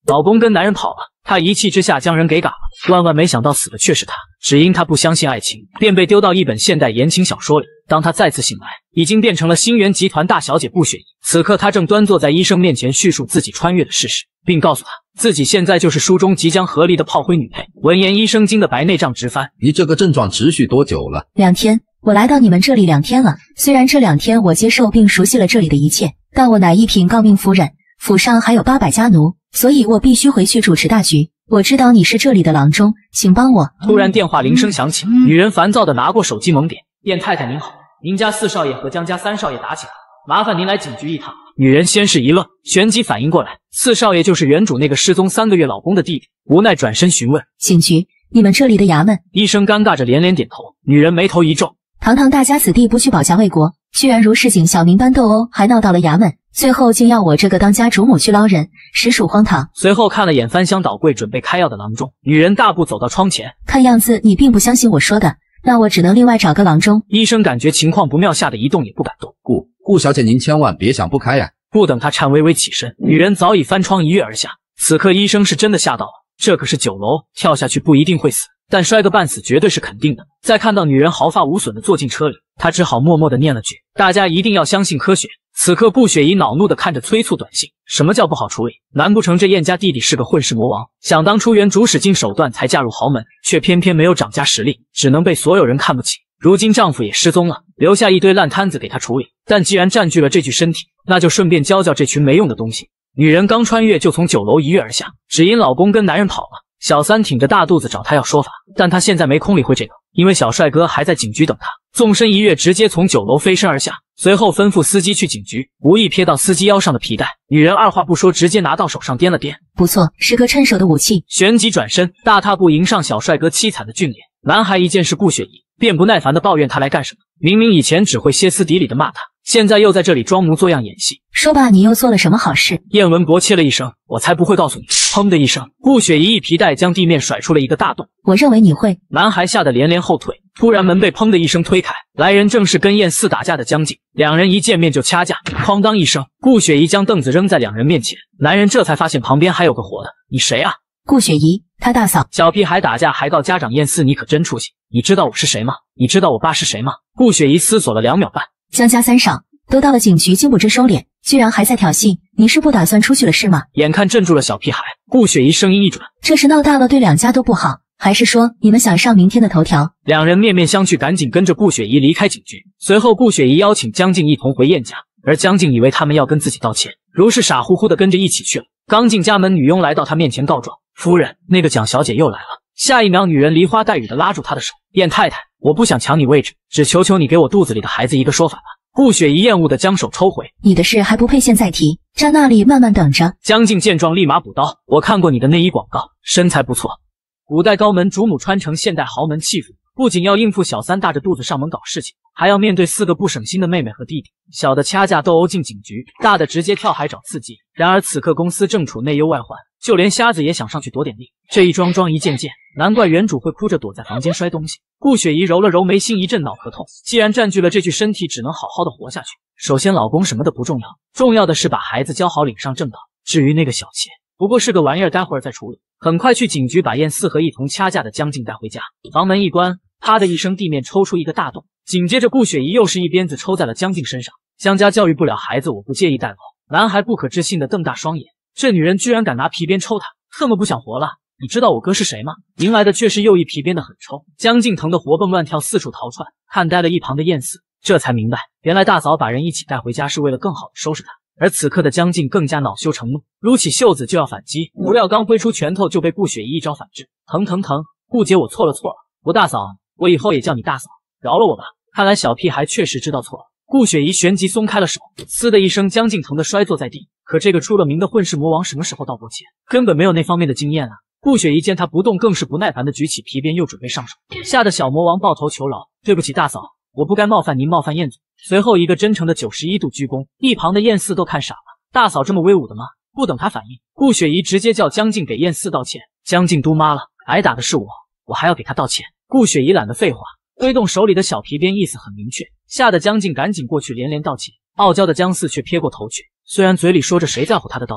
老公跟男人跑了，她一气之下将人给嘎了。万万没想到死的却是他，只因他不相信爱情，便被丢到一本现代言情小说里。当他再次醒来，已经变成了星源集团大小姐顾雪怡。此刻她正端坐在医生面前叙述自己穿越的事实，并告诉他自己现在就是书中即将合离的炮灰女配。闻言，医生惊得白内障直翻。 你这个症状持续多久了 ？2天。我来到你们这里2天了，虽然这2天我接受并熟悉了这里的一切，但我乃一品诰命夫人，府上还有800家奴，所以我必须回去主持大局。我知道你是这里的郎中，请帮我。 突然电话铃声响起，女人烦躁地拿过手机猛点。燕太太您好，您家4少爷和江家3少爷打起来了，麻烦您来警局一趟。女人先是一愣，旋即反应过来，4少爷就是原主那个失踪3个月老公的弟弟，无奈转身询问警局，你们这里的衙门。 医生尴尬着连连点头，女人眉头一皱。 堂堂大家子弟不去保家卫国，居然如市井小民般斗殴，还闹到了衙门，最后竟要我这个当家主母去捞人，实属荒唐。 随后看了眼翻箱倒柜准备开药的郎中，女人大步走到窗前。 看样子你并不相信我说的，那我只能另外找个郎中。 医生感觉情况不妙，吓得一动也不敢动。 顾小姐，您千万别想不开呀！ 不等她颤巍巍起身，女人早已翻窗一跃而下。此刻医生是真的吓到了，这可是9楼，跳下去不一定会死，但摔个半死绝对是肯定的。再看到女人毫发无损地坐进车里，他只好默默地念了句：大家一定要相信科学。此刻顾雪怡恼怒地看着催促短信，什么叫不好处理？难不成这燕家弟弟是个混世魔王？想当初原主使尽手段才嫁入豪门，却偏偏没有掌家实力，只能被所有人看不起。如今丈夫也失踪了，留下一堆烂摊子给她处理，但既然占据了这具身体，那就顺便教教这群没用的东西。女人刚穿越就从9楼一跃而下，只因老公跟男人跑了。小三挺着大肚子找她要说法，但她现在没空理会这个，因为小帅哥还在警局等她。纵身一跃，直接从9楼飞身而下，随后吩咐司机去警局，无意瞥到司机腰上的皮带，女人二话不说，直接拿到手上掂了掂。 不错，是个趁手的武器。 旋即转身，大踏步迎上小帅哥凄惨的俊脸。男孩一见是顾雪怡，便不耐烦地抱怨他来干什么。明明以前只会歇斯底里地骂他，现在又在这里装模作样演戏。 说吧，你又做了什么好事？ 燕文博切了一声，我才不会告诉你。砰的一声，顾雪怡一皮带将地面甩出了一个大洞。 我认为你会。 男孩吓得连连后退。突然门被砰的一声推开，来人正是跟燕四打架的江静。两人一见面就掐架，哐当一声，顾雪怡将凳子扔在两人面前。男人这才发现旁边还有个活的。你谁啊？ 顾雪怡，他大嫂。 小屁孩打架还告家长，燕四你可真出息。你知道我是谁吗？你知道我爸是谁吗？顾雪怡思索了2秒半。 江家三少都到了警局，竟不知收敛，居然还在挑衅，你是不打算出去了是吗？ 眼看镇住了小屁孩，顾雪怡声音一转， 这事闹大了，对两家都不好，还是说你们想上明天的头条？ 两人面面相觑，赶紧跟着顾雪怡离开警局。随后顾雪怡邀请江静一同回燕家，而江静以为他们要跟自己道歉，如是傻乎乎的跟着一起去了。刚进家门，女佣来到他面前告状，夫人，那个蒋小姐又来了。下一秒，女人梨花带雨的拉住她的手，燕太太，我不想抢你位置，只求求你给我肚子里的孩子一个说法吧。顾雪怡厌恶的将手抽回， 你的事还不配现在提，站那里慢慢等着。 江静见状立马补刀，我看过你的内衣广告，身材不错。古代高门主母穿成现代豪门弃妇，不仅要应付小三大着肚子上门搞事情，还要面对4个不省心的妹妹和弟弟，小的掐架斗殴进警局，大的直接跳海找刺激。然而此刻公司正处内忧外患，就连瞎子也想上去夺点利。这一桩桩一件件，难怪原主会哭着躲在房间摔东西。顾雪怡揉了揉眉心，一阵脑壳痛。既然占据了这具身体，只能好好的活下去。首先老公什么的不重要，重要的是把孩子教好，领上正道。至于那个小妾，不过是个玩意儿，待会儿再处理。很快去警局把燕四和一同掐架的江静带回家。房门一关，啪的一声，地面抽出一个大洞。紧接着顾雪怡又是一鞭子抽在了江静身上。江家教育不了孩子，我不介意代劳。男孩不可置信的瞪大双眼，这女人居然敢拿皮鞭抽他，恨不想活了。你知道我哥是谁吗？迎来的却是又一皮鞭的狠抽。江静疼得活蹦乱跳，四处逃窜。看呆了一旁的燕四，这才明白，原来大嫂把人一起带回家是为了更好的收拾他。而此刻的江静更加恼羞成怒，撸起袖子就要反击，不料刚挥出拳头就被顾雪怡一招反制。疼疼疼！顾姐，我错了。吴大嫂，我以后也叫你大嫂，饶了我吧。看来小屁孩确实知道错了。顾雪怡旋即松开了手，呲的一声，江静疼得摔坐在地。可这个出了名的混世魔王什么时候道过歉？根本没有那方面的经验啊！顾雪怡见他不动，更是不耐烦地举起皮鞭，又准备上手，吓得小魔王抱头求饶：“对不起，大嫂，我不该冒犯您，冒犯燕总。”随后一个真诚的91度鞠躬，一旁的燕四都看傻了。大嫂这么威武的吗？不等他反应，顾雪怡直接叫江静给燕四道歉。江静嘟妈了，挨打的是我还要给他道歉。顾雪怡懒得废话，挥动手里的小皮鞭，意思很明确，吓得江静赶紧过去连连道歉。傲娇的江四却撇过头去，虽然嘴里说着谁在乎他的道歉，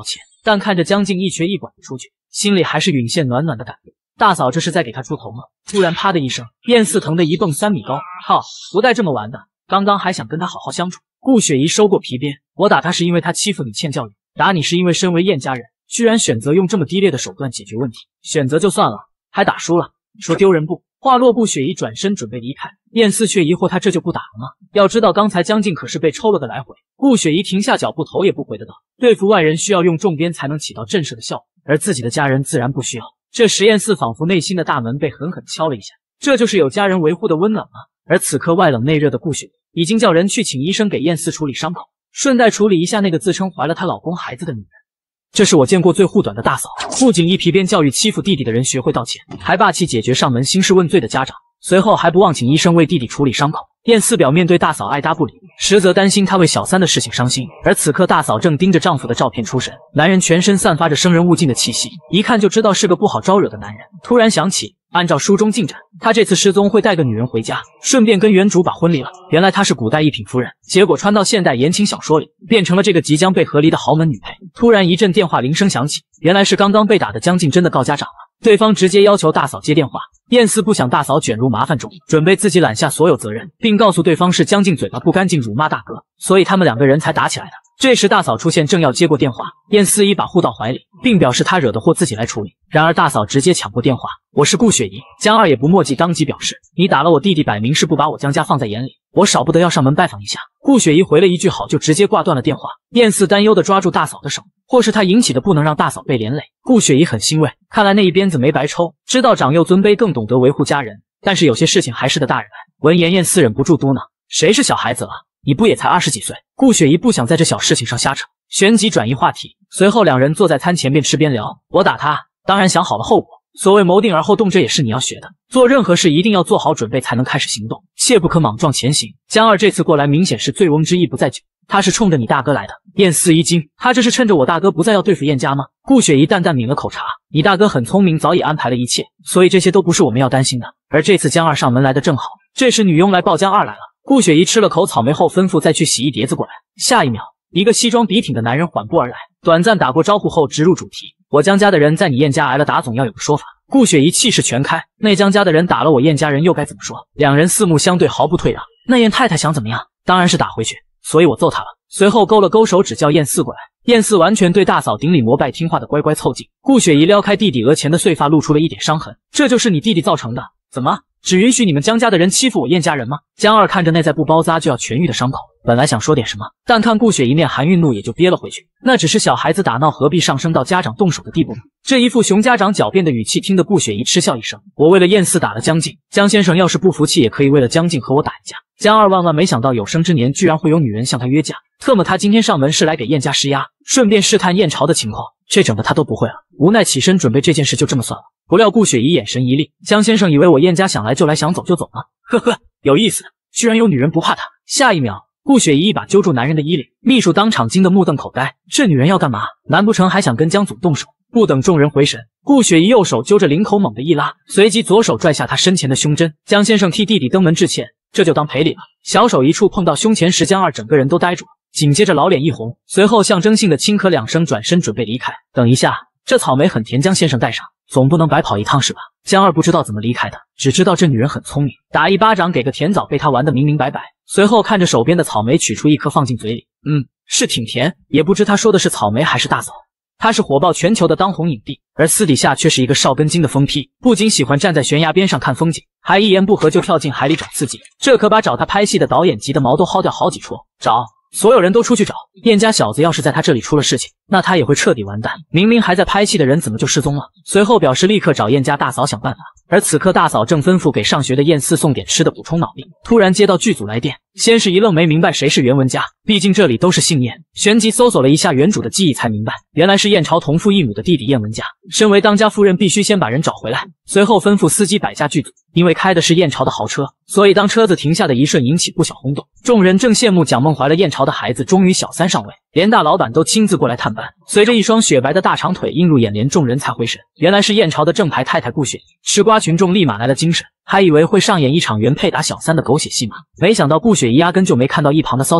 但看着江静一瘸一拐的出去，心里还是涌现暖暖的感觉。大嫂这是在给他出头吗？突然啪的一声，燕四疼得一蹦3米高，靠，不带这么玩的！刚刚还想跟他好好相处。顾雪姨收过皮鞭，我打他是因为他欺负你欠教育，打你是因为身为燕家人，居然选择用这么低劣的手段解决问题，选择就算了，还打输了，你说丢人不？话落，顾雪姨转身准备离开，燕四却疑惑他这就不打了吗？要知道刚才江静可是被抽了个来回。顾雪姨停下脚步，头也不回的道：对付外人需要用重鞭才能起到震慑的效果，而自己的家人自然不需要。这时燕四仿佛内心的大门被狠狠敲了一下，这就是有家人维护的温暖吗？而此刻外冷内热的顾雪已经叫人去请医生给燕四处理伤口，顺带处理一下那个自称怀了她老公孩子的女人。这是我见过最护短的大嫂，不仅一皮鞭教育欺负弟弟的人学会道歉，还霸气解决上门兴师问罪的家长，随后还不忘请医生为弟弟处理伤口。燕四表面对大嫂爱答不理，实则担心她为小三的事情伤心。而此刻大嫂正盯着丈夫的照片出神，男人全身散发着生人勿近的气息，一看就知道是个不好招惹的男人。突然想起，按照书中进展，他这次失踪会带个女人回家，顺便跟原主把婚离了。原来她是古代一品夫人，结果穿到现代言情小说里，变成了这个即将被和离的豪门女配。突然一阵电话铃声响起，原来是刚刚被打的江静真的告家长了。对方直接要求大嫂接电话，燕四不想大嫂卷入麻烦中，准备自己揽下所有责任，并告诉对方是江静嘴巴不干净辱骂大哥，所以他们两个人才打起来的。这时大嫂出现，正要接过电话，燕四一把护到怀里，并表示他惹的祸自己来处理。然而大嫂直接抢过电话：我是顾雪姨。江二也不墨迹，当即表示：你打了我弟弟，摆明是不把我江家放在眼里，我少不得要上门拜访一下。顾雪姨回了一句好，就直接挂断了电话。燕四担忧地抓住大嫂的手，或是他引起的，不能让大嫂被连累。顾雪姨很欣慰，看来那一鞭子没白抽，知道长幼尊卑更懂得维护家人，但是有些事情还是得大人来。闻言燕四忍不住嘟囔：谁是小孩子了？你不也才20几岁？顾雪姨不想在这小事情上瞎扯，旋即转移话题。随后两人坐在餐前边吃边聊。我打他，当然想好了后果，所谓谋定而后动，这也是你要学的。做任何事一定要做好准备才能开始行动，切不可莽撞前行。江二这次过来明显是醉翁之意不在酒，他是冲着你大哥来的。燕四一惊，他这是趁着我大哥不在要对付燕家吗？顾雪姨淡淡抿了口茶，你大哥很聪明，早已安排了一切，所以这些都不是我们要担心的。而这次江二上门来的正好，这时女佣来抱江二来了。顾雪姨吃了口草莓后吩咐再去洗一碟子过来。下一秒，一个西装笔挺的男人缓步而来，短暂打过招呼后直入主题：我江家的人在你燕家挨了打，总要有个说法。顾雪姨气势全开，那江家的人打了我燕家人又该怎么说？两人四目相对，毫不退让。那燕太太想怎么样？当然是打回去，所以我揍他了。随后勾了勾手指叫燕四过来。燕四完全对大嫂顶礼膜拜，听话的乖乖凑近。顾雪姨撩开弟弟额前的碎发，露出了一点伤痕。这就是你弟弟造成的？怎么只允许你们江家的人欺负我燕家人吗？江二看着内在不包扎就要痊愈的伤口，本来想说点什么，但看顾雪一面含愠怒，也就憋了回去。那只是小孩子打闹，何必上升到家长动手的地步呢？这一副熊家长狡辩的语气，听得顾雪姨嗤笑一声：我为了燕四打了江静，江先生要是不服气，也可以为了江静和我打一架。江二万万没想到有生之年居然会有女人向他约架，特么他今天上门是来给燕家施压，顺便试探燕朝的情况，这整的他都不会了。无奈起身准备这件事就这么算了。不料顾雪姨眼神一厉，江先生以为我燕家想来就来，想走就走吗？呵呵，有意思，居然有女人不怕他。下一秒，顾雪姨一把揪住男人的衣领，秘书当场惊得目瞪口呆，这女人要干嘛？难不成还想跟江总动手？不等众人回神，顾雪姨右手揪着领口猛地一拉，随即左手拽下他身前的胸针。江先生替弟弟登门致歉，这就当赔礼了。小手一触碰到胸前时，江二整个人都呆住了，紧接着老脸一红，随后象征性的轻咳2声，转身准备离开。等一下，这草莓很甜，江先生带上，总不能白跑一趟是吧？江二不知道怎么离开的，只知道这女人很聪明，打一巴掌给个甜枣，被他玩得明明白白。随后看着手边的草莓，取出一颗放进嘴里，是挺甜，也不知他说的是草莓还是大枣。他是火爆全球的当红影帝，而私底下却是一个少根筋的疯批，不仅喜欢站在悬崖边上看风景，还一言不合就跳进海里找刺激，这可把找他拍戏的导演急得毛都薅掉好几撮。找所有人都出去找，燕家小子要是在他这里出了事情，那他也会彻底完蛋。明明还在拍戏的人怎么就失踪了？随后表示立刻找燕家大嫂想办法。而此刻大嫂正吩咐给上学的燕四送点吃的补充脑力，突然接到剧组来电，先是一愣，没明白谁是袁文家，毕竟这里都是姓燕。旋即搜索了一下原主的记忆，才明白原来是燕朝同父异母的弟弟燕文家。身为当家夫人，必须先把人找回来。随后吩咐司机摆下剧组，因为开的是燕朝的豪车，所以当车子停下的一瞬引起不小轰动。众人正羡慕蒋梦怀了燕朝的孩子，终于小三上位，连大老板都亲自过来探班。随着一双雪白的大长腿映入眼帘，众人才回神，原来是燕朝的正牌太太顾雪。吃瓜群众立马来了精神，还以为会上演一场原配打小三的狗血戏码，没想到顾雪姨压根就没看到一旁的骚蹄子，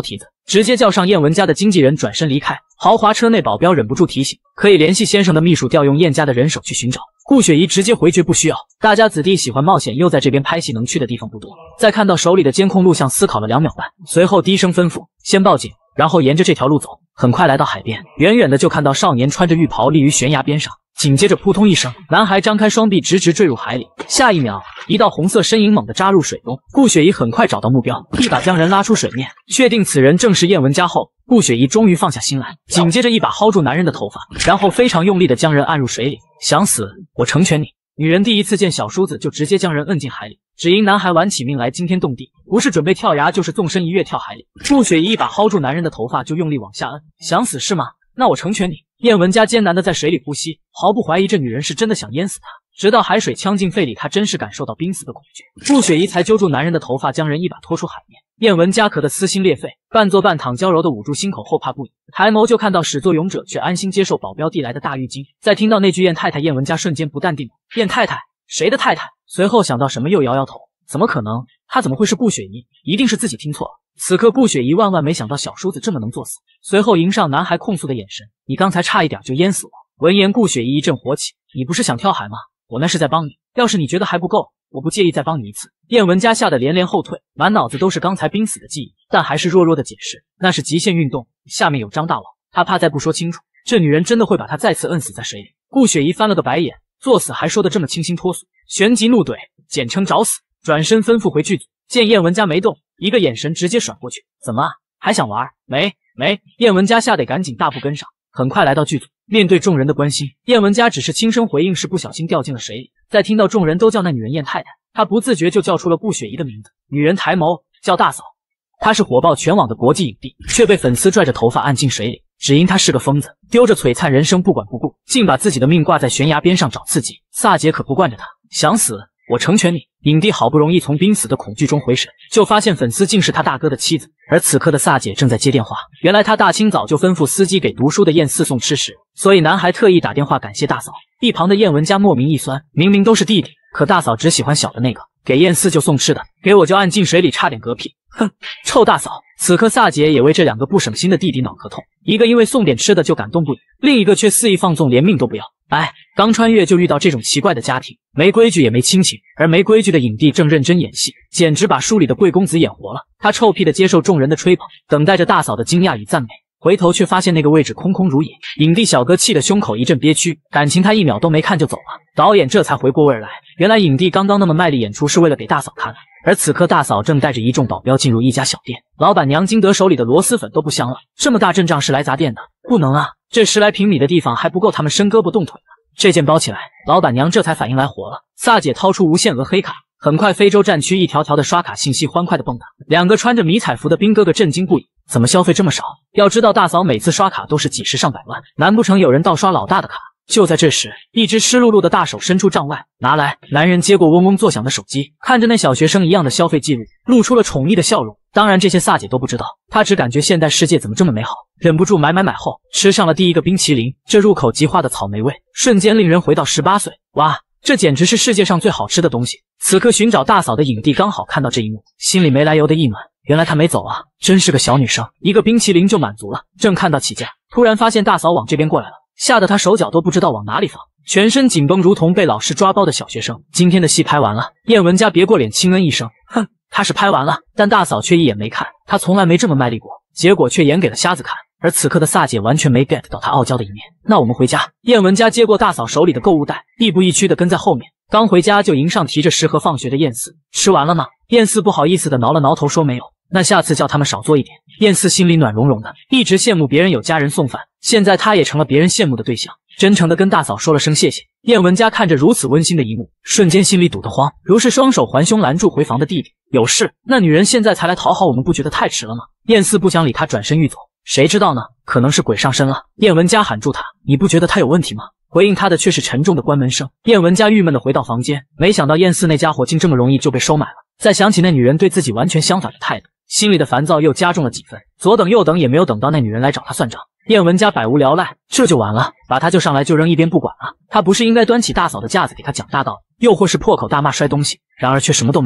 直接叫上燕文家的经纪人转身离开。豪华车内保镖忍不住提醒，可以联系先生的秘书调用燕家的人手去寻找。顾雪怡直接回绝不需要，大家子弟喜欢冒险，又在这边拍戏，能去的地方不多。在看到手里的监控录像，思考了2秒半，随后低声吩咐：先报警，然后沿着这条路走。很快来到海边，远远的就看到少年穿着浴袍立于悬崖边上。紧接着扑通一声，男孩张开双臂，直直坠入海里。下一秒，一道红色身影猛地扎入水中。顾雪怡很快找到目标，一把将人拉出水面，确定此人正是燕文家后，顾雪怡终于放下心来。紧接着一把薅住男人的头发，然后非常用力地将人按入水里。想死，我成全你。女人第一次见小叔子就直接将人摁进海里，只因男孩玩起命来惊天动地，不是准备跳崖就是纵身一跃跳海里。顾雪怡一把薅住男人的头发，就用力往下摁。想死是吗？那我成全你。燕文家艰难地在水里呼吸，毫不怀疑这女人是真的想淹死他。直到海水呛进肺里，他真是感受到濒死的恐惧。顾雪怡才揪住男人的头发，将人一把拖出海面。燕文家可得撕心裂肺，半坐半躺，娇柔地捂住心口，后怕不已。抬眸就看到始作俑者却安心接受保镖递来的大浴巾。在听到那句燕太太，燕文家瞬间不淡定了。燕太太？谁的太太？随后想到什么又摇摇头，怎么可能？她怎么会是顾雪怡？一定是自己听错了。此刻顾雪怡万万没想到小叔子这么能作死，随后迎上男孩控诉的眼神：你刚才差一点就淹死我。闻言顾雪怡一阵火起：你不是想跳海吗？我那是在帮你，要是你觉得还不够，我不介意再帮你一次。燕文家吓得连连后退，满脑子都是刚才濒死的记忆，但还是弱弱的解释：那是极限运动，下面有张大佬，他怕再不说清楚，这女人真的会把他再次摁死在水里。顾雪怡翻了个白眼，作死还说得这么清新脱俗，旋即怒怼，简称找死。转身吩咐回剧组，见燕文家没动，一个眼神直接甩过去。怎么啊，还想玩？没。燕文家吓得赶紧大步跟上。很快来到剧组，面对众人的关心，燕文家只是轻声回应是不小心掉进了水里。在听到众人都叫那女人燕太太，他不自觉就叫出了顾雪怡的名字。女人抬眸叫大嫂，她是火爆全网的国际影帝，却被粉丝拽着头发按进水里，只因她是个疯子，丢着璀璨人生不管不顾，竟把自己的命挂在悬崖边上找刺激。萨姐可不惯着他，想死我成全你。影帝好不容易从濒死的恐惧中回神，就发现粉丝竟是他大哥的妻子，而此刻的萨姐正在接电话。原来他大清早就吩咐司机给读书的燕四送吃食，所以男孩特意打电话感谢大嫂。一旁的燕文家莫名一酸，明明都是弟弟，可大嫂只喜欢小的那个，给燕四就送吃的，给我就按进水里，差点嗝屁。哼，臭大嫂！此刻萨姐也为这两个不省心的弟弟脑壳痛，一个因为送点吃的就感动不已，另一个却肆意放纵，连命都不要。哎，刚穿越就遇到这种奇怪的家庭，没规矩也没亲情，而没规矩的影帝正认真演戏，简直把书里的贵公子演活了。他臭屁的接受众人的吹捧，等待着大嫂的惊讶与赞美，回头却发现那个位置空空如也。影帝小哥气得胸口一阵憋屈，感情他1秒都没看就走了。导演这才回过味儿来，原来影帝刚刚那么卖力演出是为了给大嫂看。而此刻大嫂正带着一众保镖进入一家小店，老板娘金德手里的螺蛳粉都不香了，这么大阵仗是来砸店的？不能啊，这10来平米的地方还不够他们伸胳膊动腿呢。这件包起来，老板娘这才反应来活了。萨姐掏出无限额黑卡，很快非洲战区一条条的刷卡信息欢快的蹦跶。两个穿着迷彩服的兵哥哥震惊不已，怎么消费这么少？要知道大嫂每次刷卡都是几十上百万，难不成有人盗刷老大的卡？就在这时，一只湿漉漉的大手伸出帐外，拿来。男人接过嗡嗡作响的手机，看着那小学生一样的消费记录，露出了宠溺的笑容。当然这些萨姐都不知道，她只感觉现代世界怎么这么美好，忍不住买后吃上了第一个冰淇淋，这入口即化的草莓味瞬间令人回到18岁。哇，这简直是世界上最好吃的东西。此刻寻找大嫂的影帝刚好看到这一幕，心里没来由的一暖，原来她没走啊，真是个小女生，一个冰淇淋就满足了。正看到起价，突然发现大嫂往这边过来了，吓得他手脚都不知道往哪里放，全身紧绷，如同被老师抓包的小学生。今天的戏拍完了，燕文家别过脸轻嗯一声，哼，他是拍完了，但大嫂却一眼没看，他从来没这么卖力过，结果却演给了瞎子看。而此刻的萨姐完全没 get 到他傲娇的一面。那我们回家。燕文家接过大嫂手里的购物袋，亦步亦趋的跟在后面。刚回家就迎上提着食盒放学的燕四，吃完了吗？燕四不好意思的挠了挠头说没有。那下次叫他们少做一点。燕四心里暖融融的，一直羡慕别人有家人送饭，现在他也成了别人羡慕的对象，真诚的跟大嫂说了声谢谢。燕文家看着如此温馨的一幕，瞬间心里堵得慌，如是双手环胸拦住回房的弟弟。有事？那女人现在才来讨好我们，不觉得太迟了吗？燕四不想理他，转身欲走，谁知道呢？可能是鬼上身了。燕文家喊住他，你不觉得他有问题吗？回应他的却是沉重的关门声。燕文家郁闷的回到房间，没想到燕四那家伙竟这么容易就被收买了。再想起那女人对自己完全相反的态度，心里的烦躁又加重了几分。左等右等也没有等到那女人来找他算账。燕文家百无聊赖，这就完了，把他救上来就扔一边不管了。他不是应该端起大嫂的架子给他讲大道理，又或是破口大骂摔东西？然而却什么都没有。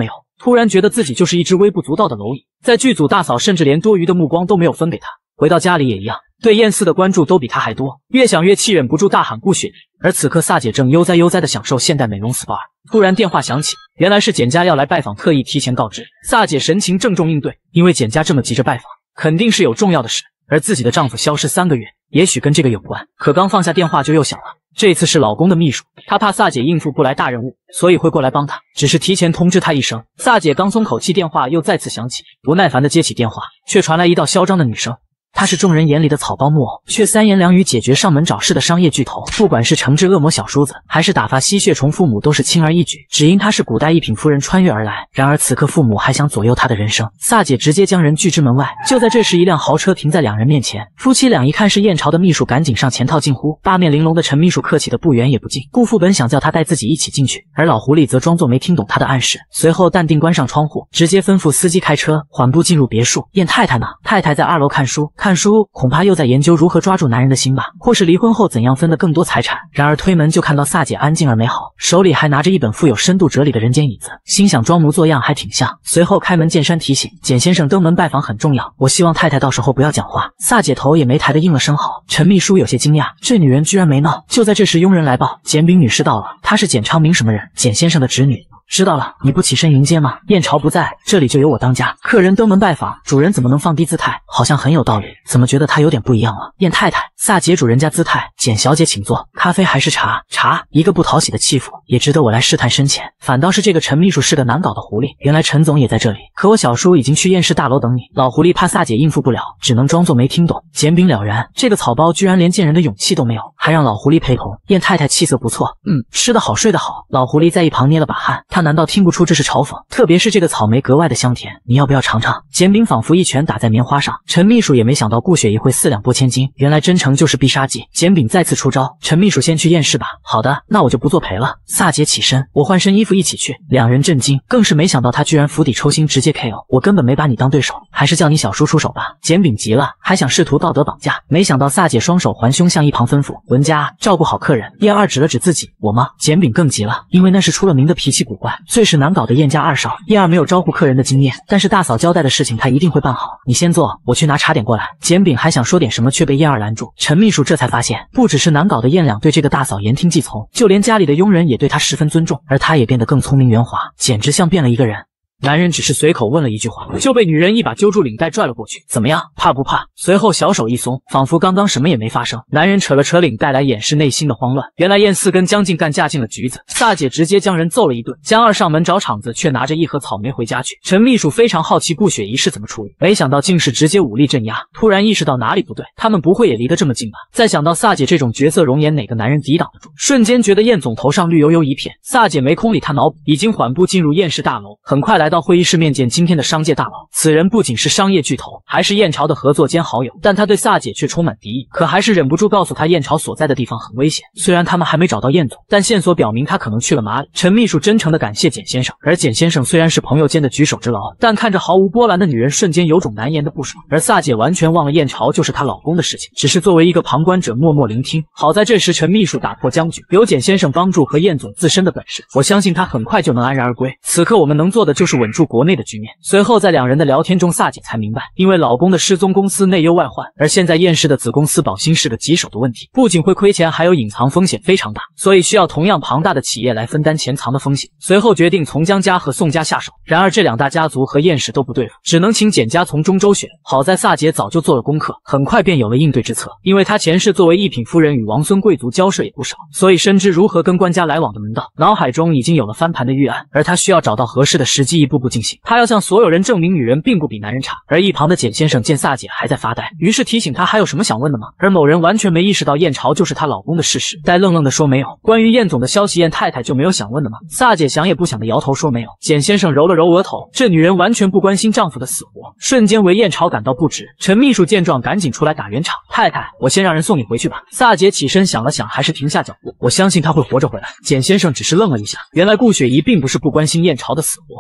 突然觉得自己就是一只微不足道的蝼蚁。在剧组，大嫂甚至连多余的目光都没有分给他，回到家里也一样，对燕四的关注都比他还多。越想越气，忍不住大喊顾雪妮。而此刻萨姐正悠哉悠哉地享受现代美容 SPA， 突然电话响起，原来是简家要来拜访，特意提前告知。萨姐神情郑重应对，因为简家这么急着拜访，肯定是有重要的事，而自己的丈夫消失3个月，也许跟这个有关。可刚放下电话就又响了，这次是老公的秘书，他怕萨姐应付不来大任务，所以会过来帮他，只是提前通知他一声。萨姐刚松口气，电话又再次响起，不耐烦地接起电话，却传来一道嚣张的女声。他是众人眼里的草包木偶，却3言2语解决上门找事的商业巨头。不管是惩治恶魔小叔子，还是打发吸血虫父母，都是轻而易举。只因他是古代一品夫人穿越而来。然而此刻父母还想左右他的人生，萨姐直接将人拒之门外。就在这时，一辆豪车停在2人面前，夫妻俩一看是燕朝的秘书，赶紧上前套近乎。八面玲珑的陈秘书客气的不远也不近。顾副本想叫他带自己一起进去，而老狐狸则装作没听懂他的暗示，随后淡定关上窗户，直接吩咐司机开车缓步进入别墅。燕太太呢？太太在2楼看书，恐怕又在研究如何抓住男人的心吧，或是离婚后怎样分得更多财产。然而推门就看到萨姐安静而美好，手里还拿着一本富有深度哲理的人间椅子，心想装模作样还挺像。随后开门见山提醒简先生登门拜访很重要，我希望太太到时候不要讲话。萨姐头也没抬的应了声好。陈秘书有些惊讶，这女人居然没闹。就在这时佣人来报，简炳女士到了，她是简昌明什么人？简先生的侄女。知道了，你不起身迎接吗？燕朝不在，这里就由我当家。客人登门拜访，主人怎么能放低姿态？好像很有道理，怎么觉得他有点不一样了？燕太太，萨姐主人家姿态，简小姐请坐。咖啡还是茶？茶。一个不讨喜的欺负，也值得我来试探深浅。反倒是这个陈秘书是个难搞的狐狸，原来陈总也在这里。可我小叔已经去验尸大楼等你。老狐狸怕萨姐应付不了，只能装作没听懂。简炳了然，这个草包居然连见人的勇气都没有，还让老狐狸陪同。燕太太气色不错，吃得好睡得好。老狐狸在一旁捏了把汗，他难道听不出这是嘲讽？特别是这个草莓格外的香甜，你要不要尝尝？简炳仿佛一拳打在棉花上。陈秘书也没想到顾雪怡会4两拨千斤，原来真诚就是必杀技。简炳再次出招，陈秘书先去验尸吧。好的，那我就不作陪了。萨姐起身，我换身衣服一起去。2人震惊，更是没想到他居然釜底抽薪直接 KO， 我根本没把你当对手，还是叫你小叔出手吧。简炳急了，还想试图道德绑架，没想到萨姐双手环胸向一旁吩咐，文家照顾好客人。燕二指了指自己，我吗？简炳更急了，因为那是出了名的脾气古怪，最是难搞的燕家2少。燕二没有招呼客人的经验，但是大嫂交代的事情他一定会办好。你先坐，我去拿茶点过来。简炳还想说点什么，却被燕二拦住。陈秘书这才发现，不只是难搞的燕两对这个大嫂言听计从，就连家里的佣人也对他十分尊重，而他也变得更聪明圆滑，简直像变了一个人。男人只是随口问了一句话，就被女人一把揪住领带拽了过去。怎么样，怕不怕？随后小手一松，仿佛刚刚什么也没发生。男人扯了扯领带来掩饰内心的慌乱。原来燕四跟江靖干架进了局子，萨姐直接将人揍了一顿。江二上门找场子，却拿着一盒草莓回家去。陈秘书非常好奇顾雪怡是怎么处理，没想到竟是直接武力镇压。突然意识到哪里不对，他们不会也离得这么近吧？再想到萨姐这种绝色容颜，哪个男人抵挡得住？瞬间觉得燕总头上绿油油一片。萨姐没空理他脑补，已经缓步进入燕氏大楼，很快来到会议室面见今天的商界大佬。此人不仅是商业巨头，还是燕朝的合作兼好友，但他对萨姐却充满敌意，可还是忍不住告诉他燕朝所在的地方很危险。虽然他们还没找到燕总，但线索表明他可能去了马里。陈秘书真诚地感谢简先生，而简先生虽然是朋友间的举手之劳，但看着毫无波澜的女人，瞬间有种难言的不爽。而萨姐完全忘了燕朝就是她老公的事情，只是作为一个旁观者默默聆听。好在这时陈秘书打破僵局，有简先生帮助和燕总自身的本事，我相信他很快就能安然而归。此刻我们能做的就是稳住国内的局面。随后在2人的聊天中，萨姐才明白，因为老公的失踪公司内忧外患，而现在燕氏的子公司宝兴是个棘手的问题，不仅会亏钱，还有隐藏风险非常大，所以需要同样庞大的企业来分担潜藏的风险。随后决定从江家和宋家下手，然而这2大家族和燕氏都不对付，只能请简家从中周旋。好在萨姐早就做了功课，很快便有了应对之策，因为她前世作为一品夫人与王孙贵族交涉也不少，所以深知如何跟官家来往的门道，脑海中已经有了翻盘的预案，而她需要找到合适的时机一步步进行。她要向所有人证明女人并不比男人差。而一旁的简先生见萨姐还在发呆，于是提醒她还有什么想问的吗？而某人完全没意识到燕朝就是她老公的事实，呆愣愣地说没有。关于燕总的消息，燕太太就没有想问的吗？萨姐想也不想的摇头说没有。简先生揉了揉额头，这女人完全不关心丈夫的死活，瞬间为燕朝感到不值。陈秘书见状赶紧出来打圆场，太太，我先让人送你回去吧。萨姐起身想了想，还是停下脚步，我相信她会活着回来。简先生只是愣了一下，原来顾雪怡并不是不关心燕朝的死活，而是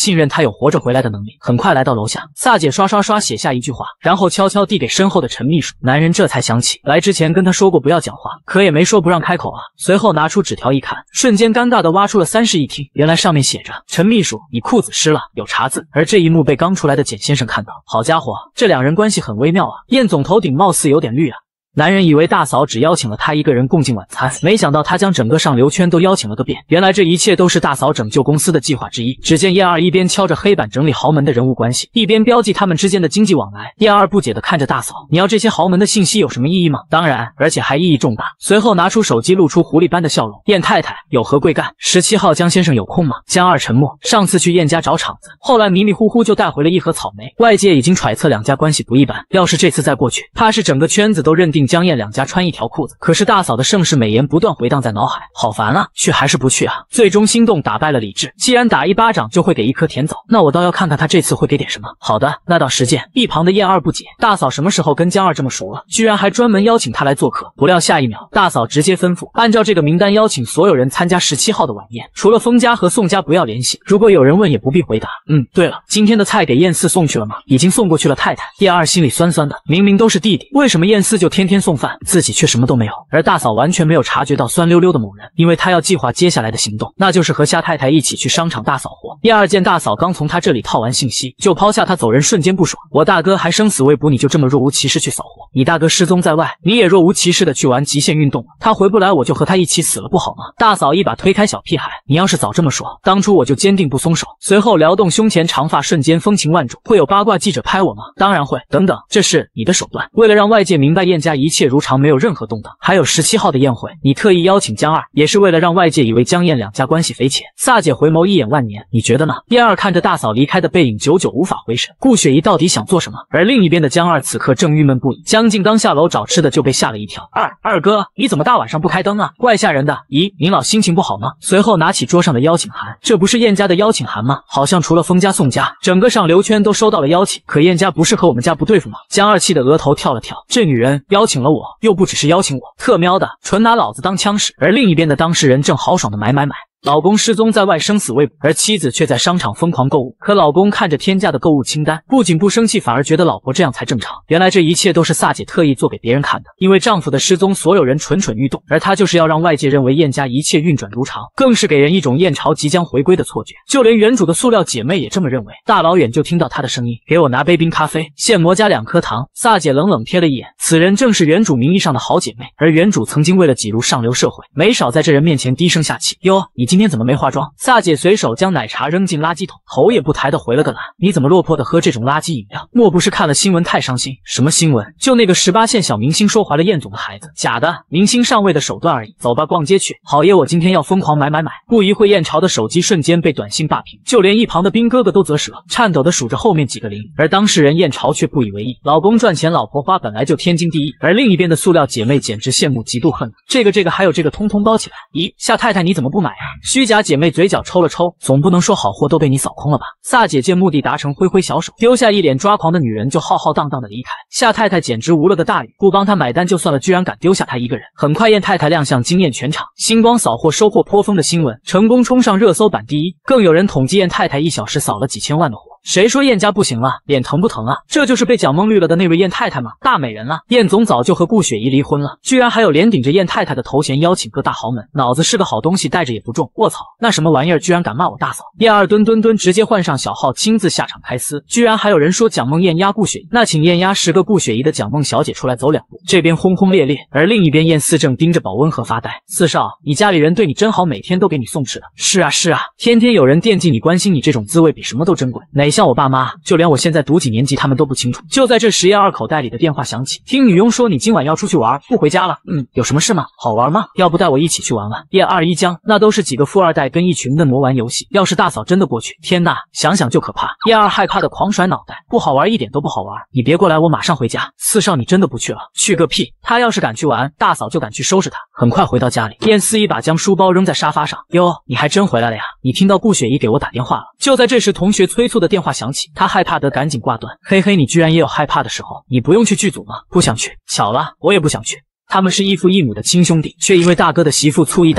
信任他有活着回来的能力。很快来到楼下，萨姐刷刷刷写下一句话，然后悄悄递给身后的陈秘书。男人这才想起来之前跟他说过不要讲话，可也没说不让开口啊。随后拿出纸条一看，瞬间尴尬的挖出了30亿听，原来上面写着陈秘书，你裤子湿了，有茶渍。而这一幕被刚出来的简先生看到，好家伙，这两人关系很微妙啊。燕总头顶貌似有点绿啊。男人以为大嫂只邀请了他一个人共进晚餐，没想到他将整个上流圈都邀请了个遍。原来这一切都是大嫂拯救公司的计划之一。只见燕二一边敲着黑板整理豪门的人物关系，一边标记他们之间的经济往来。燕二不解地看着大嫂，你要这些豪门的信息有什么意义吗？当然，而且还意义重大。随后拿出手机露出狐狸般的笑容，燕太太有何贵干？17号江先生有空吗？江二沉默，上次去燕家找场子，后来迷迷糊糊就带回了一盒草莓。外界已经揣测两家关系不一般，要是这次再过去，怕是整个圈子都认定江燕两家穿一条裤子。可是大嫂的盛世美颜不断回荡在脑海，好烦啊，去还是不去啊？最终心动打败了理智，既然打一巴掌就会给一颗甜枣，那我倒要看看他这次会给点什么。好的，那到实践。一旁的燕二不解，大嫂什么时候跟江二这么熟了，居然还专门邀请他来做客。不料下一秒，大嫂直接吩咐按照这个名单邀请所有人参加17号的晚宴，除了封家和宋家不要联系。如果有人问也不必回答。对了，今天的菜给燕四送去了吗？已经送过去了太太。燕二心里酸酸的，明明都是弟弟，为什么燕四就天天送饭，自己却什么都没有？而大嫂完全没有察觉到酸溜溜的某人，因为她要计划接下来的行动，那就是和夏太太一起去商场大扫货。燕二见大嫂刚从他这里套完信息，就抛下他走人，瞬间不爽。我大哥还生死未卜，你就这么若无其事去扫货？你大哥失踪在外，你也若无其事的去玩极限运动了，他回不来我就和他一起死了不好吗？大嫂一把推开小屁孩，你要是早这么说，当初我就坚定不松手。随后撩动胸前长发，瞬间风情万种。会有八卦记者拍我吗？当然会。等等，这是你的手段。为了让外界明白燕家一切如常，没有任何动荡。还有17号的宴会，你特意邀请江二，也是为了让外界以为江燕两家关系匪浅。萨姐回眸一眼万年，你觉得呢？燕二看着大嫂离开的背影，久久无法回神。顾雪怡到底想做什么？而另一边的江二此刻正郁闷不已。江静刚下楼找吃的就被吓了一跳。二哥，你怎么大晚上不开灯啊？怪吓人的。咦，您老心情不好吗？随后拿起桌上的邀请函，这不是燕家的邀请函吗？好像除了封家宋家，整个上流圈都收到了邀请，可燕家不是和我们家不对付吗？江二气得额头跳了跳，这女人邀请了我，又不只是邀请我，特喵的，纯拿老子当枪使。而另一边的当事人正豪爽的买。老公失踪在外，生死未卜，而妻子却在商场疯狂购物。可老公看着天价的购物清单，不仅不生气，反而觉得老婆这样才正常。原来这一切都是萨姐特意做给别人看的。因为丈夫的失踪，所有人蠢蠢欲动，而她就是要让外界认为燕家一切运转如常，更是给人一种燕朝即将回归的错觉。就连原主的塑料姐妹也这么认为。大老远就听到她的声音：“给我拿杯冰咖啡，现磨加2颗糖。”萨姐冷冷瞥了一眼，此人正是原主名义上的好姐妹，而原主曾经为了挤入上流社会，没少在这人面前低声下气。哟，你今天怎么没化妆？萨姐随手将奶茶扔进垃圾桶，头也不抬的回了个懒。你怎么落魄的喝这种垃圾饮料？莫不是看了新闻太伤心？什么新闻？就那个18线小明星说怀了燕总的孩子，假的，明星上位的手段而已。走吧，逛街去。好爷，我今天要疯狂买。不一会，燕朝的手机瞬间被短信霸屏，就连一旁的兵哥哥都啧舌，颤抖的数着后面几个零。而当事人燕朝却不以为意，老公赚钱，老婆花，本来就天经地义。而另一边的塑料姐妹简直羡慕嫉妒恨，这个还有这个通通包起来。咦，夏太太你怎么不买啊？虚假姐妹嘴角抽了抽，总不能说好货都被你扫空了吧？萨姐见目的达成，挥挥小手，丢下一脸抓狂的女人，就浩浩荡荡的离开。夏太太简直无了个大礼，不帮她买单就算了，居然敢丢下她一个人。很快，燕太太亮相惊艳全场，星光扫货收获颇丰的新闻，成功冲上热搜榜第1。更有人统计燕太太1小时扫了几千万的货。谁说燕家不行了？脸疼不疼啊？这就是被蒋梦绿了的那位燕太太吗？大美人了！燕总早就和顾雪怡离婚了，居然还有脸顶着燕太太的头衔邀请各大豪门，脑子是个好东西，带着也不重。卧槽，那什么玩意儿居然敢骂我大嫂！燕二吨直接换上小号亲自下场开撕，居然还有人说蒋梦燕压顾雪怡，那请燕压10个顾雪怡的蒋梦小姐出来走2步。这边轰轰烈烈，而另一边燕四正盯着保温盒发呆。四少，你家里人对你真好，每天都给你送吃的。是啊，天天有人惦记你，关心你，这种滋味比什么都珍贵。哪像我爸妈，就连我现在读几年级他们都不清楚。就在这时，燕二口袋里的电话响起，听女佣说你今晚要出去玩，不回家了。有什么事吗？好玩吗？要不带我一起去玩玩？燕二一僵，那都是几个富二代跟一群嫩模玩游戏，要是大嫂真的过去，天哪，想想就可怕。燕二害怕的狂甩脑袋，不好玩，一点都不好玩，你别过来，我马上回家。四少，你真的不去了？去个屁！他要是敢去玩，大嫂就敢去收拾他。很快回到家里，燕四一把将书包扔在沙发上。哟，你还真回来了呀？你听到顾雪怡给我打电话了。就在这时，同学催促的电话响起，他害怕得赶紧挂断。嘿嘿，你居然也有害怕的时候？你不用去剧组吗？不想去。巧了，我也不想去。他们是异父异母的亲兄弟，却因为大哥的媳妇醋意大发，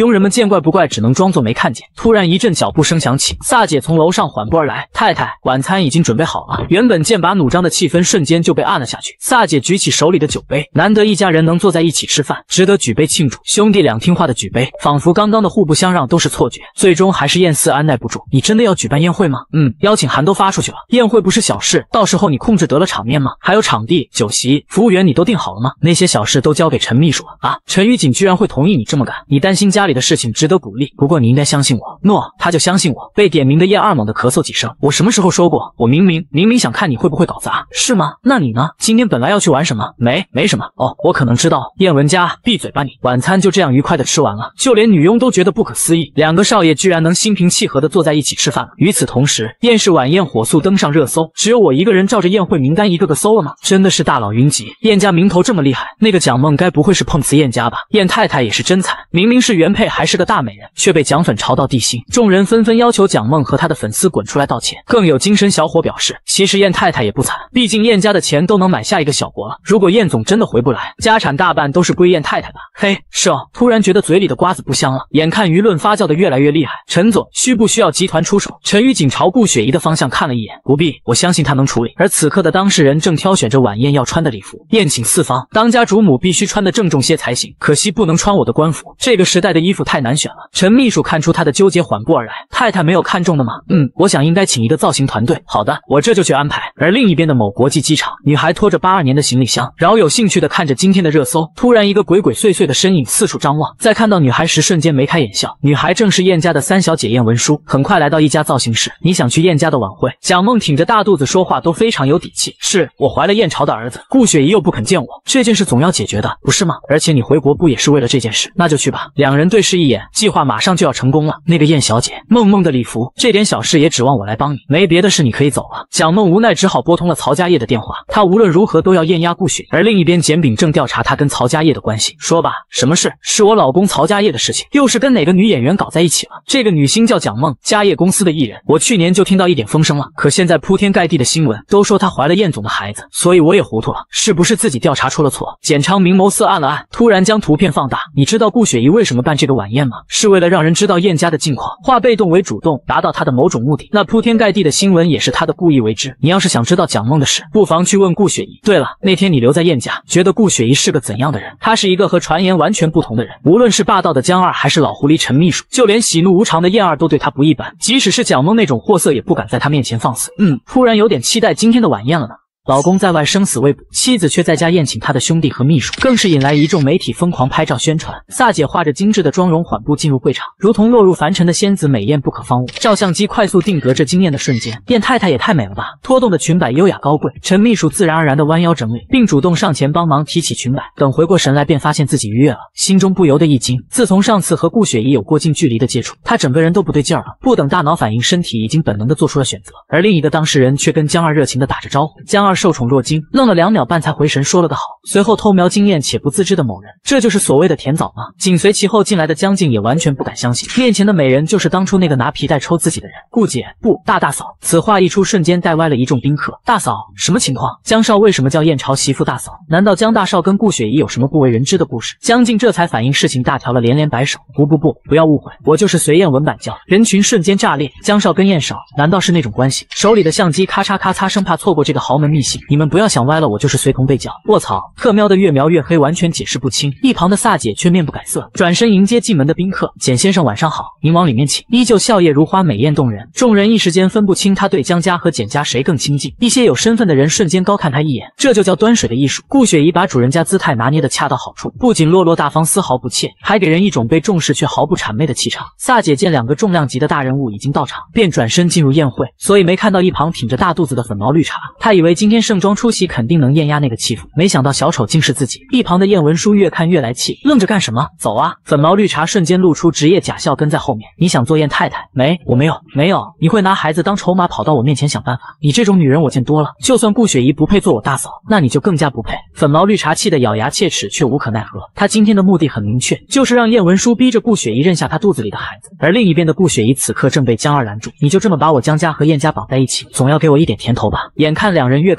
佣人们见怪不怪，只能装作没看见。突然一阵脚步声响起，萨姐从楼上缓步而来。太太，晚餐已经准备好了。原本剑拔弩张的气氛瞬间就被按了下去。萨姐举起手里的酒杯，难得一家人能坐在一起吃饭，值得举杯庆祝。兄弟俩听话的举杯，仿佛刚刚的互不相让都是错觉，最终还是燕四按耐不住。你真的要举办宴会吗？邀请函都发出去了，宴会不是小事，到时候你控制得了场面吗？还有场地、酒席、服务员你都定好了吗？那些小事都交给陈秘书了啊！陈玉锦居然会同意你这么干，你担心家里的事情值得鼓励，不过你应该相信我。诺，他就相信我。被点名的燕二猛地咳嗽几声，我什么时候说过？我明明想看你会不会搞砸，是吗？那你呢？今天本来要去玩什么？没什么。哦，我可能知道。燕文佳，闭嘴吧你！晚餐就这样愉快的吃完了，就连女佣都觉得不可思议，两个少爷居然能心平气和的坐在一起吃饭了。与此同时，燕氏晚宴火速登上热搜，只有我一个人照着宴会名单一个个搜了吗？真的是大佬云集，燕家名头这么厉害，那个蒋梦该不会是碰瓷燕家吧？燕太太也是真惨，明明是原配还是个大美人，却被蒋粉炒到地心。众人纷纷要求蒋梦和他的粉丝滚出来道歉。更有精神小伙表示，其实燕太太也不惨，毕竟燕家的钱都能买下一个小国了。如果燕总真的回不来，家产大半都是归燕太太的。嘿，是哦，突然觉得嘴里的瓜子不香了。眼看舆论发酵的越来越厉害，陈总需不需要集团出手？陈玉锦朝顾雪怡的方向看了一眼，不必，我相信他能处理。而此刻的当事人正挑选着晚宴要穿的礼服，宴请四方，当家主母必须穿得郑重些才行，可惜不能穿我的官服，这个时代的衣服太难选了。陈秘书看出他的纠结，缓步而来，太太没有看中的吗？我想应该请一个造型团队。好的，我这就去安排。而另一边的某国际机场，女孩拖着82年的行李箱，饶有兴趣地看着今天的热搜。突然一个鬼鬼祟祟的身影四处张望，在看到女孩时瞬间眉开眼笑。女孩正是燕家的三小姐燕文书。很快来到一家造型室，你想去燕家的晚会？蒋梦挺着大肚子说话都非常有底气。是我怀了燕朝的儿子，顾雪怡又不肯见我，这件事总要解决的，不是吗？而且你回国不也是为了这件事？那就去吧。两人对视一眼，计划马上就要成功了。那个燕小姐，梦的礼服，这点小事也指望我来帮你，没别的事你可以走了。蒋梦无奈只好拨通了曹家业的电话，他无论如何都要艳压顾雪。而另一边简炳正调查他跟曹家业的关系，说吧，什么事？是我老公曹家业的事情，又是跟哪个女演员搞在一起了？这个女星叫蒋梦，家业公司的艺人，我去年就听到一点风声了，可现在铺天盖地的新闻都说她怀了燕总的孩子，所以我也糊涂了，是不是自己调查出了错？简昌明眸色暗了暗，突然将图片放大，你知道顾雪怡为什么办这个晚宴吗？是为了让人知道燕家的近况，化被动为主动，达到她的某种目的。那铺天盖地的新闻也是她的故意为之。你要是想知道蒋梦的事，不妨去问顾雪怡。对了，那天你留在燕家，觉得顾雪怡是个怎样的人？她是一个和传言完全不同的人，无论是霸道的江二还是老狐狸陈秘书，就连喜怒无常的燕二都对她不一般，即使是蒋梦那种货色也不敢在她面前放肆。突然有点期待今天的晚宴了呢。老公在外生死未卜，妻子却在家宴请他的兄弟和秘书，更是引来一众媒体疯狂拍照宣传。萨姐化着精致的妆容缓步进入会场，如同落入凡尘的仙子，美艳不可方物。照相机快速定格这惊艳的瞬间，燕太太也太美了吧！拖动的裙摆优雅高贵，陈秘书自然而然地弯腰整理，并主动上前帮忙提起裙摆。等回过神来，便发现自己逾越了，心中不由得一惊。自从上次和顾雪怡有过近距离的接触，他整个人都不对劲儿了。不等大脑反应，身体已经本能地做出了选择。而另一个当事人却跟江二热情地打着招呼。江二受宠若惊，愣了2秒半才回神，说了个好，随后偷瞄惊艳且不自知的某人。这就是所谓的甜枣吗？紧随其后进来的江静也完全不敢相信，面前的美人就是当初那个拿皮带抽自己的人。顾姐，不，大嫂。此话一出，瞬间带歪了一众宾客。大嫂，什么情况？江少为什么叫燕朝媳妇大嫂？难道江大少跟顾雪怡有什么不为人知的故事？江静这才反应事情大条了，连连摆手。不要误会，我就是随燕文板教。人群瞬间炸裂，江少跟燕少难道是那种关系？手里的相机咔嚓咔嚓，生怕错过这个豪门秘辛。你们不要想歪了，我就是随同被叫。卧槽，特瞄的越描越黑，完全解释不清。一旁的萨姐却面不改色，转身迎接进门的宾客。简先生晚上好，您往里面请。依旧笑靥如花，美艳动人。众人一时间分不清他对江家和简家谁更亲近。一些有身份的人瞬间高看他一眼，这就叫端水的艺术。顾雪怡把主人家姿态拿捏得恰到好处，不仅落落大方丝毫不怯，还给人一种被重视却毫不谄媚的气场。萨姐见2个重量级的大人物已经到场，便转身进入宴会，所以没看到一旁挺着大肚子的粉毛绿茶。她以为今天盛装出席肯定能艳压那个欺负，没想到小丑竟是自己。一旁的燕文书越看越来气，愣着干什么？走啊！粉毛绿茶瞬间露出职业假笑，跟在后面。你想做燕太太？我没有。你会拿孩子当筹码跑到我面前想办法？你这种女人我见多了，就算顾雪怡不配做我大嫂，那你就更加不配。粉毛绿茶气得咬牙切齿，却无可奈何。他今天的目的很明确，就是让燕文书逼着顾雪怡认下她肚子里的孩子。而另一边的顾雪怡此刻正被江二拦住，你就这么把我江家和燕家绑在一起，总要给我一点甜头吧？眼看2人越靠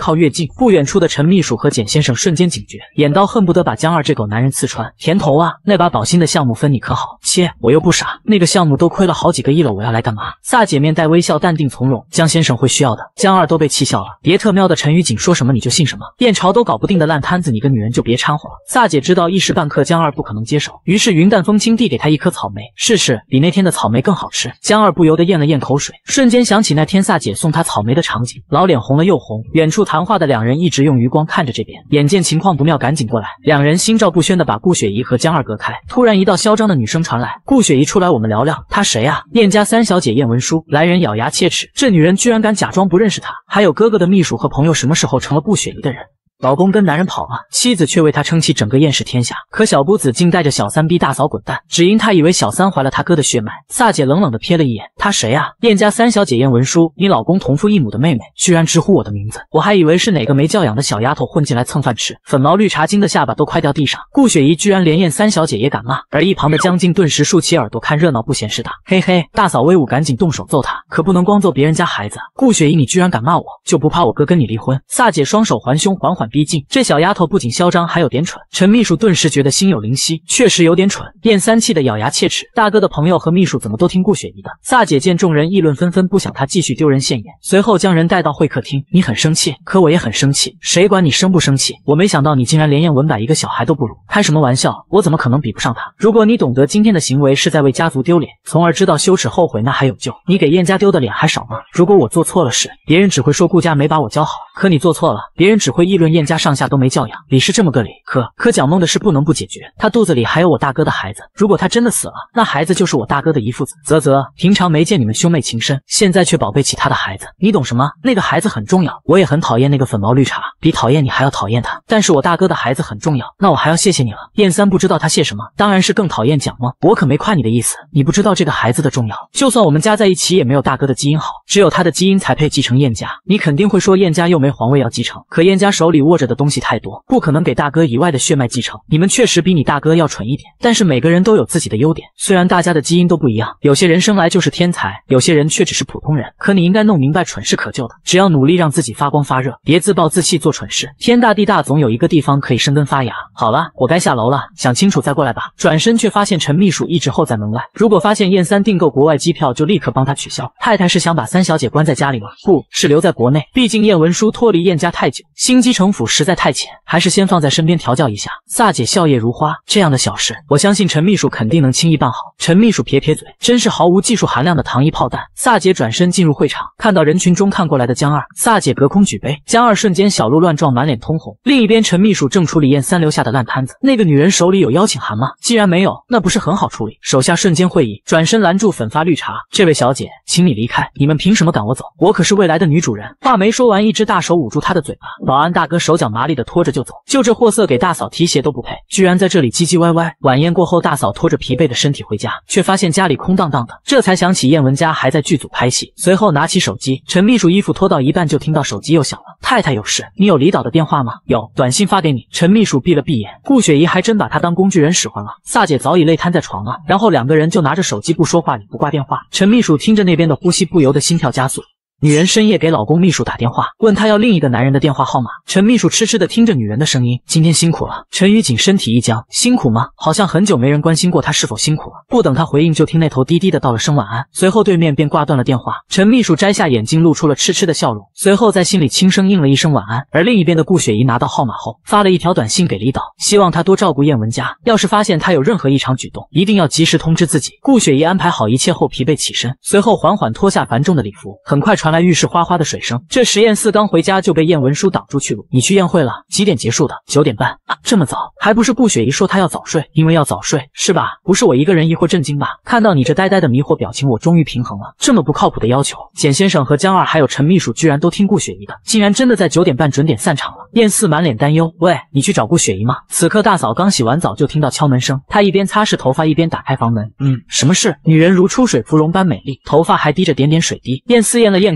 靠越近，不远处的陈秘书和简先生瞬间警觉，眼刀恨不得把江二这狗男人刺穿。甜头啊，那把保新的项目分你可好？切，我又不傻，那个项目都亏了好几个亿了，我要来干嘛？萨姐面带微笑，淡定从容。江先生会需要的。江二都被气笑了，别特喵的陈雨锦说什么你就信什么，燕巢都搞不定的烂摊子，你个女人就别掺和了。萨姐知道一时半刻江二不可能接受，于是云淡风轻递给他一颗草莓，试试，比那天的草莓更好吃。江二不由得咽了咽口水，瞬间想起那天萨姐送他草莓的场景，老脸红了又红。远处谈话的两人一直用余光看着这边，眼见情况不妙，赶紧过来。两人心照不宣的把顾雪怡和江二隔开。突然一道嚣张的女声传来：“顾雪怡出来，我们聊聊。”她谁啊？燕家三小姐燕文书。来人咬牙切齿，这女人居然敢假装不认识她。还有哥哥的秘书和朋友，什么时候成了顾雪怡的人？老公跟男人跑了，妻子却为他撑起整个燕氏天下。可小姑子竟带着小三逼大嫂滚蛋，只因他以为小三怀了他哥的血脉。萨姐冷冷的瞥了一眼，她谁啊？燕家三小姐燕文书，你老公同父异母的妹妹，居然直呼我的名字，我还以为是哪个没教养的小丫头混进来蹭饭吃。粉毛绿茶精的下巴都快掉地上，顾雪怡居然连燕三小姐也敢骂。而一旁的江静顿时竖起耳朵看热闹，不嫌事大。嘿嘿，大嫂威武，赶紧动手揍他，可不能光揍别人家孩子。顾雪怡，你居然敢骂我，就不怕我哥跟你离婚？萨姐双手环胸，缓缓逼近，这小丫头不仅嚣张，还有点蠢。陈秘书顿时觉得心有灵犀，确实有点蠢。燕三气得咬牙切齿，大哥的朋友和秘书怎么都听顾雪怡的？萨姐见众人议论纷纷，不想他继续丢人现眼，随后将人带到会客厅。你很生气，可我也很生气，谁管你生不生气？我没想到你竟然连燕文柏一个小孩都不如，开什么玩笑？我怎么可能比不上他？如果你懂得今天的行为是在为家族丢脸，从而知道羞耻后悔，那还有救。你给燕家丢的脸还少吗？如果我做错了事，别人只会说顾家没把我教好，可你做错了，别人只会议论燕家上下都没教养。理是这么个理，可蒋梦的事不能不解决，他肚子里还有我大哥的孩子，如果他真的死了，那孩子就是我大哥的遗腹子。啧，平常没见你们兄妹情深，现在却宝贝起他的孩子，你懂什么？那个孩子很重要，我也很讨厌那个粉毛绿茶，比讨厌你还要讨厌他，但是我大哥的孩子很重要，那我还要谢谢你了。燕三不知道他谢什么，当然是更讨厌蒋梦，我可没夸你的意思，你不知道这个孩子的重要，就算我们家在一起也没有大哥的基因好，只有他的基因才配继承燕家。你肯定会说燕家又没皇位要继承，可燕家手里握着的东西太多，不可能给大哥以外的血脉继承。你们确实比你大哥要蠢一点，但是每个人都有自己的优点，虽然大家的基因都不一样，有些人生来就是天才，有些人却只是普通人，可你应该弄明白蠢是可救的，只要努力让自己发光发热，别自暴自弃做蠢事，天大地大总有一个地方可以生根发芽。好了，我该下楼了，想清楚再过来吧。转身却发现陈秘书一直候在门外，如果发现燕三订购国外机票，就立刻帮他取消。太太是想把三小姐关在家里吗？不是留在国内，毕竟燕文书脱离燕家太久，心机城府实在太浅，还是先放在身边调教一下。萨姐笑靥如花，这样的小事，我相信陈秘书肯定能轻易办好。陈秘书撇撇嘴，真是毫无技术含量的糖衣炮弹。萨姐转身进入会场，看到人群中看过来的江二，萨姐隔空举杯，江二瞬间小鹿乱撞，满脸通红。另一边，陈秘书正处理燕三留下的烂摊子，那个女人手里有邀请函吗？既然没有，那不是很好处理？手下瞬间会意，转身拦住粉发绿茶，这位小姐，请你离开，你们凭什么赶我走？我可是未来的女主人。话没说完，一只大手捂住她的嘴巴，保安大哥手脚麻利的拖着就走，就这货色给大嫂提鞋都不配，居然在这里唧唧歪歪。晚宴过后，大嫂拖着疲惫的身体回家，却发现家里空荡荡的，这才想起燕文家还在剧组拍戏，随后拿起手机，陈秘书衣服脱到一半就听到手机又响了。太太有事，你有李导的电话吗？有，短信发给你。陈秘书闭了闭眼，顾雪怡还真把他当工具人使唤了。萨姐早已累瘫在床了，然后两个人就拿着手机不说话也不挂电话。陈秘书听着那边的呼吸，不由得心跳加速。女人深夜给老公秘书打电话，问他要另一个男人的电话号码。陈秘书痴痴地听着女人的声音，今天辛苦了。陈雨锦身体一僵，辛苦吗？好像很久没人关心过他是否辛苦了。不等他回应，就听那头低低的道了声晚安，随后对面便挂断了电话。陈秘书摘下眼镜，露出了痴痴的笑容，随后在心里轻声应了一声晚安。而另一边的顾雪怡拿到号码后，发了一条短信给李导，希望他多照顾燕文家，要是发现他有任何异常举动，一定要及时通知自己。顾雪怡安排好一切后，疲惫起身，随后缓缓脱下繁重的礼服，很快传来浴室哗哗的水声。这实验4刚回家就被燕文书挡住去路。你去宴会了？几点结束的？9点半。啊，这么早？还不是顾雪怡说她要早睡，因为要早睡，是吧？不是我一个人疑惑震惊吧？看到你这呆呆的迷惑表情，我终于平衡了。这么不靠谱的要求，简先生和江二还有陈秘书居然都听顾雪怡的，竟然真的在9点半准点散场了。燕4满脸担忧，喂，你去找顾雪怡吗？此刻大嫂刚洗完澡就听到敲门声，她一边擦拭头发一边打开房门。什么事？女人如出水芙蓉般美丽，头发还滴着点点水滴。燕4咽了咽口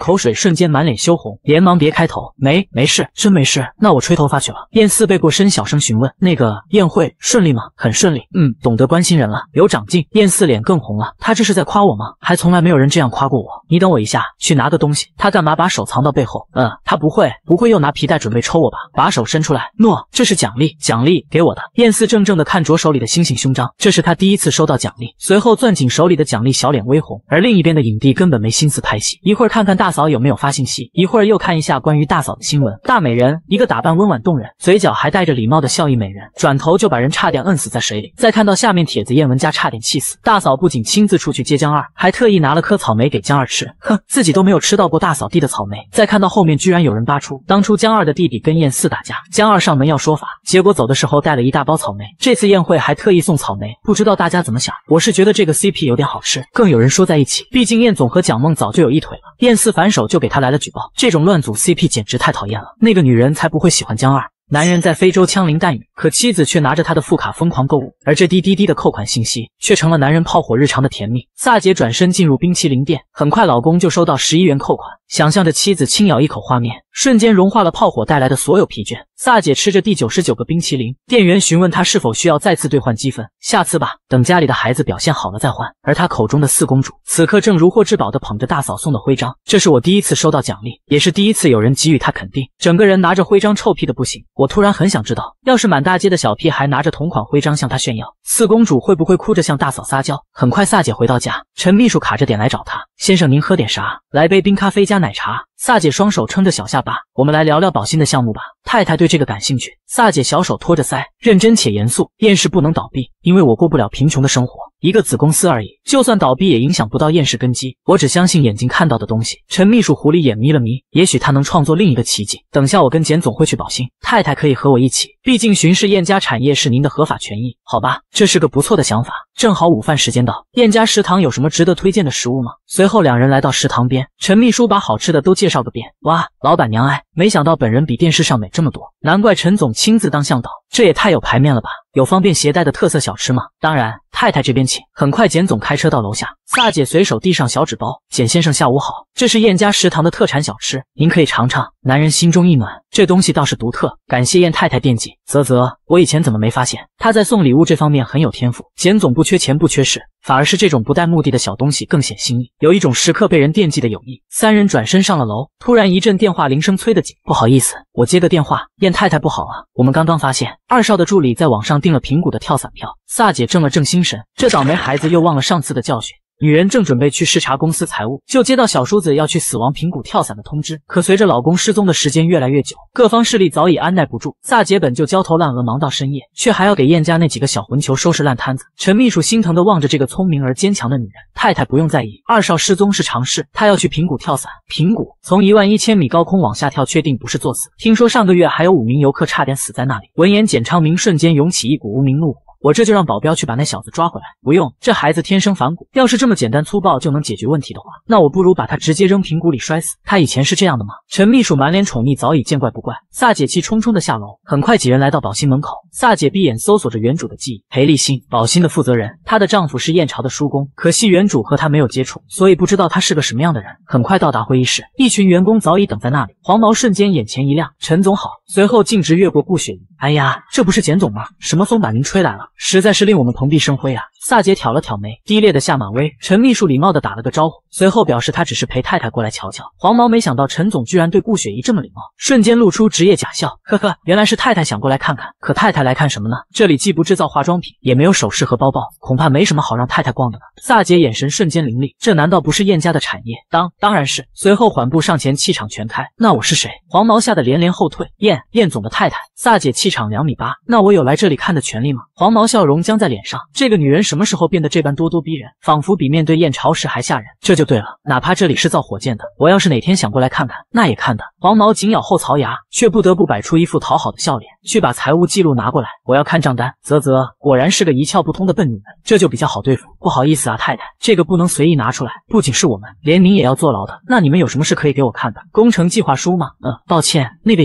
口水，瞬间满脸羞红，连忙别开头，没事，真没事。那我吹头发去了。燕四背过身，小声询问，那个宴会顺利吗？很顺利。懂得关心人了，有长进。燕四脸更红了，他这是在夸我吗？还从来没有人这样夸过我。你等我一下，去拿个东西。他干嘛把手藏到背后？他不会又拿皮带准备抽我吧？把手伸出来。诺，这是奖励，奖励给我的。燕四怔怔地看着手里的星星胸章，这是他第一次收到奖励。随后攥紧手里的奖励，小脸微红。而另一边的影帝根本没心思拍戏，一会儿看看大嫂有没有发信息，一会儿又看一下关于大嫂的新闻。大美人，一个打扮温婉动人，嘴角还带着礼貌的笑意美人，转头就把人差点摁死在水里。再看到下面帖子，燕文家差点气死。大嫂不仅亲自出去接江二，还特意拿了颗草莓给江二吃。自己都没有吃到过大嫂递的草莓。再看到后面，居然有人扒出当初江二的弟弟跟燕四打架，江二上门要说法，结果走的时候带了一大包草莓。这次宴会还特意送草莓，不知道大家怎么想？我是觉得这个 CP 有点好吃，更有人说在一起，毕竟燕总和蒋梦早就有一腿了。燕四反手就给他来了举报，这种乱组 CP 简直太讨厌了，那个女人才不会喜欢江二。男人在非洲枪林弹雨，可妻子却拿着他的副卡疯狂购物，而这滴滴滴的扣款信息却成了男人炮火日常的甜蜜。萨姐转身进入冰淇淋店，很快老公就收到11元扣款，想象着妻子轻咬一口画面，瞬间融化了炮火带来的所有疲倦。萨姐吃着第99个冰淇淋，店员询问她是否需要再次兑换积分，下次吧，等家里的孩子表现好了再换。而她口中的四公主此刻正如获至宝的捧着大嫂送的徽章，这是我第一次收到奖励，也是第一次有人给予她肯定。整个人拿着徽章臭屁的不行，我突然很想知道，要是满大街的小屁孩拿着同款徽章向她炫耀，四公主会不会哭着向大嫂撒娇？很快萨姐回到家，陈秘书卡着点来找她，先生您喝点啥？来杯冰咖啡加奶茶。萨姐双手撑着小下巴，我们来聊聊保新的项目吧。太太对这个感兴趣。萨姐小手托着腮，认真且严肃。燕氏不能倒闭，因为我过不了贫穷的生活，一个子公司而已，就算倒闭也影响不到燕氏根基。我只相信眼睛看到的东西。陈秘书狐狸眼眯了眯，也许他能创作另一个奇迹。等下我跟简总会去保新，太太可以和我一起，毕竟巡视燕家产业是您的合法权益。好吧，这是个不错的想法。正好午饭时间到，燕家食堂有什么值得推荐的食物吗？随后两人来到食堂边，陈秘书把好吃的都介绍个遍。哇，老板娘爱，没想到本人比电视上美这么多，难怪陈总亲自当向导，这也太有排面了吧。有方便携带的特色小吃吗？当然，太太这边请。很快简总开车到楼下，萨姐随手递上小纸包，简先生下午好，这是燕家食堂的特产小吃，您可以尝尝。男人心中一暖，这东西倒是独特，感谢燕太太惦记。啧，我以前怎么没发现，他在送礼物这方面很有天赋。简总不缺钱不缺势，反而是这种不带目的的小东西更显心意，有一种时刻被人惦记的友谊。三人转身上了楼，突然一阵电话铃声催得紧，不好意思，我接个电话。燕太太不好啊，我们刚刚发现二少的助理在网上订了平谷的跳伞票。萨姐正了正心神，这倒霉孩子又忘了上次的教训。女人正准备去视察公司财务，就接到小叔子要去死亡平谷跳伞的通知。可随着老公失踪的时间越来越久，各方势力早已按耐不住。萨姐本就焦头烂额，忙到深夜，却还要给燕家那几个小混球收拾烂摊子。陈秘书心疼地望着这个聪明而坚强的女人，太太不用在意，二少失踪是常事，他要去平谷跳伞。平谷从11000米高空往下跳，确定不是作死。听说上个月还有5名游客差点死在那里。闻言，简昌明瞬间涌起一股无名怒火。我这就让保镖去把那小子抓回来。不用，这孩子天生反骨，要是这么简单粗暴就能解决问题的话，那我不如把他直接扔平谷里摔死。他以前是这样的吗？陈秘书满脸宠溺，早已见怪不怪。萨姐气冲冲的下楼，很快几人来到保新门口。萨姐闭眼搜索着原主的记忆，裴立新，保新的负责人，她的丈夫是燕朝的叔公，可惜原主和他没有接触，所以不知道他是个什么样的人。很快到达会议室，一群员工早已等在那里。黄毛瞬间眼前一亮，陈总好。随后径直越过顾雪怡，哎呀，这不是简总吗？什么风把您吹来了，实在是令我们蓬荜生辉啊。萨姐挑了挑眉，低劣的下马威。陈秘书礼貌地打了个招呼，随后表示他只是陪太太过来瞧瞧。黄毛没想到陈总居然对顾雪怡这么礼貌，瞬间露出职业假笑，呵呵，原来是太太想过来看看。可太太来看什么呢？这里既不制造化妆品，也没有首饰和包包，恐怕没什么好让太太逛的了。萨姐眼神瞬间凌厉，这难道不是燕家的产业？当然是。随后缓步上前，气场全开。那我是谁？黄毛吓得连连后退。燕总的太太。萨姐气场2.8米，那我有来这里看的权利吗？黄毛笑容僵在脸上，这个女人什么时候变得这般咄咄逼人，仿佛比面对燕朝时还吓人。这就对了，哪怕这里是造火箭的，我要是哪天想过来看看，那也看的。黄毛紧咬后槽牙，却不得不摆出一副讨好的笑脸，去把财务记录拿过来，我要看账单。果然是个一窍不通的笨女人，这就比较好对付。不好意思啊，太太，这个不能随意拿出来，不仅是我们，连您也要坐牢的。那你们有什么事可以给我看的？工程计划书吗？抱歉，那个也不行。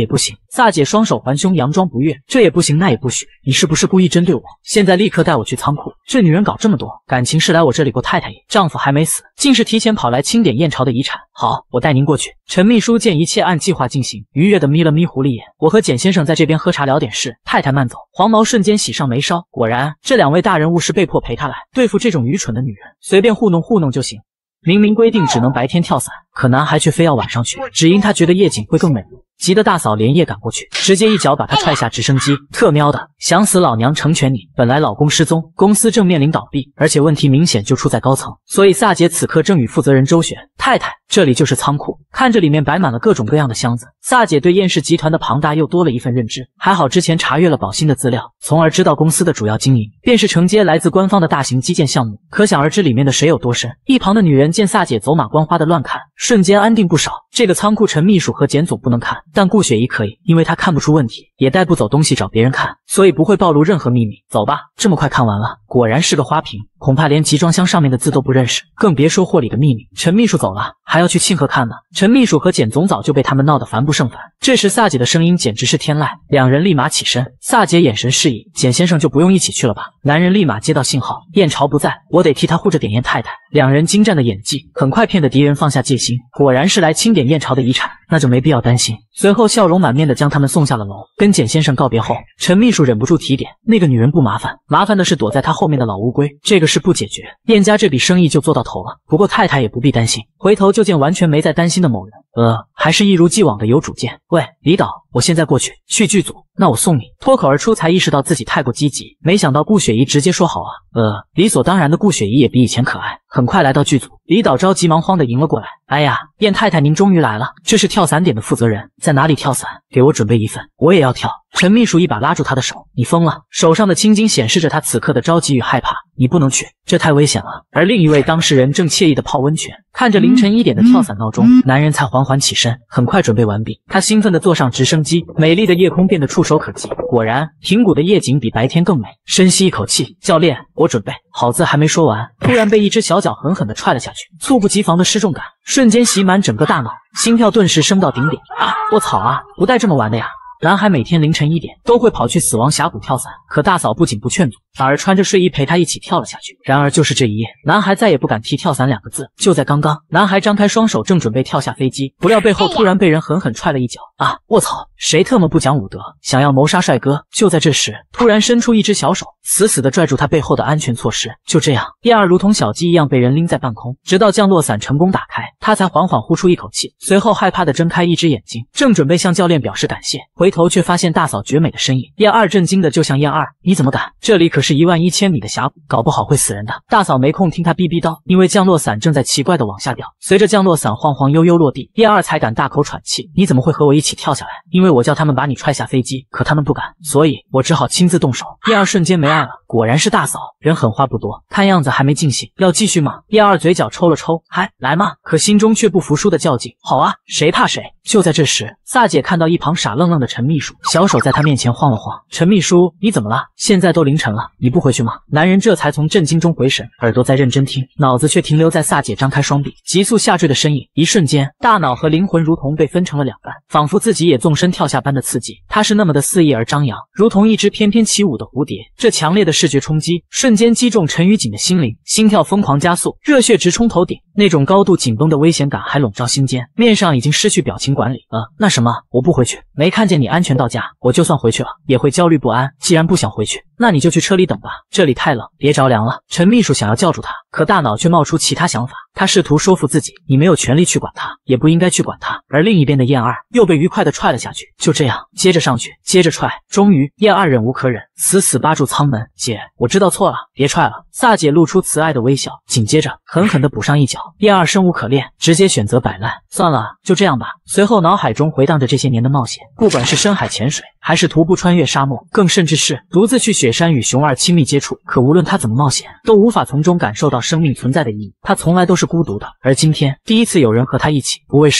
萨姐双手环胸，佯装不悦，这也不行，那也不许，你是不是故意针对我？现在立刻带我去仓库！这女人搞这么多，感情是来我这里过太太瘾，丈夫还没死，竟是提前跑来清点燕朝的遗产。好，我带您过去。陈秘书见一切按计划进行，愉悦的眯了眯狐狸眼。我和简先生在这边喝茶聊点事，太太慢走。黄毛瞬间喜上眉梢，果然这两位大人物是被迫陪他来，对付这种愚蠢的女人，随便糊弄糊弄就行。明明规定只能白天跳伞，可男孩却非要晚上去，只因他觉得夜景会更美。急得大嫂连夜赶过去，直接一脚把他踹下直升机。特喵的，想死老娘成全你！本来老公失踪，公司正面临倒闭，而且问题明显就出在高层，所以萨姐此刻正与负责人周旋。太太，这里就是仓库，看着里面摆满了各种各样的箱子，萨姐对燕氏集团的庞大又多了一份认知。还好之前查阅了宝鑫的资料，从而知道公司的主要经营便是承接来自官方的大型基建项目，可想而知里面的水有多深。一旁的女人见萨姐走马观花的乱看，瞬间安定不少。这个仓库陈秘书和简总不能看，但顾雪怡可以，因为她看不出问题，也带不走东西找别人看，所以不会暴露任何秘密。走吧，这么快看完了，果然是个花瓶，恐怕连集装箱上面的字都不认识，更别说货里的秘密。陈秘书走了，还要去庆贺看呢。陈秘书和简总早就被他们闹得烦不胜烦。这时萨姐的声音简直是天籁，两人立马起身。萨姐眼神示意，简先生就不用一起去了吧。男人立马接到信号，燕朝不在，我得替他护着点燕太太。两人精湛的演技，很快骗得敌人放下戒心，果然是来清点燕朝的遗产，那就没必要担心。随后笑容满面的将他们送下了楼。跟简先生告别后，陈秘书忍不住提点，那个女人不麻烦，麻烦的是躲在他后面的老乌龟，这个事不解决，燕家这笔生意就做到头了。不过太太也不必担心。回头就见完全没在担心的某人，还是一如既往的有主见。喂，李导，我现在过去剧组，那我送你。脱口而出才意识到自己太过积极，没想到顾雪怡直接说好啊。理所当然的顾雪怡也比以前可爱。很快来到剧组，李导着急忙慌的迎了过来。哎呀，燕太太您终于来了，这是跳伞点的负责人，在哪里跳伞？给我准备一份，我也要跳。陈秘书一把拉住他的手，你疯了？手上的青筋显示着他此刻的着急与害怕。你不能去，这太危险了。而另一位当事人正惬意的泡温泉，看着凌晨1点的跳伞闹钟，男人才缓缓起身，很快准备完毕。他兴奋地坐上直升机，美丽的夜空变得触手可及。果然，平谷的夜景比白天更美。深吸一口气，教练，我准备好字还没说完，突然被一只小脚狠狠地踹了下去，猝不及防的失重感瞬间袭满整个大脑，心跳顿时升到顶点。啊，我操啊，不带这么玩的呀！男孩每天凌晨1点都会跑去死亡峡谷跳伞，可大嫂不仅不劝阻，反而穿着睡衣陪他一起跳了下去。然而就是这一夜，男孩再也不敢提跳伞2个字。就在刚刚，男孩张开双手正准备跳下飞机，不料背后突然被人狠狠踹了一脚。啊，卧槽，谁特么不讲武德，想要谋杀帅哥？就在这时，突然伸出一只小手，死死地拽住他背后的安全措施。就这样，燕儿如同小鸡一样被人拎在半空，直到降落伞成功打开，他才缓缓呼出一口气，随后害怕地睁开一只眼睛，正准备向教练表示感谢，回头却发现大嫂绝美的身影。燕儿震惊的就像燕儿，你怎么敢？这里可是11000米的峡谷，搞不好会死人的。大嫂没空听他逼逼叨，因为降落伞正在奇怪的往下掉，随着降落伞晃晃悠悠落地，燕儿才敢大口喘气。你怎么会和我一起跳下来？因为我叫他们把你踹下飞机，可他们不敢，所以我只好亲自动手。燕儿瞬间没爱了，果然是大嫂，人狠话不多，看样子还没尽兴，要继续吗？燕儿嘴角抽了抽，嗨，来嘛！可心中却不服输的较劲，好啊，谁怕谁！就在这时，萨姐看到一旁傻愣愣的陈秘书，小手在他面前晃了晃。陈秘书，你怎么了？现在都凌晨了，你不回去吗？男人这才从震惊中回神，耳朵在认真听，脑子却停留在萨姐张开双臂急速下坠的身影。一瞬间，大脑和灵魂如同被分成了2半，仿佛自己也纵身跳下般的刺激。他是那么的肆意而张扬，如同一只翩翩起舞的蝴蝶。这强烈的视觉冲击瞬间击中陈雨锦的心灵，心跳疯狂加速，热血直冲头顶，那种高度紧绷的危险感还笼罩心间，面上已经失去表情管理。那什么，我不回去，没看见你安全到家，我就算回去了也会焦虑不安。既然不想回去，那你就去车里等吧，这里太冷，别着凉了。陈秘书想要叫住他，可大脑却冒出其他想法。他试图说服自己，你没有权利去管他，也不应该去管他。而另一边的燕儿又被愉快地踹了下去。就这样，接着上去，接着踹。终于，燕儿忍无可忍，死死扒住舱门。姐，我知道错了，别踹了。萨姐露出慈爱的微笑，紧接着狠狠地补上一脚。燕儿生无可恋，直接选择摆烂。算了，就这样吧。随后脑海中回荡着这些年的冒险，不管是深海潜水，还是徒步穿越沙漠，更甚至是独自去雪山与熊二亲密接触。可无论他怎么冒险，都无法从中感受到生命存在的意义。他从来都是孤独的，而今天第一次有人和他一起，不畏生死，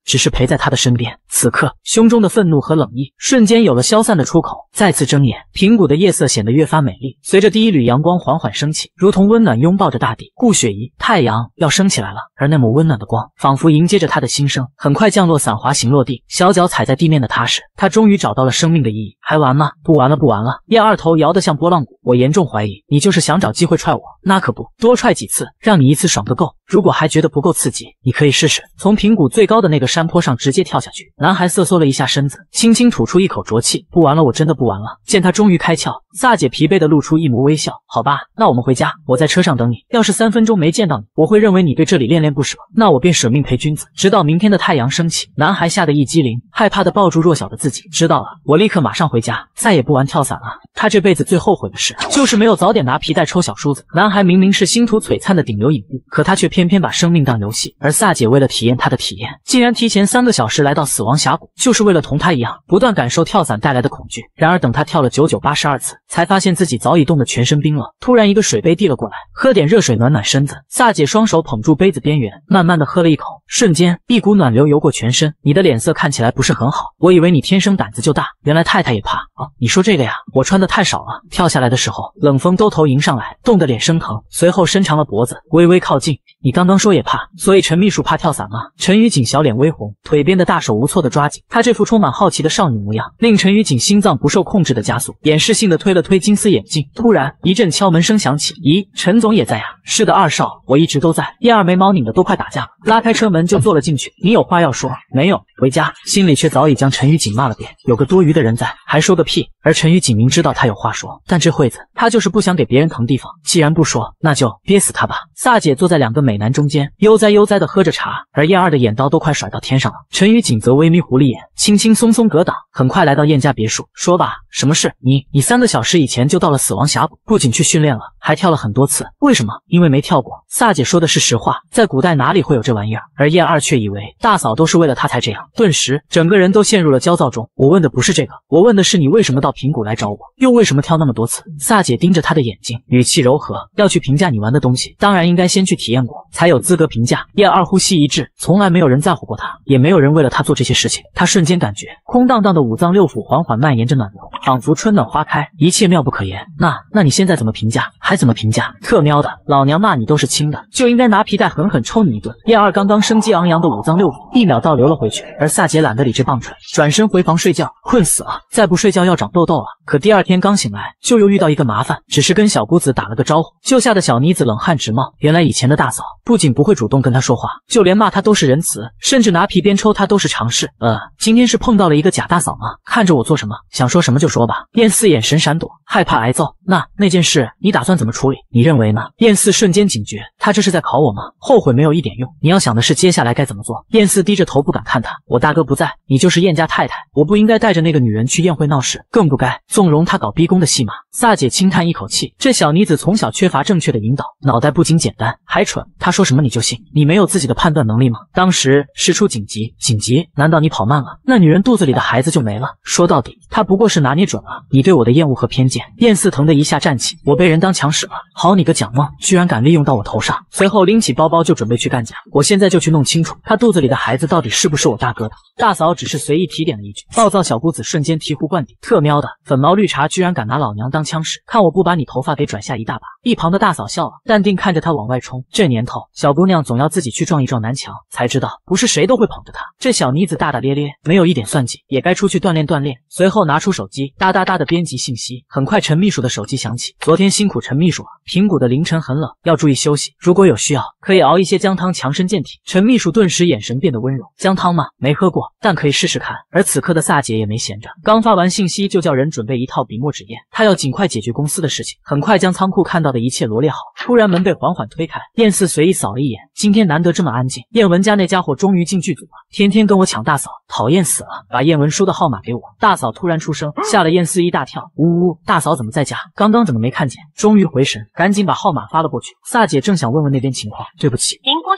只是陪在他的身边。此刻，胸中的愤怒和冷意瞬间有了消散的出口。再次睁眼，平谷的夜色显得越发美丽。随着第一缕阳光缓缓升起，如同温暖拥抱着大地。顾雪怡，太阳要升起来了，而那抹温暖的光仿佛迎接着他的心声，很快降落，伞滑行落地。小脚踩在地面的踏实，他终于找到了生命的意义。还完吗？不完了，不完了！叶二头摇得像拨浪鼓。我严重怀疑你就是想找机会踹我。那可不，多踹几次，让你一次爽个够。如果还觉得不够刺激，你可以试试从平谷最高的那个山坡上直接跳下去。男孩瑟缩了一下身子，轻轻吐出一口浊气。不完了，我真的不完了。见他终于开窍，萨姐疲惫地露出一抹微笑。好吧，那我们回家，我在车上等你。要是3分钟没见到你，我会认为你对这里恋恋不舍，那我便舍命陪君子，直到明天的太阳升起。男孩吓得一激灵，害怕地抱住弱小的自己。知道了，我立刻马上回家，再也不玩跳伞了。他这辈子最后悔的事，就是没有早点拿皮带抽小叔子。男孩明明是星途璀璨的顶流影帝，可他却偏偏把生命当游戏。而萨姐为了体验他的体验，竟然提前3个小时来到死亡峡谷，就是为了同他一样，不断感受跳伞带来的恐惧。然而等他跳了9982次，才发现自己早已冻得全身冰冷。突然一个水杯递了过来，喝点热水暖暖身子。萨姐双手捧住杯子边缘，慢慢的喝了一口，瞬间一股暖流游过全身。你的脸色看起来不是很好，我以为你天生胆子就大，原来太太也怕啊！你说这个呀，我穿的太少了。跳下来的时候，冷风兜头迎上来，冻得脸生疼，随后伸长了脖子，微微靠近。你刚刚说也怕，所以陈秘书怕跳伞吗？陈雨锦小脸微红，腿边的大手无措的抓紧。她这副充满好奇的少女模样，令陈雨锦心脏不受控制的加速，掩饰性的推了推金丝眼镜。突然一阵敲门声响起，咦，陈总也在呀？是的，二少，我一直都在。叶二眉毛拧得都快打架了，拉开车门就坐了进去。你有话要说？没有，回家。心里却早已将陈雨锦骂了遍，有个多余的人在，还说个屁。而陈雨锦明知道他有话说，但这会子他就是不想给别人腾地方，既然不说，那就憋死他吧。萨姐坐在2个美男中间，悠哉悠哉地喝着茶，而燕二的眼刀都快甩到天上了。陈雨锦则微眯狐狸眼，轻轻松松格挡，很快来到燕家别墅。说吧，什么事？你3个小时以前就到了死亡峡谷，不仅去训练了，还跳了很多次。为什么？因为没跳过。萨姐说的是实话，在古代哪里会有这玩意儿？而燕二却以为大嫂都是为了他才这样，顿时整个人都陷入了焦躁中。我问的不是这个，我问的是你为什么到平谷来找我，又为什么跳那么多次？萨姐盯着他的眼睛，语气柔和，要去评价你玩的东西，当然应该先去体验过，才有资格评价。燕二呼吸一滞，从来没有人在乎过他，也没有人为了他做这些事情。他瞬间感觉空荡荡的五脏六腑缓缓蔓延着暖流，仿佛春暖花开，一切妙不可言。那你现在怎么评价？还怎么评价？特喵的，老娘骂你都是轻的，就应该拿皮带狠狠抽你一顿。燕二刚刚生机昂扬的五脏六腑，1秒倒流了回去，而萨姐懒得理这棒槌，转身回房睡觉，困死了，再不睡觉要长痘痘了。可第2天刚醒来，就又遇到一个麻烦，只是跟小姑子打了个招呼，就吓得小妮子冷汗直冒。原来以前的大嫂不仅不会主动跟她说话，就连骂她都是仁慈，甚至拿皮鞭抽她都是常事。今天是碰到了一个假大嫂吗？看着我做什么？想说什么就说吧。燕四眼神闪躲，害怕挨揍。那件事你打算怎么处理？你认为呢？燕四瞬间警觉，他这是在考我吗？后悔没有一点用，你要想的是接下来该怎么做。燕四低着头不敢看他，我大哥不在，你就是燕家太太，我不应该带着那个女人去宴会闹事，更不该纵容她搞逼宫的戏码。萨姐轻叹一口气，这小妮子从小缺乏正确的引导，脑袋不仅简单还蠢，她说什么你就信，你没有自己的判断能力吗？当时事出紧急，难道你跑慢了，那女人肚子里的孩子就没了？说到底，她不过是拿捏准了你对我的厌恶和偏见。燕四疼的一下站起，我被人当强使了，好你个蒋梦，居然敢利用到我头上。随后拎起包包就准备去干架，我现在就去弄清楚她肚子里的孩子到底是不是我大哥的。大嫂只是随意提点了一句，暴躁小姑子瞬间醍醐灌顶，特喵的，粉毛绿茶居然敢拿老娘当枪使，看我不把你头发给转下一大把。一旁的大嫂笑了，淡定看着他往外冲。这年头，小姑娘总要自己去撞一撞南墙，才知道不是谁都会捧着她。这小妮子大大咧咧，没有一点算计，也该出去锻炼锻炼。随后拿出手机，哒哒哒的编辑信息。很快，陈秘书的手机响起，昨天辛苦陈秘书了。平谷的凌晨很冷，要注意休息。如果有需要，可以熬一些姜汤强身健体。陈秘书顿时眼神变得温柔。姜汤吗？没喝过，但可以试试看。而此刻的萨姐也没闲着，刚发完信息就叫人准备一套笔墨纸砚，她要尽快解决公司的事情，很快将仓库看到的一切罗列好。突然门被缓缓推开，燕四随意扫了一眼，今天难得这么安静，燕文家那家伙终于进剧组了，天天跟我抢大嫂，讨厌死了，把燕文书的号码给我。大嫂突然出声，吓了燕四一大跳，呜呜，大嫂怎么在家？刚刚怎么没看见？终于回神，赶紧把号码发了过去。萨姐正想问问那边情况，对不起， 您拨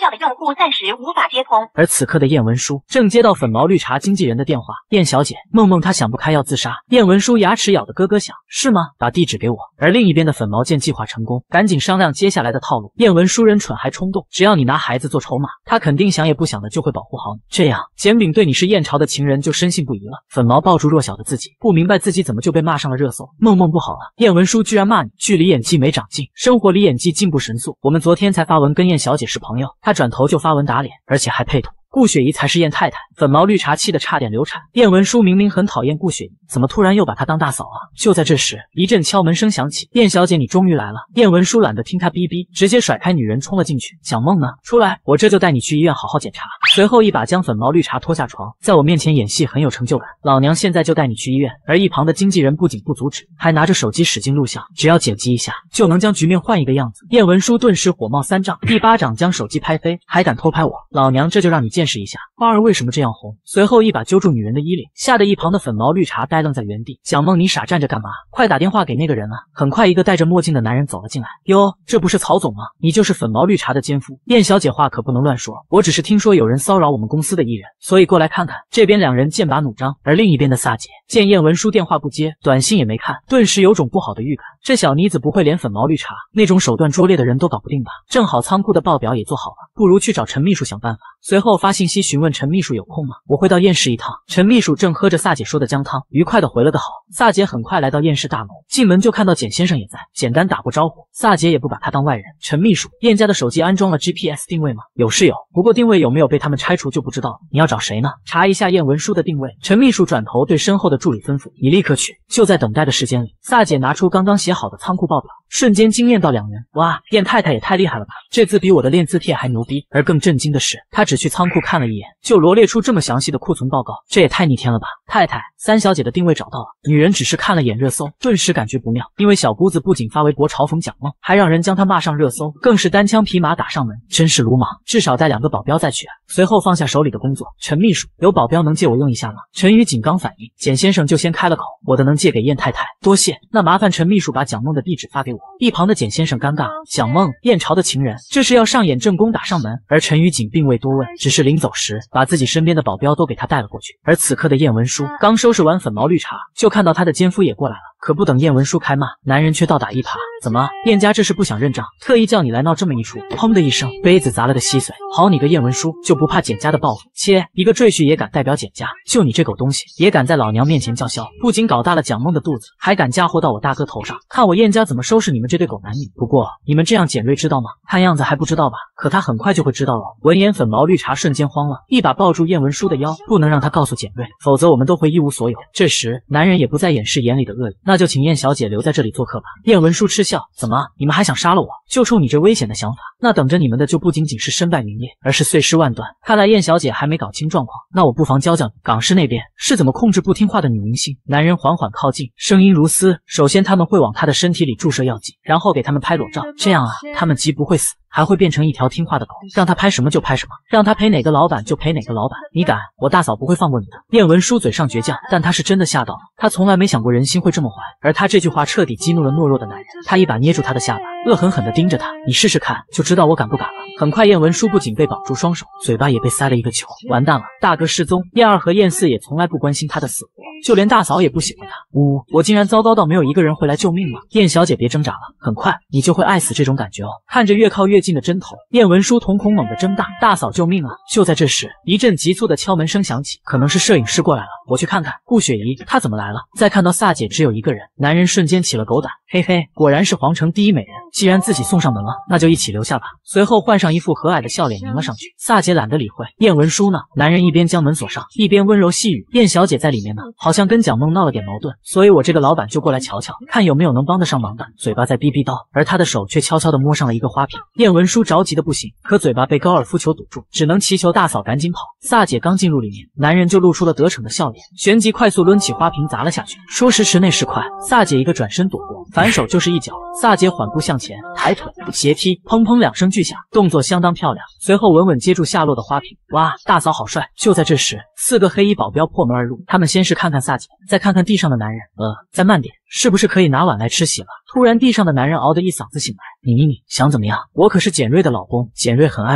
叫的用户暂时无法接通。 而此刻的燕文书正接到粉毛绿茶经纪人的电话，燕小姐，梦梦她想不开要自杀。燕文书牙齿咬得咯咯响，是吗？把地址给我。而另一边的粉毛见计划成功，赶紧商量接下来的套路。燕文书人蠢还冲动，只要你拿孩子做筹码，他肯定想也不想的就会保护好你。这样，简炳对你是燕朝的情人就深信不疑了。粉毛抱住弱小的自己，不明白自己怎么就被骂上了热搜。梦梦不好了，燕文书居然骂你，剧里演技没长进，生活里演技进步神速。我们昨天才发文跟燕小姐是朋友，她转头就发文打脸，而且还配图。顾雪怡才是燕太太，粉毛绿茶气得差点流产。燕文书明明很讨厌顾雪怡，怎么突然又把她当大嫂啊？就在这时，一阵敲门声响起，燕小姐你终于来了。燕文书懒得听她逼逼，直接甩开女人冲了进去。小梦呢？出来，我这就带你去医院好好检查。随后一把将粉毛绿茶拖下床，在我面前演戏很有成就感，老娘现在就带你去医院。而一旁的经纪人不仅不阻止，还拿着手机使劲录像，只要剪辑一下就能将局面换一个样子。燕文书顿时火冒三丈，一巴掌将手机拍飞，还敢偷拍我，老娘这就让你见识一下花儿为什么这样红。随后一把揪住女人的衣领，吓得一旁的粉毛绿茶呆愣在原地。小梦你傻站着干嘛？快打电话给那个人啊！很快一个戴着墨镜的男人走了进来。哟，这不是曹总吗？你就是粉毛绿茶的奸夫。燕小姐话可不能乱说，我只是听说有人骚扰我们公司的艺人，所以过来看看。这边两人剑拔弩张，而另一边的萨姐见燕文书电话不接，短信也没看，顿时有种不好的预感。这小妮子不会连粉毛绿茶那种手段拙劣的人都搞不定吧？正好仓库的报表也做好了，不如去找陈秘书想办法。随后发信息询问陈秘书有空吗？我会到燕市一趟。陈秘书正喝着萨姐说的姜汤，愉快的回了个好。萨姐很快来到燕市大楼，进门就看到简先生也在，简单打过招呼，萨姐也不把他当外人。陈秘书，燕家的手机安装了 GPS 定位吗？有是有，不过定位有没有被他们拆除就不知道了。你要找谁呢？查一下燕文书的定位。陈秘书转头对身后的助理吩咐，你立刻去。就在等待的时间里，萨姐拿出刚刚写好的仓库报表，瞬间惊艳到两人。哇，燕太太也太厉害了吧，这字比我的练字帖还牛逼。而更震惊的是，她只去仓库看了一眼，就罗列出这么详细的库存报告，这也太逆天了吧。太太，三小姐的定位找到了。女人只是看了眼热搜，顿时感觉不妙，因为小姑子不仅发微博嘲讽蒋梦，还让人将她骂上热搜，更是单枪匹马打上门，真是鲁莽，至少带2个保镖再去啊。随后放下手里的工作，陈秘书，有保镖能借我用一下吗？陈宇锦刚反应，简先生就先开了口，我的能借给燕太太，多谢。那麻烦陈秘书把蒋梦的地址发给我。一旁的简先生尴尬，蒋梦，燕朝的情人，这是要上演正宫打上门。而陈宇锦并未多问，只是临走时把自己身边的保镖都给他带了过去。而此刻的燕文书刚收拾完粉毛绿茶，就看到他的奸夫也过来了。可不等燕文书开骂，男人却倒打一耙。怎么，燕家这是不想认账，特意叫你来闹这么一出？砰的一声，杯子砸了个稀碎。好你个燕文书，就不怕简家的报复？切，一个赘婿也敢代表简家？就你这狗东西，也敢在老娘面前叫嚣？不仅搞大了蒋梦的肚子，还敢嫁祸到我大哥头上，看我燕家怎么收拾你们这对狗男女！不过你们这样简瑞知道吗？看样子还不知道吧？可他很快就会知道了。闻言，粉毛绿茶瞬间慌了，一把抱住燕文书的腰，不能让他告诉简瑞，否则我们都会一无所有。这时，男人也不再掩饰眼里的恶意，那就请燕小姐留在这里做客吧。燕文书嗤笑，怎么，你们还想杀了我？就冲你这危险的想法，那等着你们的就不仅仅是身败名裂，而是碎尸万段。看来燕小姐还没搞清状况，那我不妨教教你，港视那边是怎么控制不听话的女明星。男人缓缓靠近，声音如丝。首先他们会往她的身体里注射药剂，然后给他们拍裸照，这样啊，他们既不会死，还会变成一条听话的狗，让他拍什么就拍什么，让他陪哪个老板就陪哪个老板。你敢，我大嫂不会放过你的。燕文书嘴上倔强，但他是真的吓到了，他从来没想过人心会这么坏，而他这句话彻底激怒了懦弱的男人。他一把捏住他的下巴，恶狠狠地盯着他，你试试看，就知道我敢不敢了。很快，燕文书不仅被绑住双手，嘴巴也被塞了一个球。完蛋了，大哥失踪，燕二和燕四也从来不关心他的死活，就连大嫂也不喜欢他。我竟然糟糕到没有一个人会来救命了。燕小姐别挣扎了，很快你就会爱死这种感觉哦。看着越靠越近的针头，燕文书瞳孔猛地睁大，大嫂救命啊！就在这时，一阵急促的敲门声响起，可能是摄影师过来了，我去看看。顾雪怡，她怎么来了？再看到萨姐只有一个人，男人瞬间起了狗胆，嘿嘿，果然是皇城第一美人，既然自己送上门了，那就一起留下吧。随后换上一副和蔼的笑脸迎了上去。萨姐懒得理会燕文书呢，男人一边将门锁上，一边温柔细语，燕小姐在里面呢，好像跟蒋梦闹了点矛盾，所以我这个老板就过来瞧瞧，看有没有能帮得上忙的。嘴巴在逼逼叨，而他的手却悄悄地摸上了一个花瓶。燕文书着急的不行，可嘴巴被高尔夫球堵住，只能祈求大嫂赶紧跑。萨姐刚进入里面，男人就露出了得逞的笑脸，旋即快速抡起花瓶砸了下去。说时迟那时快，萨姐一个转身躲过，反手就是一脚。萨姐缓步向前，抬腿斜踢，砰砰2声巨响，动作相当漂亮。随后稳稳接住下落的花瓶。哇，大嫂好帅！就在这时，4个黑衣保镖破门而入，他们先是看看萨姐，再看看地上的男人，再慢点，是不是可以拿碗来吃席了？突然地上的男人嗷的一嗓子醒来，你想怎么样？我可是简瑞的老公，简瑞很爱我的。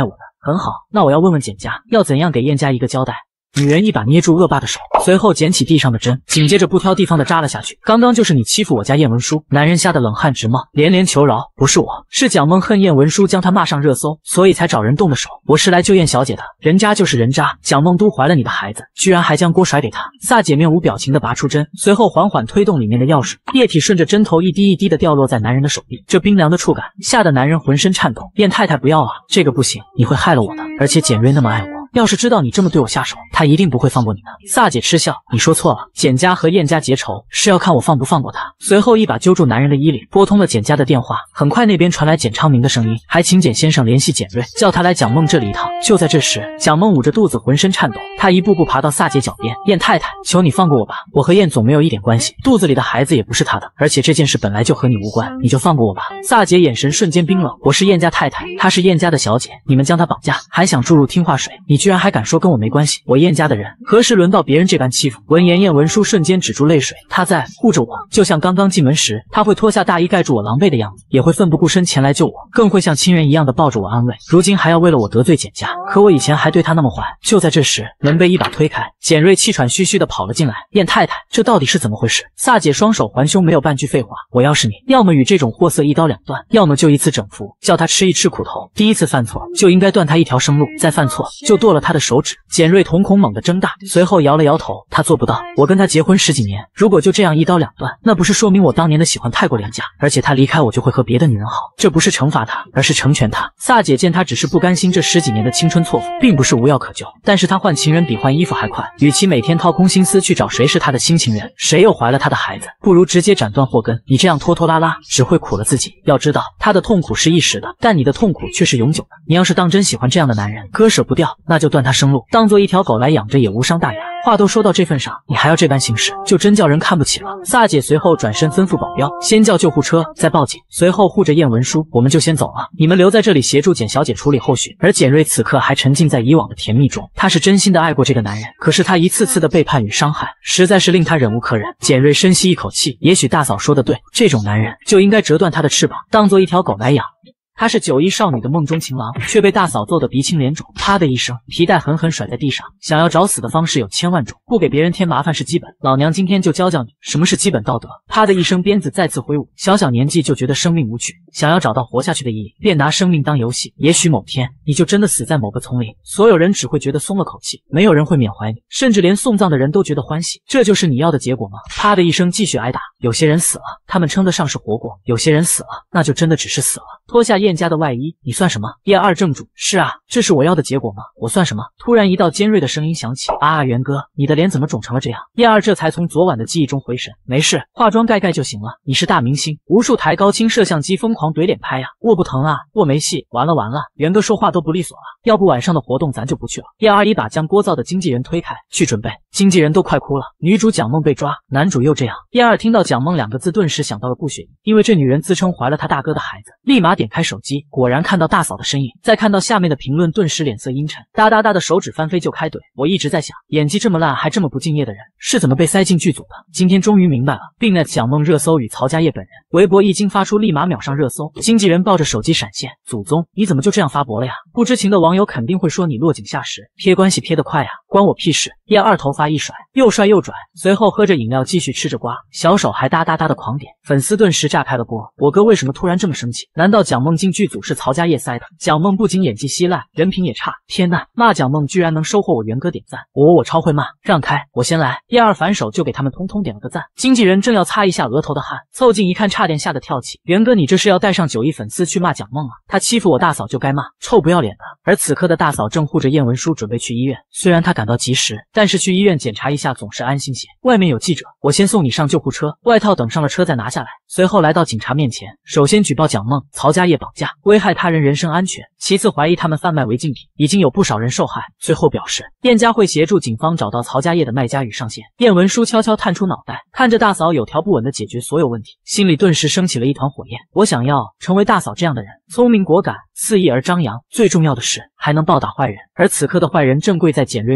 很好，那我要问问简家，要怎样给燕家一个交代？女人一把捏住恶霸的手，随后捡起地上的针，紧接着不挑地方的扎了下去。刚刚就是你欺负我家燕文书。男人吓得冷汗直冒，连连求饶：不是我，是蒋梦恨燕文书将他骂上热搜，所以才找人动的手。我是来救燕小姐的，人渣就是人渣。蒋梦都怀了你的孩子，居然还将锅甩给他。萨姐面无表情地拔出针，随后缓缓推动里面的药水，液体顺着针头一滴一滴地掉落在男人的手臂。这冰凉的触感吓得男人浑身颤抖。燕太太不要啊，这个不行，你会害了我的。而且简瑞那么爱我。要是知道你这么对我下手，他一定不会放过你的。萨姐嗤笑，你说错了，简家和燕家结仇是要看我放不放过他。随后一把揪住男人的衣领，拨通了简家的电话。很快那边传来简昌明的声音，还请简先生联系简瑞，叫他来蒋梦这里一趟。就在这时，蒋梦捂着肚子浑身颤抖，他一步步爬到萨姐脚边，燕太太，求你放过我吧，我和燕总没有一点关系，肚子里的孩子也不是他的，而且这件事本来就和你无关，你就放过我吧。萨姐眼神瞬间冰冷，我是燕家太太，她是燕家的小姐，你们将她绑架，还想注入听话水，你居然还敢说跟我没关系？我燕家的人何时轮到别人这般欺负？闻言，燕文书瞬间止住泪水，他在护着我，就像刚刚进门时，他会脱下大衣盖住我狼狈的样子，也会奋不顾身前来救我，更会像亲人一样的抱着我安慰。如今还要为了我得罪简家，可我以前还对他那么坏。就在这时，门被一把推开，简瑞气喘吁吁地跑了进来。燕太太，这到底是怎么回事？萨姐双手环胸，没有半句废话。我要是你，要么与这种货色一刀两断，要么就一次整服，叫他吃一吃苦头。第一次犯错就应该断他一条生路，再犯错就剁了他的手指。简瑞瞳孔猛地睁大，随后摇了摇头，他做不到。我跟他结婚10几年，如果就这样一刀两断，那不是说明我当年的喜欢太过廉价？而且他离开我就会和别的女人好，这不是惩罚他，而是成全他。萨姐见他只是不甘心这10几年的青春错付，并不是无药可救，但是他换情人比换衣服还快，与其每天掏空心思去找谁是他的新情人，谁又怀了他的孩子，不如直接斩断祸根。你这样拖拖拉拉，只会苦了自己。要知道，他的痛苦是一时的，但你的痛苦却是永久的。你要是当真喜欢这样的男人，割舍不掉，那就断他生路，当做一条狗来养着也无伤大雅。话都说到这份上，你还要这般行事，就真叫人看不起了。萨姐随后转身吩咐保镖，先叫救护车，再报警，随后护着燕文书，我们就先走了，你们留在这里协助简小姐处理后续。而简瑞此刻还沉浸在以往的甜蜜中，他是真心的爱过这个男人，可是他一次次的背叛与伤害，实在是令他忍无可忍。简瑞深吸一口气，也许大嫂说的对，这种男人就应该折断他的翅膀，当做一条狗来养。他是91少女的梦中情郎，却被大嫂揍得鼻青脸肿。啪的一声，皮带狠狠甩在地上。想要找死的方式有千万种，不给别人添麻烦是基本。老娘今天就教教你什么是基本道德。啪的一声，鞭子再次挥舞。小小年纪就觉得生命无趣，想要找到活下去的意义，便拿生命当游戏。也许某天你就真的死在某个丛林，所有人只会觉得松了口气，没有人会缅怀你，甚至连送葬的人都觉得欢喜。这就是你要的结果吗？啪的一声，继续挨打。有些人死了，他们称得上是活过；有些人死了，那就真的只是死了。脱下燕家的外衣，你算什么？燕二正主，是啊，这是我要的结果吗？我算什么？突然一道尖锐的声音响起，啊，元哥，你的脸怎么肿成了这样？燕二这才从昨晚的记忆中回神，没事，化妆盖盖就行了。你是大明星，无数台高清摄像机疯狂怼脸拍呀，握不疼啊？握没戏，完了完了，元哥说话都不利索了，要不晚上的活动咱就不去了。燕二一把将聒噪的经纪人推开，去准备。经纪人都快哭了，女主蒋梦被抓，男主又这样。燕二听到蒋梦2个字，顿时想到了顾雪姨，因为这女人自称怀了他大哥的孩子，立马点开手机，果然看到大嫂的身影，再看到下面的评论，顿时脸色阴沉，哒哒哒的手指翻飞就开怼。我一直在想，演技这么烂还这么不敬业的人，是怎么被塞进剧组的？今天终于明白了。并net蒋梦热搜与曹家业本人，微博一经发出，立马秒上热搜。经纪人抱着手机闪现，祖宗，你怎么就这样发博了呀？不知情的网友肯定会说你落井下石，撇关系撇得快呀，关我屁事。燕二头发一甩，又帅又拽，随后喝着饮料继续吃着瓜，小手还哒哒哒的狂点，粉丝顿时炸开了锅。我哥为什么突然这么生气？难道蒋梦进剧组是曹家业塞的？蒋梦不仅演技稀烂，人品也差。天呐，骂蒋梦居然能收获我元哥点赞，我超会骂，让开，我先来。燕二反手就给他们通通点了个赞。经纪人正要擦一下额头的汗，凑近一看，差点吓得跳起。元哥，你这是要带上9亿粉丝去骂蒋梦啊？他欺负我大嫂就该骂，臭不要脸的。而此刻的大嫂正护着燕文书准备去医院，虽然她赶到及时，但是去医院检查一下总是安心些。外面有记者，我先送你上救护车，外套等上了车再拿下来。随后来到警察面前，首先举报蒋梦、曹家业绑架，危害他人人身安全，其次怀疑他们贩卖违禁品，已经有不少人受害。最后表示燕家会协助警方找到曹家业的卖家与上线。燕文书悄悄探出脑袋，看着大嫂有条不紊地解决所有问题，心里顿时升起了一团火焰。我想要成为大嫂这样的人，聪明果敢，肆意而张扬，最重要的是还能暴打坏人。而此刻的坏人正跪在简瑞面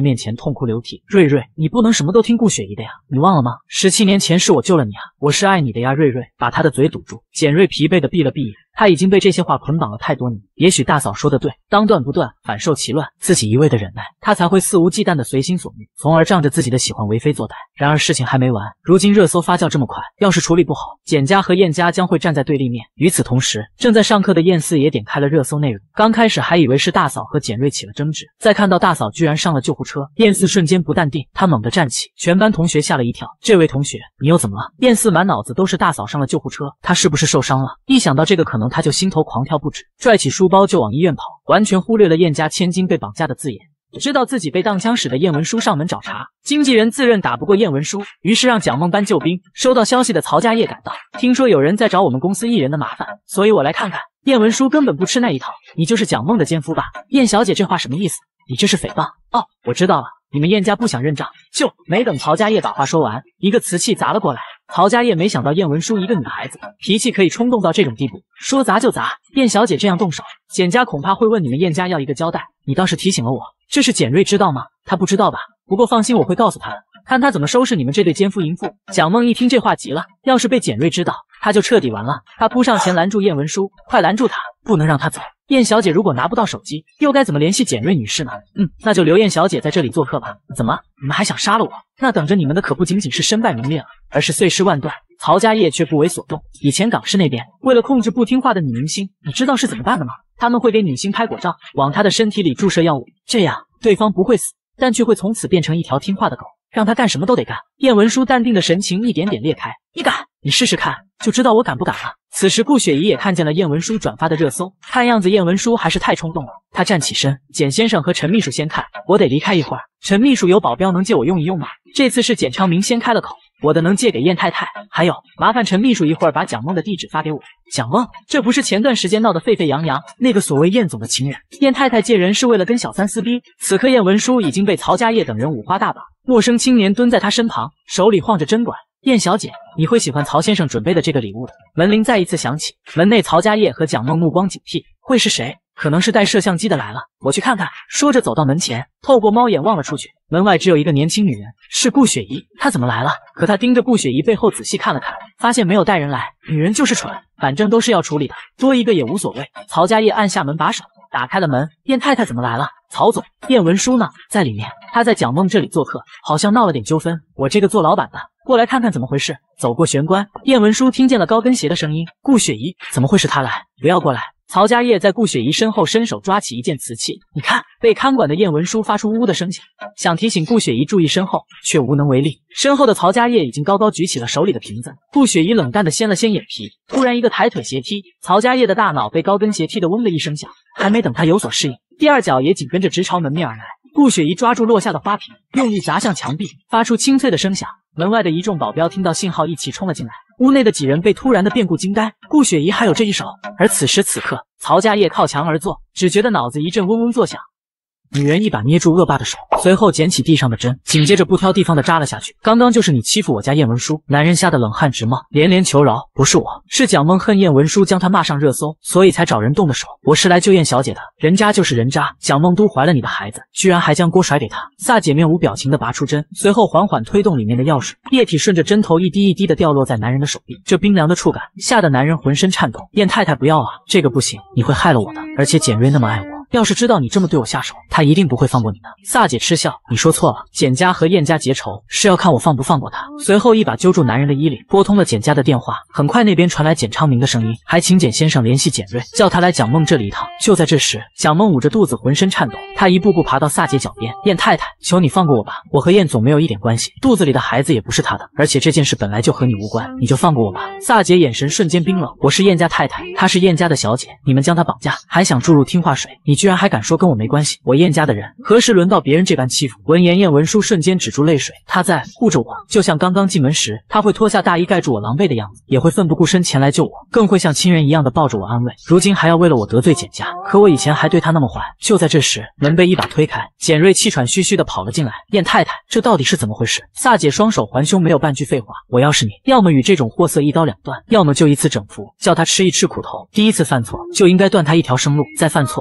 面前痛哭流涕。瑞瑞，你不能什么都听顾雪姨的呀，你忘了吗？17年前是我救了你啊，我是爱你的呀。瑞瑞把他的嘴堵住，简瑞疲惫的闭了闭眼。他已经被这些话捆绑了太多年，也许大嫂说的对，当断不断，反受其乱，自己一味的忍耐，他才会肆无忌惮的随心所欲，从而仗着自己的喜欢为非作歹。然而事情还没完，如今热搜发酵这么快，要是处理不好，简家和燕家将会站在对立面。与此同时，正在上课的燕四也点开了热搜内容，刚开始还以为是大嫂和简瑞起了争执，再看到大嫂居然上了救护车，燕四瞬间不淡定，他猛地站起，全班同学吓了一跳。这位同学，你又怎么了？燕四满脑子都是大嫂上了救护车，他是不是受伤了？一想到这个可能，他就心头狂跳不止，拽起书包就往医院跑，完全忽略了燕家千金被绑架的字眼。知道自己被当枪使的燕文书上门找茬，经纪人自认打不过燕文书，于是让蒋梦搬救兵。收到消息的曹家业赶到，听说有人在找我们公司艺人的麻烦，所以我来看看。燕文书根本不吃那一套，你就是蒋梦的奸夫吧？燕小姐这话什么意思？你这是诽谤。哦，我知道了，你们燕家不想认账。就没等曹家业把话说完，一个瓷器砸了过来。曹家业没想到燕文书一个女孩子，脾气可以冲动到这种地步，说砸就砸。燕小姐这样动手，简家恐怕会问你们燕家要一个交代。你倒是提醒了我，这是简瑞知道吗？他不知道吧？不过放心，我会告诉他的，看他怎么收拾你们这对奸夫淫妇。蒋梦一听这话急了，要是被简瑞知道，他就彻底完了。他扑上前拦住燕文书，快拦住他，不能让他走。燕小姐如果拿不到手机，又该怎么联系简瑞女士呢？那就留燕小姐在这里做客吧。怎么，你们还想杀了我？那等着你们的可不仅仅是身败名裂了，而是碎尸万段。曹家业却不为所动。以前港视那边为了控制不听话的女明星，你知道是怎么办的吗？他们会给女星拍果照，往她的身体里注射药物，这样对方不会死，但却会从此变成一条听话的狗，让她干什么都得干。燕文书淡定的神情一点点裂开，你敢？你试试看，就知道我敢不敢了。此时顾雪姨也看见了燕文书转发的热搜，看样子燕文书还是太冲动了。她站起身，简先生和陈秘书先看，我得离开一会儿。陈秘书有保镖能借我用一用吗？这次是简昌明先开了口，我的能借给燕太太。还有，麻烦陈秘书一会儿把蒋梦的地址发给我。蒋梦，这不是前段时间闹得沸沸扬扬那个所谓燕总的情人？燕太太借人是为了跟小三撕逼。此刻燕文书已经被曹家业等人五花大绑，陌生青年蹲在他身旁，手里晃着针管。燕小姐，你会喜欢曹先生准备的这个礼物的。门铃再一次响起，门内曹家业和蒋梦目光警惕，会是谁？可能是带摄像机的来了，我去看看。说着走到门前，透过猫眼望了出去，门外只有一个年轻女人，是顾雪姨。她怎么来了？可她盯着顾雪姨背后仔细看了看，发现没有带人来。女人就是蠢，反正都是要处理的，多一个也无所谓。曹家业按下门把手，打开了门。燕太太怎么来了？曹总，燕文书呢？在里面。她在蒋梦这里做客，好像闹了点纠纷。我这个做老板的过来看看怎么回事。走过玄关，燕文书听见了高跟鞋的声音。顾雪姨，怎么会是她来？不要过来！曹家业在顾雪姨身后伸手抓起一件瓷器，你看，被看管的燕文书发出呜呜的声响，想提醒顾雪姨注意身后，却无能为力。身后的曹家业已经高高举起了手里的瓶子。顾雪姨冷淡的掀了掀眼皮，突然一个抬腿斜踢，曹家业的大脑被高跟鞋踢得嗡的一声响，还没等他有所适应，第二脚也紧跟着直朝门面而来。顾雪姨抓住落下的花瓶，用力砸向墙壁，发出清脆的声响。门外的一众保镖听到信号一起冲了进来，屋内的几人被突然的变故惊呆，顾雪姨还有这一手。而此时此刻，曹家业靠墙而坐，只觉得脑子一阵嗡嗡作响。女人一把捏住恶霸的手，随后捡起地上的针，紧接着不挑地方的扎了下去。刚刚就是你欺负我家燕文书。男人吓得冷汗直冒，连连求饶，不是我，是蒋梦恨燕文书将他骂上热搜，所以才找人动的手。我是来救燕小姐的，人渣就是人渣，蒋梦都怀了你的孩子，居然还将锅甩给他。萨姐面无表情的拔出针，随后缓缓推动里面的药水，液体顺着针头一滴一滴的掉落在男人的手臂，这冰凉的触感吓得男人浑身颤抖。燕太太不要啊，这个不行，你会害了我的，而且简瑞那么爱我，要是知道你这么对我下手，他一定不会放过你的。萨姐嗤笑，你说错了，简家和燕家结仇是要看我放不放过他。随后一把揪住男人的衣领，拨通了简家的电话。很快那边传来简昌明的声音，还请简先生联系简瑞，叫他来蒋梦这里一趟。就在这时，蒋梦捂着肚子浑身颤抖，他一步步爬到萨姐脚边，燕太太，求你放过我吧，我和燕总没有一点关系，肚子里的孩子也不是他的，而且这件事本来就和你无关，你就放过我吧。萨姐眼神瞬间冰冷，我是燕家太太，她是燕家的小姐，你们将她绑架，还想注入听话水，你居然还敢说跟我没关系，我燕家的人何时轮到别人这般欺负？闻言，燕文书瞬间止住泪水，他在护着我，就像刚刚进门时，他会脱下大衣盖住我狼狈的样子，也会奋不顾身前来救我，更会像亲人一样的抱着我安慰。如今还要为了我得罪简家，可我以前还对他那么坏。就在这时，门被一把推开，简瑞气喘吁吁的跑了进来。燕太太，这到底是怎么回事？萨姐双手环胸，没有半句废话。我要是你，要么与这种货色一刀两断，要么就一次整服，叫他吃一吃苦头。第一次犯错就应该断他一条生路，再犯错就剁了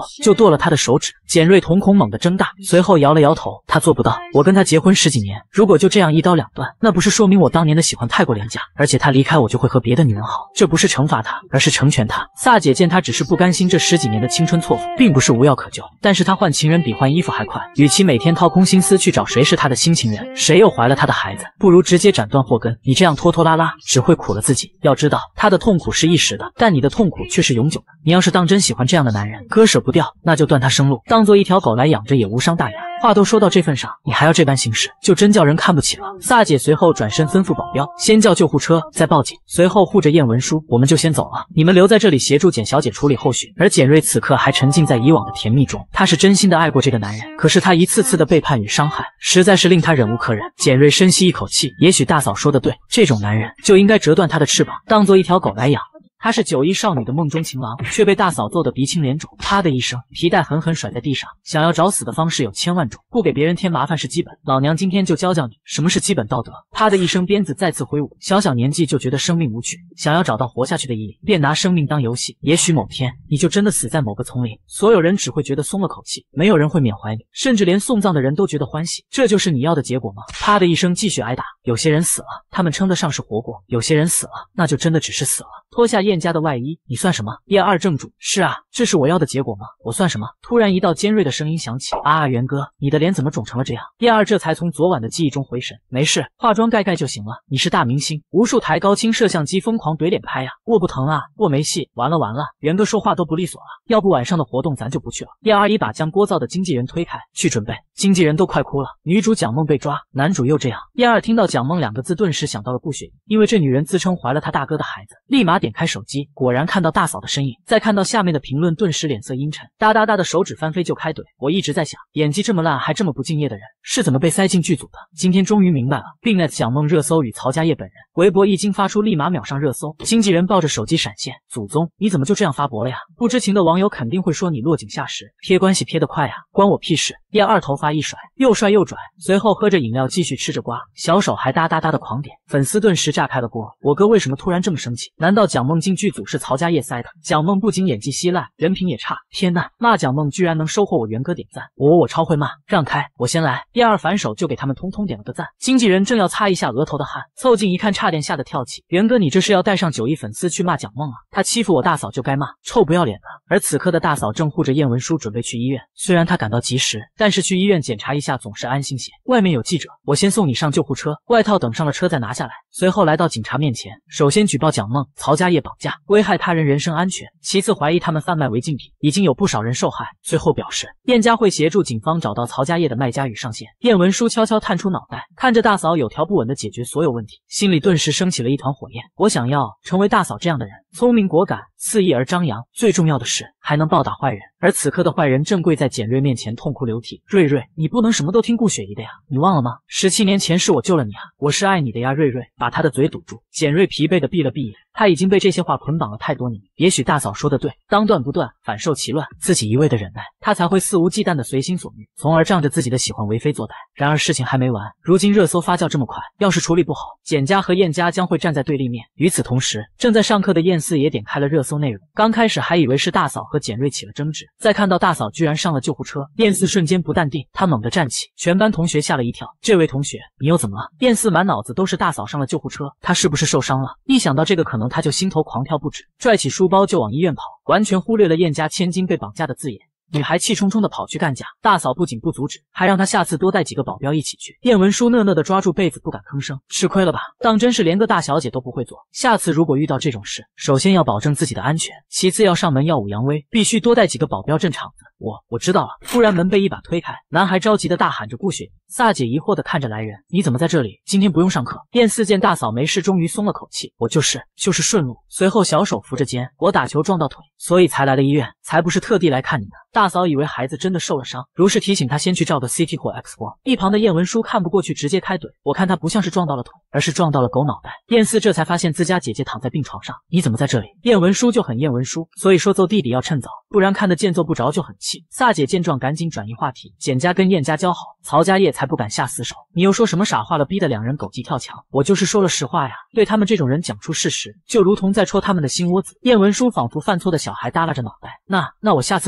握了他的手指。简瑞瞳孔猛地睁大，随后摇了摇头，他做不到。我跟他结婚10几年，如果就这样一刀两断，那不是说明我当年的喜欢太过廉价，而且他离开我就会和别的女人好，这不是惩罚他，而是成全他。萨姐见他只是不甘心这10几年的青春错付，并不是无药可救，但是他换情人比换衣服还快，与其每天掏空心思去找谁是他的新情人，谁又怀了他的孩子，不如直接斩断祸根。你这样拖拖拉拉，只会苦了自己。要知道，他的痛苦是一时的，但你的痛苦却是永久的。你要是当真喜欢这样的男人，割舍不掉，那就断他生路，当做一条狗来养着也无伤大雅。话都说到这份上，你还要这般行事，就真叫人看不起了。萨姐随后转身吩咐保镖，先叫救护车，再报警。随后护着燕文书，我们就先走了，你们留在这里协助简小姐处理后续。而简瑞此刻还沉浸在以往的甜蜜中，他是真心的爱过这个男人，可是他一次次的背叛与伤害，实在是令他忍无可忍。简瑞深吸一口气，也许大嫂说的对，这种男人就应该折断他的翅膀，当做一条狗来养。他是91少女的梦中情郎，却被大嫂揍得鼻青脸肿。啪的一声，皮带狠狠甩在地上。想要找死的方式有千万种，不给别人添麻烦是基本。老娘今天就教教你什么是基本道德。啪的一声，鞭子再次挥舞。小年纪就觉得生命无趣，想要找到活下去的意义，便拿生命当游戏。也许某天你就真的死在某个丛林，所有人只会觉得松了口气，没有人会缅怀你，甚至连送葬的人都觉得欢喜。这就是你要的结果吗？啪的一声，继续挨打。有些人死了，他们称得上是活过；有些人死了，那就真的只是死了。脱下燕家的外衣，你算什么？燕二正主，是啊，这是我要的结果吗？我算什么？突然一道尖锐的声音响起，啊，元哥，你的脸怎么肿成了这样？燕二这才从昨晚的记忆中回神，没事，化妆盖盖就行了。你是大明星，无数台高清摄像机疯狂怼脸拍呀，握不疼啊，握没戏，完了，元哥说话都不利索了，要不晚上的活动咱就不去了。燕二一把将聒噪的经纪人推开，去准备。经纪人都快哭了，女主蒋梦被抓，男主又这样。燕二听到蒋梦2个字，顿时想到了顾雪，因为这女人自称怀了他大哥的孩子，立马点开手机，果然看到大嫂的身影，再看到下面的评论，顿时脸色阴沉，哒哒哒的手指翻飞就开怼。我一直在想，演技这么烂还这么不敬业的人是怎么被塞进剧组的？今天终于明白了。并 at 蒋梦热搜与曹家业本人，微博一经发出立马秒上热搜。经纪人抱着手机闪现，祖宗你怎么就这样发博了呀？不知情的网友肯定会说你落井下石，撇关系撇得快呀，关我屁事。燕二头发一甩，又帅又拽，随后喝着饮料继续吃着瓜，小手还哒哒哒的狂点，粉丝顿时炸开了锅。我哥为什么突然这么生气？难道蒋梦进剧组是曹家业塞的？蒋梦不仅演技稀烂，人品也差。天呐，骂蒋梦居然能收获我元哥点赞，我超会骂，让开，我先来。燕二反手就给他们通通点了个赞。经纪人正要擦一下额头的汗，凑近一看，差点吓得跳起。元哥，你这是要带上9亿粉丝去骂蒋梦啊？他欺负我大嫂就该骂，臭不要脸的。而此刻的大嫂正护着燕文书准备去医院，虽然她赶到及时，但是去医院检查一下总是安心些。外面有记者，我先送你上救护车，外套等上了车再拿下来。随后来到警察面前，首先举报蒋梦、曹家业绑架，危害他人人身安全，其次怀疑他们贩卖违禁品，已经有不少人受害。最后表示燕家会协助警方找到曹家业的卖家与上线。燕文书悄悄探出脑袋，看着大嫂有条不紊地解决所有问题，心里顿时升起了一团火焰。我想要成为大嫂这样的人，聪明果敢，肆意而张扬，最重要的是还能暴打坏人。而此刻的坏人正跪在简瑞面前痛哭流涕。瑞瑞，你不能什么都听顾雪姨的呀，你忘了吗？17年前是我救了你啊，我是爱你的呀。瑞瑞把他的嘴堵住。简瑞疲惫地闭了闭眼，他已经被这些话捆绑了太多年。也许大嫂说的对，当断不断，反受其乱，自己一味的忍耐，他才会肆无忌惮的随心所欲，从而仗着自己的喜欢为非作歹。然而事情还没完，如今热搜发酵这么快，要是处理不好，简家和燕家将会站在对立面。与此同时，正在上课的燕四也点开了热搜内容。刚开始还以为是大嫂和简瑞起了争执，再看到大嫂居然上了救护车，燕四瞬间不淡定，他猛地站起，全班同学吓了一跳。这位同学，你又怎么了？燕四满脑子都是大嫂上了救护车，他是不是受伤了？一想到这个可能，他就心头狂跳不止，拽起书包就往医院跑，完全忽略了燕家千金被绑架的字眼。女孩气冲冲地跑去干架，大嫂不仅不阻止，还让她下次多带几个保镖一起去。燕文书讷讷地抓住被子不敢吭声，吃亏了吧，当真是连个大小姐都不会做。下次如果遇到这种事，首先要保证自己的安全，其次要上门耀武扬威，必须多带几个保镖镇场子。我知道了。突然门被一把推开，男孩着急地大喊着顾雪。萨姐疑惑地看着来人，你怎么在这里？今天不用上课。燕四见大嫂没事，终于松了口气，我就是顺路。随后小手扶着肩，我打球撞到腿，所以才来了医院，才不是特地来看你的。大嫂以为孩子真的受了伤，如是提醒他先去照个 CT 或 X 光。一旁的燕文书看不过去，直接开怼，我看他不像是撞到了腿，而是撞到了狗脑袋。燕四这才发现自家姐姐躺在病床上，你怎么在这里？燕文书就很燕文书，所以说揍弟弟要趁早，不然看得见揍不着就很气。萨姐见状赶紧转移话题，简家跟燕家交好，曹家业才不敢下死手。你又说什么傻话了，逼得两人狗急跳墙。我就是说了实话呀，对他们这种人讲出事实，就如同在戳他们的心窝子。燕文书仿佛犯错的小孩耷拉着脑袋，那我下次不说了。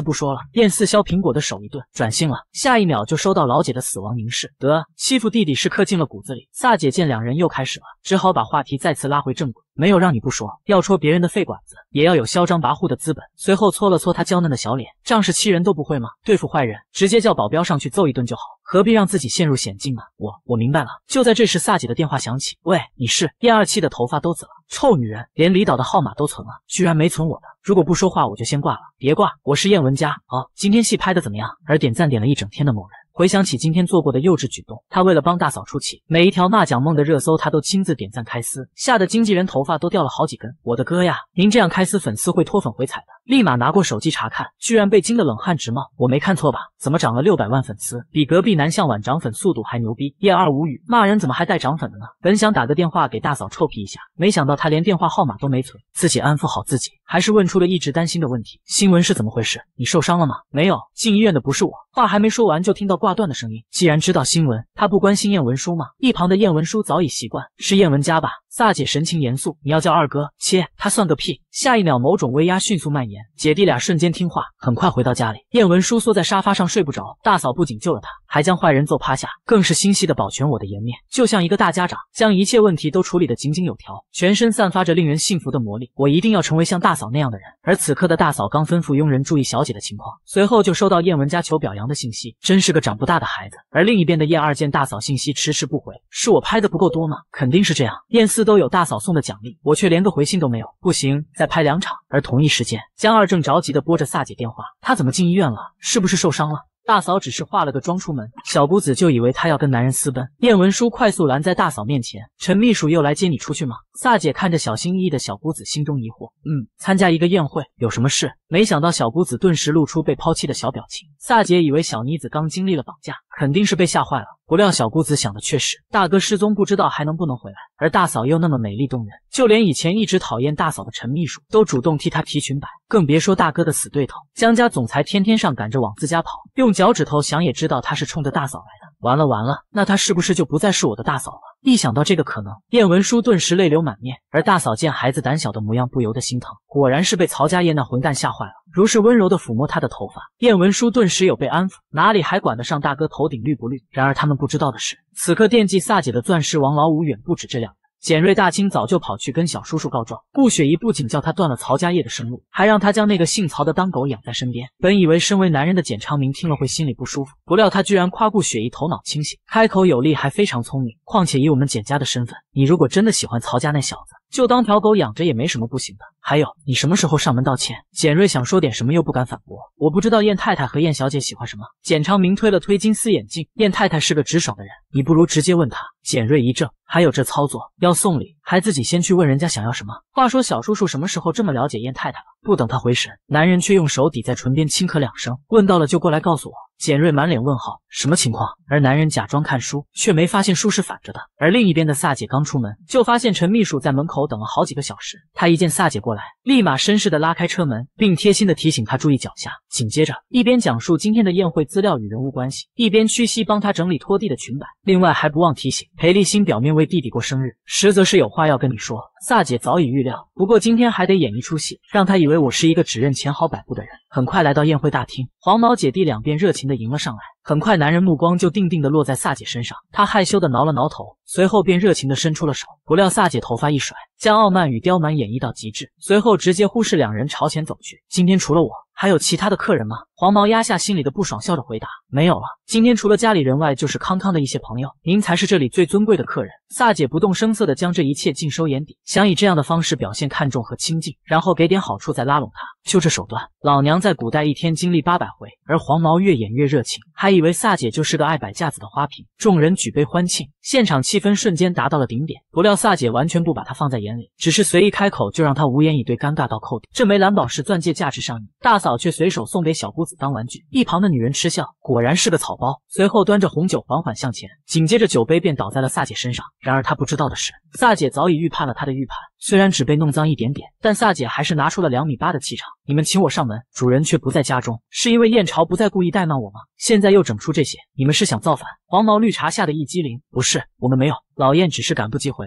燕四削苹果的手一顿，转性了，下一秒就收到老姐的死亡凝视。得，欺负弟弟是刻进了骨子里。萨姐见两人又开始了，只好把话题再次拉回正轨。没有让你不说，要戳别人的肺管子，也要有嚣张跋扈的资本。随后搓了搓他娇嫩的小脸，仗势欺人都不会吗？对付坏人，直接叫保镖上去揍一顿就好，何必让自己陷入险境呢？我明白了。就在这时，萨姐的电话响起。喂，你是？燕二气的头发都紫了。臭女人，连离岛的号码都存了，居然没存我的。如果不说话，我就先挂了。别挂，我是燕文佳。今天戏拍的怎么样？而点赞点了一整天的某人。回想起今天做过的幼稚举动，他为了帮大嫂出气，每一条骂蒋梦的热搜他都亲自点赞开撕，吓得经纪人头发都掉了好几根。我的哥呀，您这样开撕粉丝会脱粉回踩的。立马拿过手机查看，居然被惊得冷汗直冒。我没看错吧？怎么涨了600万粉丝，比隔壁南向晚涨粉速度还牛逼？叶二无语，骂人怎么还带涨粉的呢？本想打个电话给大嫂臭屁一下，没想到他连电话号码都没存，自己安抚好自己，还是问出了一直担心的问题。新闻是怎么回事？你受伤了吗？没有，进医院的不是我。话还没说完就听到挂断的声音。既然知道新闻，他不关心燕文书吗？一旁的燕文书早已习惯，是燕文家吧？萨姐神情严肃，你要叫二哥？切，他算个屁！下一秒，某种威压迅速蔓延，姐弟俩瞬间听话，很快回到家里。燕文书缩在沙发上睡不着，大嫂不仅救了他，还将坏人揍趴下，更是心细的保全我的颜面，就像一个大家长，将一切问题都处理得井井有条，全身散发着令人信服的魔力。我一定要成为像大嫂那样的人。而此刻的大嫂刚吩咐佣人注意小姐的情况，随后就收到燕文家求表扬的信息，真是个长不大的孩子。而另一边的燕二见大嫂信息迟迟不回，是我拍的不够多吗？肯定是这样。燕四都有大嫂送的奖励，我却连个回信都没有。不行，再拍2场。而同一时间，江二正着急地拨着萨姐电话，她怎么进医院了？是不是受伤了？大嫂只是化了个妆出门，小姑子就以为她要跟男人私奔。燕文书快速拦在大嫂面前，陈秘书又来接你出去吗？萨姐看着小心翼翼的小姑子，心中疑惑。参加一个宴会，有什么事？没想到小姑子顿时露出被抛弃的小表情。萨姐以为小妮子刚经历了绑架，肯定是被吓坏了，不料小姑子想的却是大哥失踪，不知道还能不能回来。而大嫂又那么美丽动人，就连以前一直讨厌大嫂的陈秘书都主动替她提裙摆，更别说大哥的死对头江家总裁天天上赶着往自家跑，用脚趾头想也知道他是冲着大嫂来的。完了，那他是不是就不再是我的大嫂了？一想到这个可能，燕文书顿时泪流满面。而大嫂见孩子胆小的模样，不由得心疼，果然是被曹家业那混蛋吓坏了。如是温柔地抚摸他的头发，燕文书顿时有被安抚，哪里还管得上大哥头顶绿不绿？然而他们不知道的是，此刻惦记萨姐的钻石王老五远不止这两人。简瑞大清早就跑去跟小叔叔告状，顾雪姨不仅叫他断了曹家业的生路，还让他将那个姓曹的当狗养在身边。本以为身为男人的简昌明听了会心里不舒服，不料他居然夸顾雪姨头脑清醒，开口有力，还非常聪明。况且以我们简家的身份，你如果真的喜欢曹家那小子，就当条狗养着也没什么不行的。还有，你什么时候上门道歉？简瑞想说点什么又不敢反驳。我不知道燕太太和燕小姐喜欢什么。简昌明推了推金丝眼镜，燕太太是个直爽的人，你不如直接问她。简瑞一怔，还有这操作，要送礼还自己先去问人家想要什么。话说小叔叔什么时候这么了解燕太太了？不等他回神，男人却用手抵在唇边轻咳2声，问到了就过来告诉我。简瑞满脸问号，什么情况？而男人假装看书，却没发现书是反着的。而另一边的萨姐刚出门，就发现陈秘书在门口等了好几个小时。他一见萨姐过来，立马绅士地拉开车门，并贴心地提醒她注意脚下。紧接着，一边讲述今天的宴会资料与人物关系，一边屈膝帮她整理拖地的裙摆。另外还不忘提醒裴立新表面为弟弟过生日，实则是有话要跟你说。萨姐早已预料，不过今天还得演一出戏，让她以为我是一个只认钱好摆布的人。很快来到宴会大厅，黄毛姐弟两便热情地迎了上来。很快男人目光就定定地落在萨姐身上，他害羞地挠了挠头，随后便热情地伸出了手。不料萨姐头发一甩，将傲慢与刁蛮演绎到极致，随后直接忽视两人朝前走去。今天除了我，还有其他的客人吗？黄毛压下心里的不爽，笑着回答，没有了，今天除了家里人外，就是康康的一些朋友，您才是这里最尊贵的客人。萨姐不动声色地将这一切尽收眼底，想以这样的方式表现看重和亲近，然后给点好处再拉拢他。就这手段，老娘在古代一天经历800回。而黄毛越演越热情，还以为萨姐就是个爱摆架子的花瓶。众人举杯欢庆，现场气氛瞬间达到了顶点。不料萨姐完全不把他放在眼里，只是随意开口就让他无言以对，尴尬到扣底。这枚蓝宝石钻戒价值上亿，大嫂却随手送给小姑子当玩具。一旁的女人嗤笑，果然是个草包。随后端着红酒缓缓向前，紧接着酒杯便倒在了萨姐身上。然而她不知道的是，萨姐早已预判了她的预判。虽然只被弄脏一点点，但萨姐还是拿出了2.8米的气场。你们请我上门，主人却不在家中，是因为燕朝不再故意怠慢我吗？现在又整出这些，你们是想造反？黄毛绿茶吓得一激灵，不是，我们没有，老燕只是赶不及回来。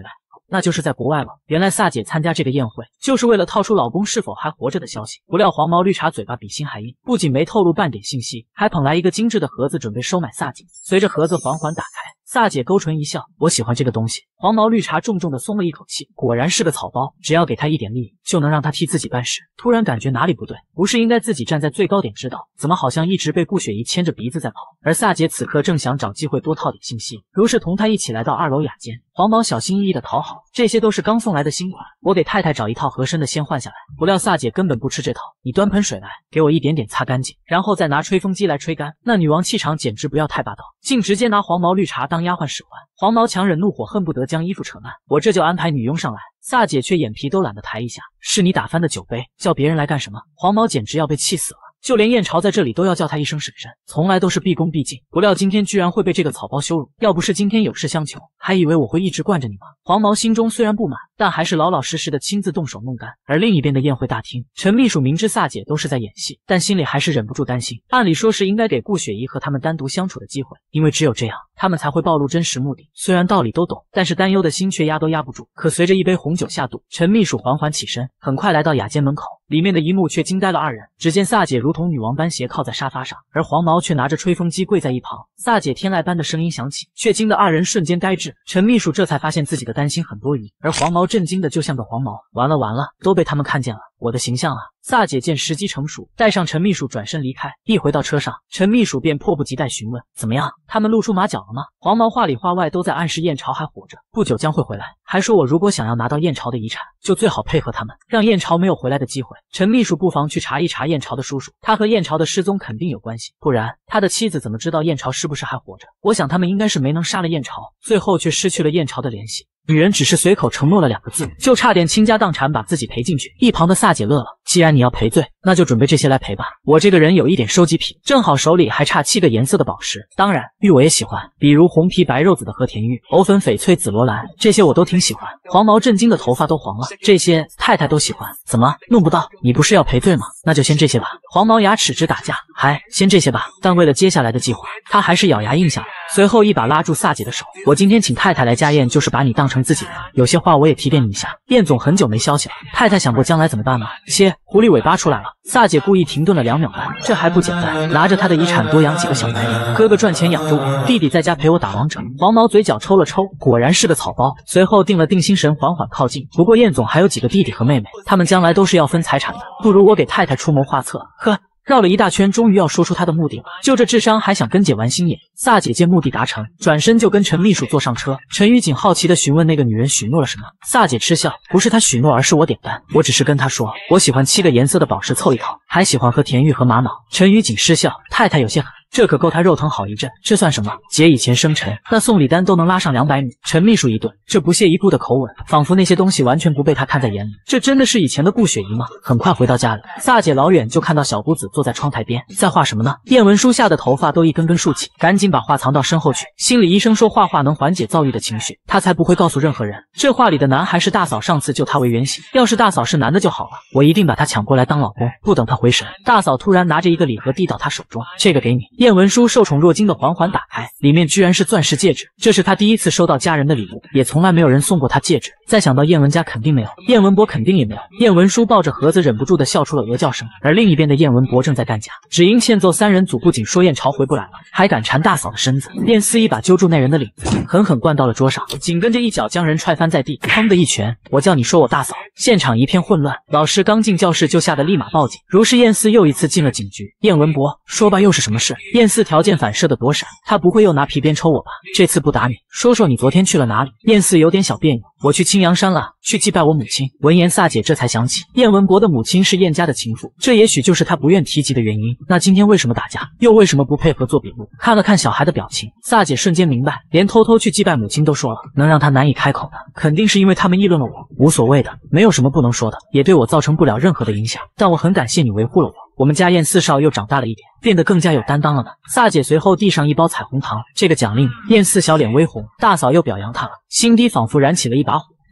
那就是在国外了。原来萨姐参加这个宴会，就是为了套出老公是否还活着的消息。不料黄毛绿茶嘴巴比心还硬，不仅没透露半点信息，还捧来一个精致的盒子，准备收买萨姐。随着盒子缓缓打开，萨姐勾唇一笑，我喜欢这个东西。黄毛绿茶重重的松了一口气，果然是个草包，只要给他一点利益，就能让他替自己办事。突然感觉哪里不对，不是应该自己站在最高点指导，怎么好像一直被顾雪怡牵着鼻子在跑？而萨姐此刻正想找机会多套点信息，如是同他一起来到2楼雅间。黄毛小心翼翼的讨好，这些都是刚送来的新款，我给太太找一套合身的先换下来。不料萨姐根本不吃这套，你端盆水来，给我一点点擦干净，然后再拿吹风机来吹干。那女王气场简直不要太霸道，竟直接拿黄毛绿茶当丫鬟使唤。黄毛强忍怒火，恨不得将衣服扯烂，我这就安排女佣上来。萨姐却眼皮都懒得抬一下，是你打翻的酒杯，叫别人来干什么？黄毛简直要被气死了。就连燕朝在这里都要叫他一声婶婶，从来都是毕恭毕敬，不料今天居然会被这个草包羞辱。要不是今天有事相求，还以为我会一直惯着你吗？黄毛心中虽然不满，但还是老老实实的亲自动手弄干。而另一边的宴会大厅，陈秘书明知萨姐都是在演戏，但心里还是忍不住担心。按理说是应该给顾雪怡和他们单独相处的机会，因为只有这样，他们才会暴露真实目的。虽然道理都懂，但是担忧的心却压都压不住。可随着一杯红酒下肚，陈秘书缓缓起身，很快来到雅间门口。里面的一幕却惊呆了二人，只见萨姐如同女王般斜靠在沙发上，而黄毛却拿着吹风机跪在一旁。萨姐天籁般的声音响起，却惊得二人瞬间呆滞。陈秘书这才发现自己的担心很多余，而黄毛震惊的就像个黄毛，完了完了，都被他们看见了，我的形象啊！萨姐见时机成熟，带上陈秘书转身离开。一回到车上，陈秘书便迫不及待询问：怎么样？他们露出马脚了吗？黄毛话里话外都在暗示燕朝还活着，不久将会回来，还说我如果想要拿到燕朝的遗产，就最好配合他们，让燕朝没有回来的机会。陈秘书不妨去查一查燕朝的叔叔，他和燕朝的失踪肯定有关系，不然他的妻子怎么知道燕朝是不是还活着？我想他们应该是没能杀了燕朝，最后却失去了燕朝的联系。女人只是随口承诺了2个字，就差点倾家荡产把自己赔进去。一旁的萨姐乐了，既然你要赔罪，那就准备这些来赔吧。我这个人有一点收集癖，正好手里还差7个颜色的宝石，当然玉我也喜欢，比如红皮白肉紫的和田玉、藕粉翡翠紫罗兰，这些我都挺喜欢。黄毛震惊的头发都黄了，这些太太都喜欢，怎么弄不到？你不是要赔罪吗？那就先这些吧。黄毛牙齿直打架，先这些吧。但为了接下来的计划，他还是咬牙应下来，随后一把拉住萨姐的手，我今天请太太来家宴，就是把你当成自己人，有些话我也提点你一下。燕总很久没消息了，太太想过将来怎么办吗？切，狐狸尾巴出来了。萨姐故意停顿了2秒半，这还不简单，拿着他的遗产多养几个小白脸，哥哥赚钱养着我，弟弟在家陪我打王者。黄毛嘴角抽了抽，果然是个草包。随后定了定心神，缓缓靠近。不过燕总还有几个弟弟和妹妹，他们将来都是要分财产的，不如我给太太出谋划策。呵，绕了一大圈，终于要说出他的目的了。就这智商还想跟姐玩心眼？萨姐见目的达成，转身就跟陈秘书坐上车。陈雨锦好奇地询问那个女人许诺了什么。萨姐嗤笑，不是她许诺，而是我点单。我只是跟她说，我喜欢7个颜色的宝石凑一套，还喜欢和田玉和玛瑙。陈雨锦失笑，太太有些狠，这可够他肉疼好一阵。这算什么？姐以前生辰，那送礼单都能拉上200米。陈秘书一顿，这不屑一顾的口吻，仿佛那些东西完全不被他看在眼里。这真的是以前的顾雪怡吗？很快回到家里，萨姐老远就看到小姑子坐在窗台边，在画什么呢？燕文书吓得头发都一根根竖起，赶紧把画藏到身后去。心理医生说画画能缓解躁郁的情绪，他才不会告诉任何人。这画里的男孩是大嫂上次就他为原型，要是大嫂是男的就好了，我一定把他抢过来当老公。不等他回神，大嫂突然拿着一个礼盒递到他手中，这个给你。燕文书受宠若惊的缓缓打开，里面居然是钻石戒指，这是他第一次收到家人的礼物，也从来没有人送过他戒指。再想到燕文家肯定没有，燕文博肯定也没有。燕文书抱着盒子忍不住的笑出了鹅叫声，而另一边的燕文博正在干架，只因欠揍3人组不仅说燕朝回不来了，还敢缠大嫂的身子。燕四一把揪住那人的领子，狠狠灌到了桌上，紧跟着一脚将人踹翻在地，砰的一拳，我叫你说我大嫂。现场一片混乱，老师刚进教室就吓得立马报警。如是燕四又一次进了警局。燕文博说吧，又是什么事？燕四条件反射的躲闪，他不会又拿皮鞭抽我吧？这次不打你，说说你昨天去了哪里？燕四有点小别扭，我去青阳山了，去祭拜我母亲。闻言萨姐这才想起燕文博的母亲是燕家的情妇，这也许就是他不愿提及的原因。那今天为什么打架？又为什么不配合做笔录？看了看小孩的表情，萨姐瞬间明白，连偷偷去祭拜母亲都说了，能让他难以开口的，肯定是因为他们议论了我。无所谓的，没有什么不能说的，也对我造成不了任何的影响，但我很感谢你维护了我。我们家燕四少又长大了一点，变得更加有担当了呢。萨姐随后递上一包彩虹糖，这个奖励你。燕四小脸微红，大嫂又表扬他了，心底仿佛燃起了一把火。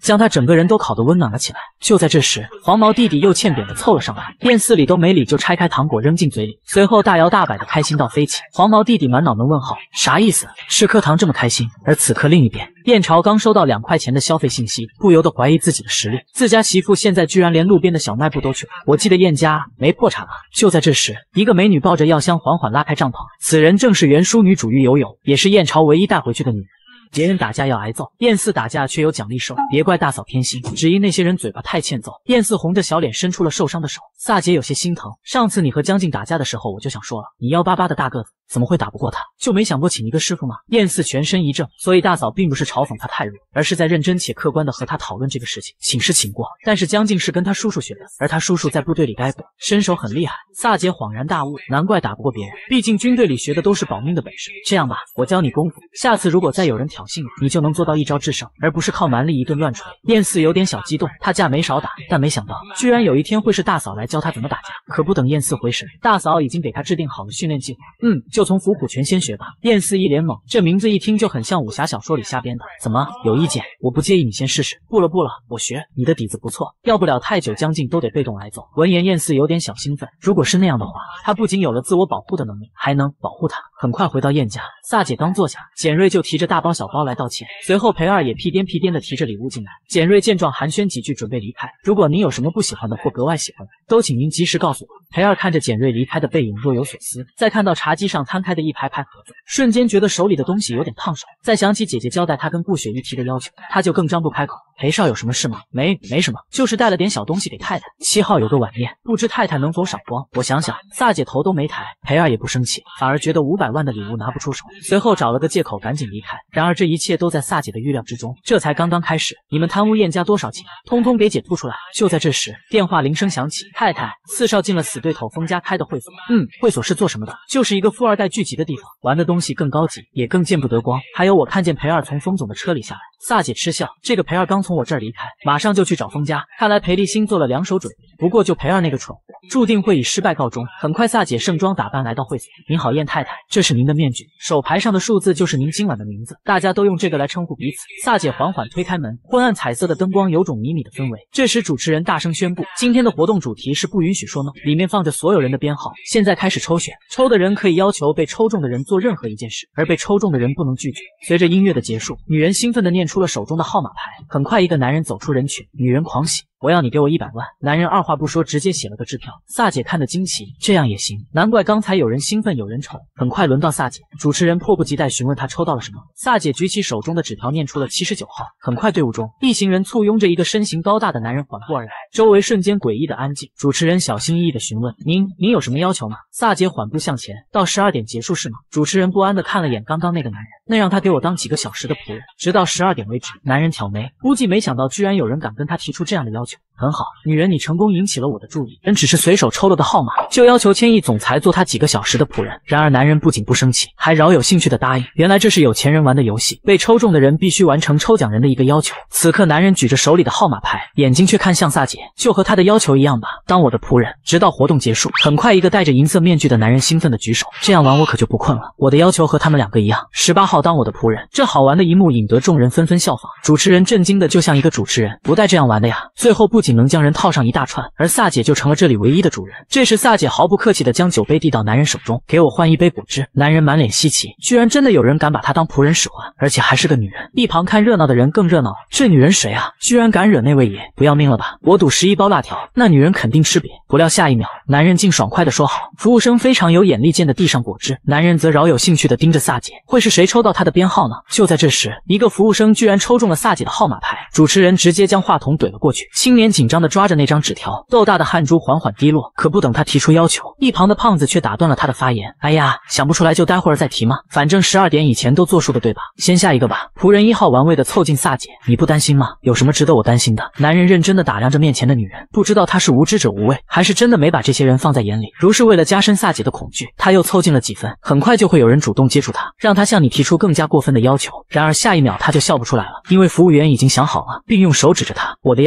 将他整个人都烤得温暖了起来。就在这时，黄毛弟弟又欠扁的凑了上来，燕四理都没理就拆开糖果扔进嘴里，随后大摇大摆的开心到飞起。黄毛弟弟满脑门问号，啥意思？吃颗糖这么开心？而此刻另一边，燕朝刚收到2块钱的消费信息，不由得怀疑自己的实力，自家媳妇现在居然连路边的小卖部都去了。我记得燕家没破产了。就在这时，一个美女抱着药箱缓缓拉开帐篷，此人正是原淑女主玉友友，也是燕朝唯一带回去的女人。别人打架要挨揍，燕四打架却有奖励收，别怪大嫂偏心，只因那些人嘴巴太欠揍。燕四红着小脸伸出了受伤的手，萨姐有些心疼。上次你和江静打架的时候，我就想说了，你1巴巴的大个子，怎么会打不过他？就没想过请一个师傅吗？燕四全身一怔，所以大嫂并不是嘲讽他太弱，而是在认真且客观的和他讨论这个事情。请是请过，但是江静是跟他叔叔学的，而他叔叔在部队里待过，身手很厉害。萨姐恍然大悟，难怪打不过别人，毕竟军队里学的都是保命的本事。这样吧，我教你功夫，下次如果再有人挑衅你，你就能做到一招制胜，而不是靠蛮力一顿乱锤。燕四有点小激动，他架没少打，但没想到居然有一天会是大嫂来教他怎么打架。可不等燕四回神，大嫂已经给他制定好了训练计划。就从伏虎拳先学吧。燕四一脸懵，这名字一听就很像武侠小说里瞎编的。怎么有意见？我不介意你先试试。不了，我学，你的底子不错，要不了太久江静都得被动挨揍。闻言燕四有点小兴奋，如果是那样的话，他不仅有了自我保护的能力，还能保护他。很快回到燕家，萨姐刚坐下，简瑞就提着大包小包来道歉，随后裴二也屁颠屁颠的提着礼物进来。简瑞见状寒暄几句准备离开，如果您有什么不喜欢的或格外喜欢的，都请您及时告诉我。裴二看着简瑞离开的背影若有所思，再看到茶几上摊开的一排排盒子，瞬间觉得手里的东西有点烫手，再想起姐姐交代他跟顾雪一提的要求，他就更张不开口。裴少有什么事吗？没什么，就是带了点小东西给太太。7号有个碗面，不知太太能否赏光？我想想，萨姐头都没抬，裴二也不生气，反而觉得500万的礼物拿不出手，随后找了个借口赶紧离开。然而这一切都在萨姐的预料之中，这才刚刚开始，你们贪污燕家多少钱，通通给姐吐出来。就在这时，电话铃声响起，太太，4少进了死对头封家开的会所。会所是做什么的？就是一个富二代聚集的地方，玩的东西更高级，也更见不得光。还有我看见裴二从封总的车里下来。萨姐嗤笑，这个裴二刚从我这儿离开，马上就去找封家，看来裴立新做了2手准备，不过就裴二那个蠢货，注定会以失败告终。很快萨姐盛装打扮来到会所。您好燕太太，这是您的面具，手牌上的数字就是您今晚的名字，大家都用这个来称呼彼此。萨姐缓缓推开门，昏暗彩色的灯光有种迷你的氛围。这时主持人大声宣布，今天的活动主题是不允许说 no， 里面放着所有人的编号，现在开始抽选，抽的人可以要求被抽中的人做任何一件事，而被抽中的人不能拒绝。随着音乐的结束，女人兴奋地念出了手中的号码牌，很快一个男人走出人群，女人狂喜，我要你给我100万。男人二话不说直接写了个支票。萨姐看得惊奇，这样也行，难怪刚才有人兴奋有人愁。很快轮到萨姐，主持人迫不及待询问她抽到了什么。萨姐举起手中的纸条念出了79号。很快队伍中一行人簇拥着一个身形高大的男人缓步而来，周围瞬间诡异的安静。主持人小心翼翼地询问，您有什么要求吗？萨姐缓步向前，到12点结束是吗？主持人不安地看了眼刚刚那个男人，那让他给我当几个小时的仆人，直到12点为止。男人挑眉，估计没想到居然有人敢跟他提出这样的要求。很好，女人，你成功引起了我的注意。人只是随手抽了个号码，就要求千亿总裁做他几个小时的仆人。然而男人不仅不生气，还饶有兴趣的答应。原来这是有钱人玩的游戏，被抽中的人必须完成抽奖人的一个要求。此刻男人举着手里的号码牌，眼睛却看向萨姐，就和他的要求一样吧，当我的仆人，直到活动结束。很快一个戴着银色面具的男人兴奋地举手，这样玩我可就不困了。我的要求和他们2个一样，18号当我的仆人。这好玩的一幕引得众人纷纷效仿。主持人震惊的就像一个主持人，不带这样玩的呀。最后不仅能将人套上一大串，而萨姐就成了这里唯一的主人。这时萨姐毫不客气地将酒杯递到男人手中，给我换一杯果汁。男人满脸稀奇，居然真的有人敢把她当仆人使唤，而且还是个女人。一旁看热闹的人更热闹了，这女人谁啊？居然敢惹那位爷，不要命了吧？我赌11包辣条，那女人肯定吃瘪。不料下一秒，男人竟爽快地说好。服务生非常有眼力见地递上果汁，男人则饶有兴趣地盯着萨姐，会是谁抽到他的编号呢？就在这时，一个服务生居然抽中了萨姐的号码牌，主持人直接将话筒怼了过去，青年紧张地抓着那张纸条，豆大的汗珠缓缓滴落。可不等他提出要求，一旁的胖子却打断了他的发言。哎呀，想不出来就待会儿再提嘛，反正12点以前都作数的对吧？先下一个吧。仆人1号玩味地凑近萨姐，你不担心吗？有什么值得我担心的？男人认真地打量着面前的女人，不知道她是无知者无畏，还是真的没把这些人放在眼里。如是为了加深萨姐的恐惧，他又凑近了几分。很快就会有人主动接触他，让他向你提出更加过分的要求。然而下一秒他就笑不出来了，因为服务员已经想好了，并用手指着他，我的要求是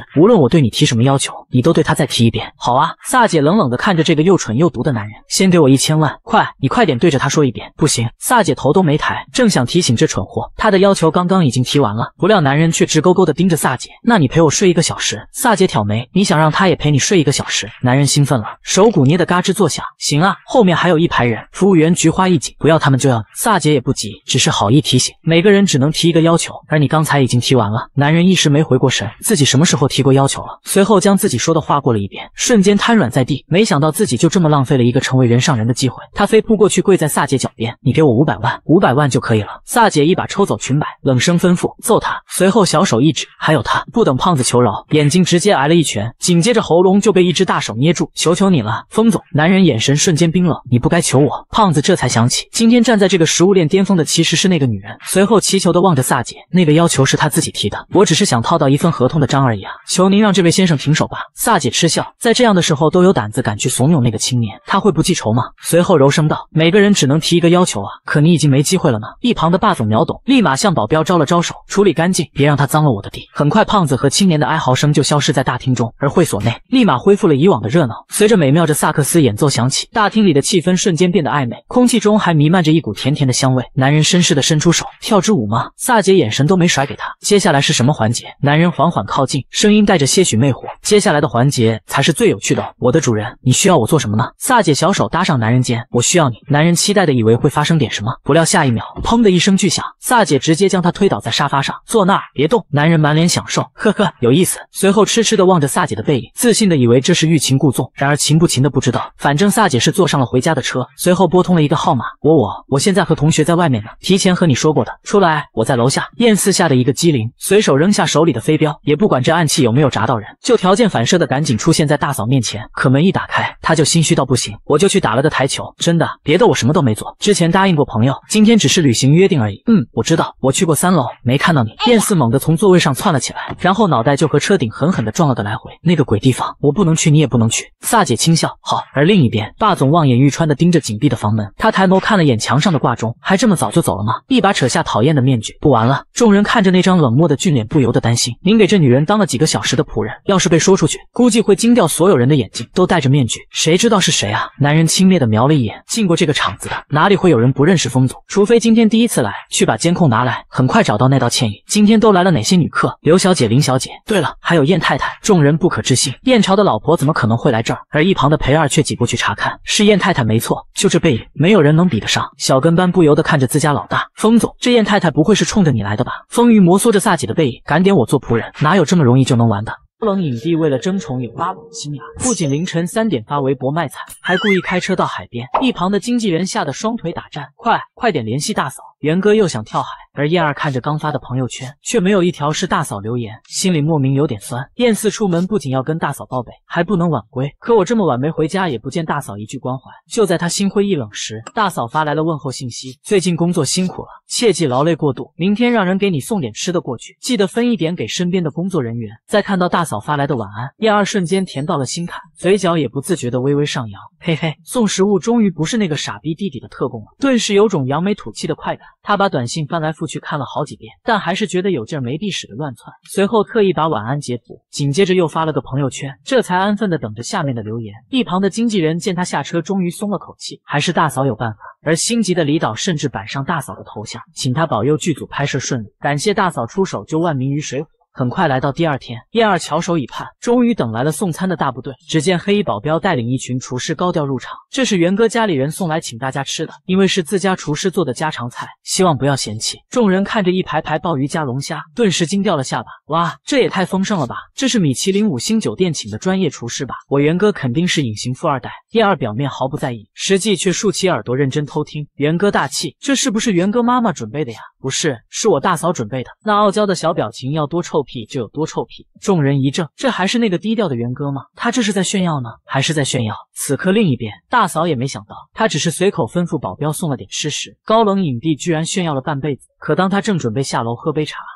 无论我对你提什么要求，你都对他再提一遍。好啊。萨姐冷冷地看着这个又蠢又毒的男人，先给我1000万，快，你快点对着他说一遍。不行。萨姐头都没抬，正想提醒这蠢货，他的要求刚刚已经提完了，不料男人却直勾勾地盯着萨姐。那你陪我睡1个小时？萨姐挑眉，你想让他也陪你睡1个小时？男人兴奋了，手骨捏得嘎吱作响。行啊，后面还有一排人。服务员菊花一紧，不要他们就要你。萨姐也不急，只是好意提醒，每个人只能提1个要求，而你刚才已经提完了。男人一时没回过神，自己什么时候提过要求了？随后将自己说的话过了一遍，瞬间瘫软在地。没想到自己就这么浪费了一个成为人上人的机会。他飞扑过去，跪在萨姐脚边，你给我500万，500万就可以了。萨姐一把抽走裙摆，冷声吩咐，揍他。随后小手一指，还有他。不等胖子求饶，眼睛直接挨了一拳，紧接着喉咙就被一只大手捏住。求求你了，风总。男人眼神瞬间冰冷，你不该求我。胖子这才想起，今天站在这个食物链巅峰的其实是那个女人。随后祈求地望着萨姐，那个要求是他自己提的，我只是想套到一份合同的章而已啊，求您让这位先生停手吧。萨姐嗤笑，在这样的时候都有胆子敢去怂恿那个青年，他会不记仇吗？随后柔声道，每个人只能提1个要求啊，可你已经没机会了呢。一旁的霸总秒懂，立马向保镖招了招手，处理干净，别让他脏了我的地。很快胖子和青年的哀嚎声就消失在大厅中，而会所内立马恢复了以往的热闹。随着美妙的萨克斯演奏响起，大厅里的气氛瞬间变得暧昧，空气中还弥漫着一股甜甜的香味。男人绅士地伸出手，跳支舞吗？萨姐眼神都没甩给他。接下来是什么环节？男人缓缓靠近，声音带着些许魅惑，接下来的环节才是最有趣的哦。我的主人，你需要我做什么呢？萨姐小手搭上男人肩，我需要你。男人期待的以为会发生点什么，不料下一秒，砰的一声巨响，萨姐直接将他推倒在沙发上，坐那儿别动。男人满脸享受，呵呵，有意思。随后痴痴地望着萨姐的背影，自信的以为这是欲擒故纵，然而擒不擒的不知道，反正萨姐是坐上了回家的车。随后拨通了一个号码，我现在和同学在外面呢，提前和你说过的，出来，我在楼下。燕四下的一个机灵，随手扔下手里的飞镖，也不管这暗器有没有砸到人，就条件反射的赶紧出现在大嫂面前。可门一打开，他就心虚到不行，我就去打了个台球，真的，别的我什么都没做，之前答应过朋友，今天只是履行约定而已。我知道，我去过3楼，没看到你。燕四猛地从座位上窜了起来，然后脑袋就和车顶狠狠地撞了个来回。那个鬼地方，我不能去，你也不能去。萨姐轻笑，好。而另一边，霸总望眼欲穿地盯着紧闭的房门，他抬眸看了眼墙上的挂钟，还这么早就走了吗？一把扯下讨厌的面具，不完了。众人看着那张冷漠的俊脸，不由得担心，您给这女人当了几个小时的仆人，要是被说出去，估计会惊掉所有人的眼睛，都戴着面具，谁知道是谁啊？男人轻蔑地瞄了一眼，进过这个场子的，哪里会有人不认识风总？除非今天第一次来，去把监控拿来。很快找到那道倩影，今天都来了哪些女客？刘小姐、林小姐，对了，还有燕太太。众人不可置信，燕朝的老婆怎么可能会来这儿？而一旁的裴二却挤过去查看，是燕太太没错，就这背影，没有人能比得上。小跟班不由得看着自家老大，风总，这燕太太不会是冲着你来的吧？风雨摩挲着萨姐的背影，敢点我做仆人，哪有这么容易就能完的？冷影帝为了争宠有8股心眼，不仅凌晨3点发微博卖惨，还故意开车到海边。一旁的经纪人吓得双腿打颤，快点联系大嫂，元哥又想跳海。而燕二看着刚发的朋友圈，却没有一条是大嫂留言，心里莫名有点酸。燕四出门不仅要跟大嫂报备，还不能晚归，可我这么晚没回家，也不见大嫂一句关怀。就在他心灰意冷时，大嫂发来了问候信息，最近工作辛苦了，切忌劳累过度，明天让人给你送点吃的过去，记得分一点给身边的工作人员。再看到大嫂发来的晚安，燕二瞬间甜到了心坎，嘴角也不自觉地微微上扬。嘿嘿，送食物终于不是那个傻逼弟弟的特供了，顿时有种扬眉吐气的快感。他把短信翻来覆去看了好几遍，但还是觉得有劲儿没地使的乱窜。随后特意把晚安截图，紧接着又发了个朋友圈，这才安分地等着下面的留言。一旁的经纪人见他下车，终于松了口气，还是大嫂有办法。而心急的李导甚至摆上大嫂的头像，请他保佑剧组拍摄顺利，感谢大嫂出手救万民于水火。很快来到第2天，燕二翘首以盼，终于等来了送餐的大部队。只见黑衣保镖带领一群厨师高调入场，这是元哥家里人送来请大家吃的，因为是自家厨师做的家常菜，希望不要嫌弃。众人看着一排排鲍鱼加龙虾，顿时惊掉了下巴。哇，这也太丰盛了吧！这是米其林5星酒店请的专业厨师吧？我元哥肯定是隐形富二代。燕二表面毫不在意，实际却竖起耳朵认真偷听。元哥大气，这是不是元哥妈妈准备的呀？不是，是我大嫂准备的。那傲娇的小表情要多臭屁就有多臭屁。众人一怔，这还是那个低调的元哥吗？他这是在炫耀呢，还是在炫耀？此刻另一边，大嫂也没想到，他只是随口吩咐保镖送了点吃食，高冷影帝居然炫耀了半辈子。可当他正准备下楼喝杯茶，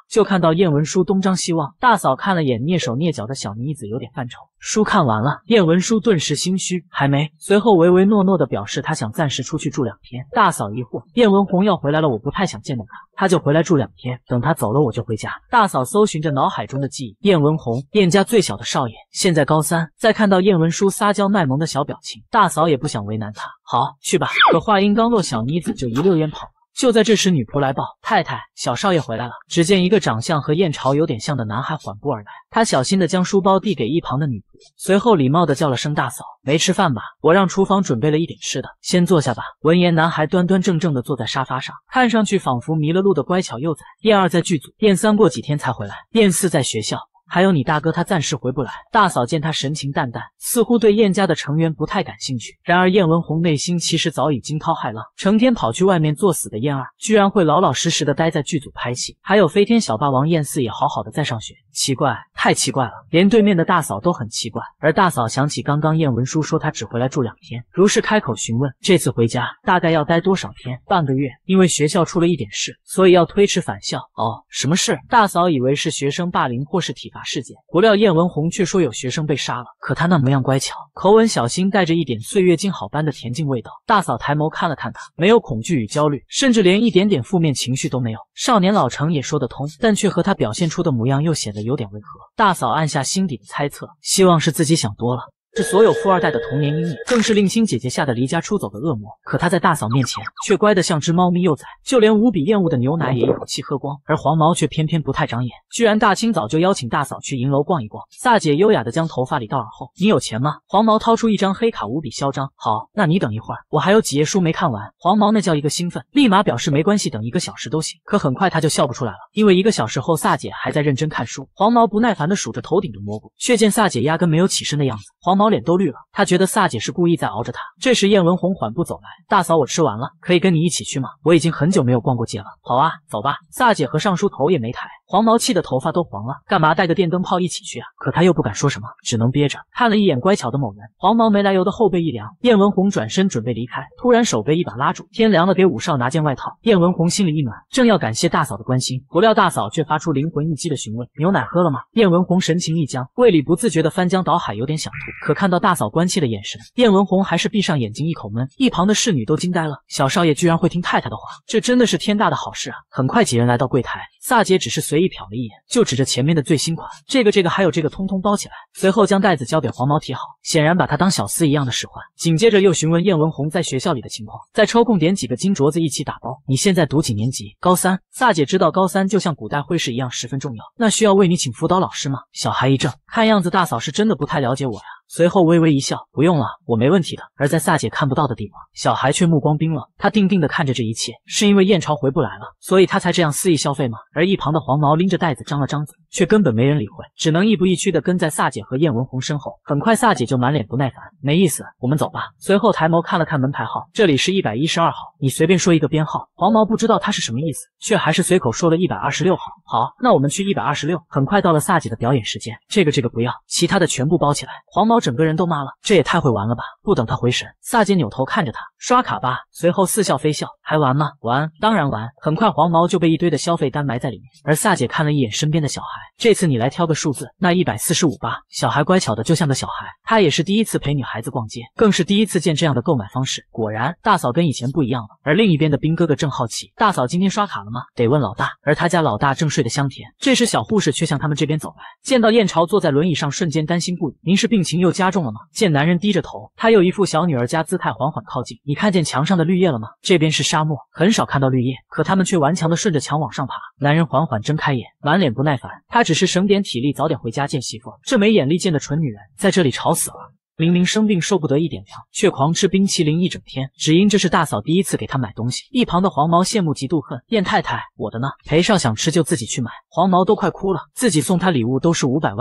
就看到燕文书东张西望。大嫂看了眼蹑手蹑脚的小妮子，有点犯愁。书看完了，燕文书顿时心虚，还没。随后唯唯诺诺的表示他想暂时出去住2天。大嫂疑惑，燕文红要回来了，我不太想见到他，他就回来住2天，等他走了我就回家。大嫂搜寻着脑海中的记忆，燕文红，燕家最小的少爷，现在高3。再看到燕文书撒娇卖萌的小表情，大嫂也不想为难他，好，去吧。可话音刚落，小妮子就一溜烟跑了。就在这时，女仆来报：“太太，小少爷回来了。”只见一个长相和燕朝有点像的男孩缓步而来，他小心地将书包递给一旁的女仆，随后礼貌地叫了声大嫂：“没吃饭吧？我让厨房准备了一点吃的，先坐下吧。”闻言，男孩端端正正地坐在沙发上，看上去仿佛迷了路的乖巧幼崽。燕2在剧组，燕3过几天才回来，燕4在学校。还有你大哥，他暂时回不来。大嫂见他神情淡淡，似乎对燕家的成员不太感兴趣。然而燕文红内心其实早已惊涛骇浪，成天跑去外面作死的燕2，居然会老老实实的待在剧组拍戏。还有飞天小霸王燕4也好好的在上学，奇怪，太奇怪了，连对面的大嫂都很奇怪。而大嫂想起刚刚燕文书说他只回来住2天，如是开口询问，这次回家大概要待多少天？半个月，因为学校出了一点事，所以要推迟返校。哦，什么事？大嫂以为是学生霸凌或是体罚事件，不料燕文红却说有学生被杀了。可他那模样乖巧，口吻小心，带着一点岁月静好般的恬静味道。大嫂抬眸看了看他，没有恐惧与焦虑，甚至连一点点负面情绪都没有。少年老成也说得通，但却和他表现出的模样又显得有点违和。大嫂按下心底的猜测，希望是自己想多了。这所有富2代的童年阴影，更是令亲姐姐吓得离家出走的恶魔。可他在大嫂面前却乖得像只猫咪幼崽，就连无比厌恶的牛奶也一口气喝光。而黄毛却偏偏不太长眼，居然大清早就邀请大嫂去银楼逛一逛。萨姐优雅地将头发理到耳后：“你有钱吗？”黄毛掏出一张黑卡，无比嚣张：“好，那你等一会儿，我还有几页书没看完。”黄毛那叫一个兴奋，立马表示没关系，等1个小时都行。可很快他就笑不出来了，因为1个小时后萨姐还在认真看书。黄毛不耐烦地数着头顶的蘑菇，却见萨姐压根没有起身的样子，黄毛脸都绿了。他觉得萨姐是故意在熬着他。这时燕文红缓步走来：“大嫂，我吃完了，可以跟你一起去吗？我已经很久没有逛过街了。”“好啊，走吧。”萨姐和尚书头也没抬，黄毛气得头发都黄了，干嘛带个电灯泡一起去啊？可他又不敢说什么，只能憋着。看了一眼乖巧的某人，黄毛没来由的后背一凉。燕文红转身准备离开，突然手被一把拉住：“天凉了，给武少拿件外套。”燕文红心里一暖，正要感谢大嫂的关心，不料大嫂却发出灵魂一击的询问：“牛奶喝了吗？”燕文红神情一僵，胃里不自觉的翻江倒海，有点想吐。可看到大嫂关切的眼神，燕文红还是闭上眼睛一口闷。一旁的侍女都惊呆了，小少爷居然会听太太的话，这真的是天大的好事啊！很快几人来到柜台，萨姐只是随意瞟了一眼，就指着前面的最新款，这个还有这个通通包起来，随后将袋子交给黄毛提好，显然把他当小厮一样的使唤。紧接着又询问燕文红在学校里的情况，再抽空点几个金镯子一起打包。你现在读几年级？高3。萨姐知道高3就像古代会试一样十分重要，那需要为你请辅导老师吗？小孩一怔，看样子大嫂是真的不太了解我呀。随后微微一笑，不用了，我没问题的。而在萨姐看不到的地方，小孩却目光冰冷，他定定地看着这一切，是因为燕朝回不来了，所以他才这样肆意消费吗？而一旁的黄毛拎着袋子张了张嘴，却根本没人理会，只能亦步亦趋地跟在萨姐和燕文红身后。很快萨姐就满脸不耐烦，没意思，我们走吧。随后抬眸看了看门牌号，这里是112号，你随便说一个编号。黄毛不知道他是什么意思，却还是随口说了126号。好，那我们去126。很快到了萨姐的表演时间，这个不要，其他的全部包起来。黄毛整个人都麻了，这也太会玩了吧！不等他回神，萨姐扭头看着他，刷卡吧。随后似笑非笑，还玩吗？玩，当然玩。很快黄毛就被一堆的消费单埋在里面，而萨姐看了一眼身边的小孩，这次你来挑个数字，那145吧。小孩乖巧的就像个小孩，他也是第一次陪女孩子逛街，更是第一次见这样的购买方式。果然，大嫂跟以前不一样了。而另一边的兵哥哥正好奇，大嫂今天刷卡了吗？得问老大。而他家老大正睡得香甜，这时小护士却向他们这边走来，见到燕朝坐在轮椅上，瞬间担心不已。您是病情又加重了吗？见男人低着头，他又一副小女儿家姿态，缓缓靠近。你看见墙上的绿叶了吗？这边是沙漠，很少看到绿叶，可他们却顽强地顺着墙往上爬。男人缓缓睁开眼，满脸不耐烦，他只是省点体力，早点回家见媳妇。这没眼力见的蠢女人，在这里吵死了。明明生病受不得一点凉，却狂吃冰淇淋一整天，只因这是大嫂第一次给他买东西。一旁的黄毛羡慕嫉妒恨，燕太太，我的呢？裴少想吃就自己去买。黄毛都快哭了，自己送他礼物都是500万起步。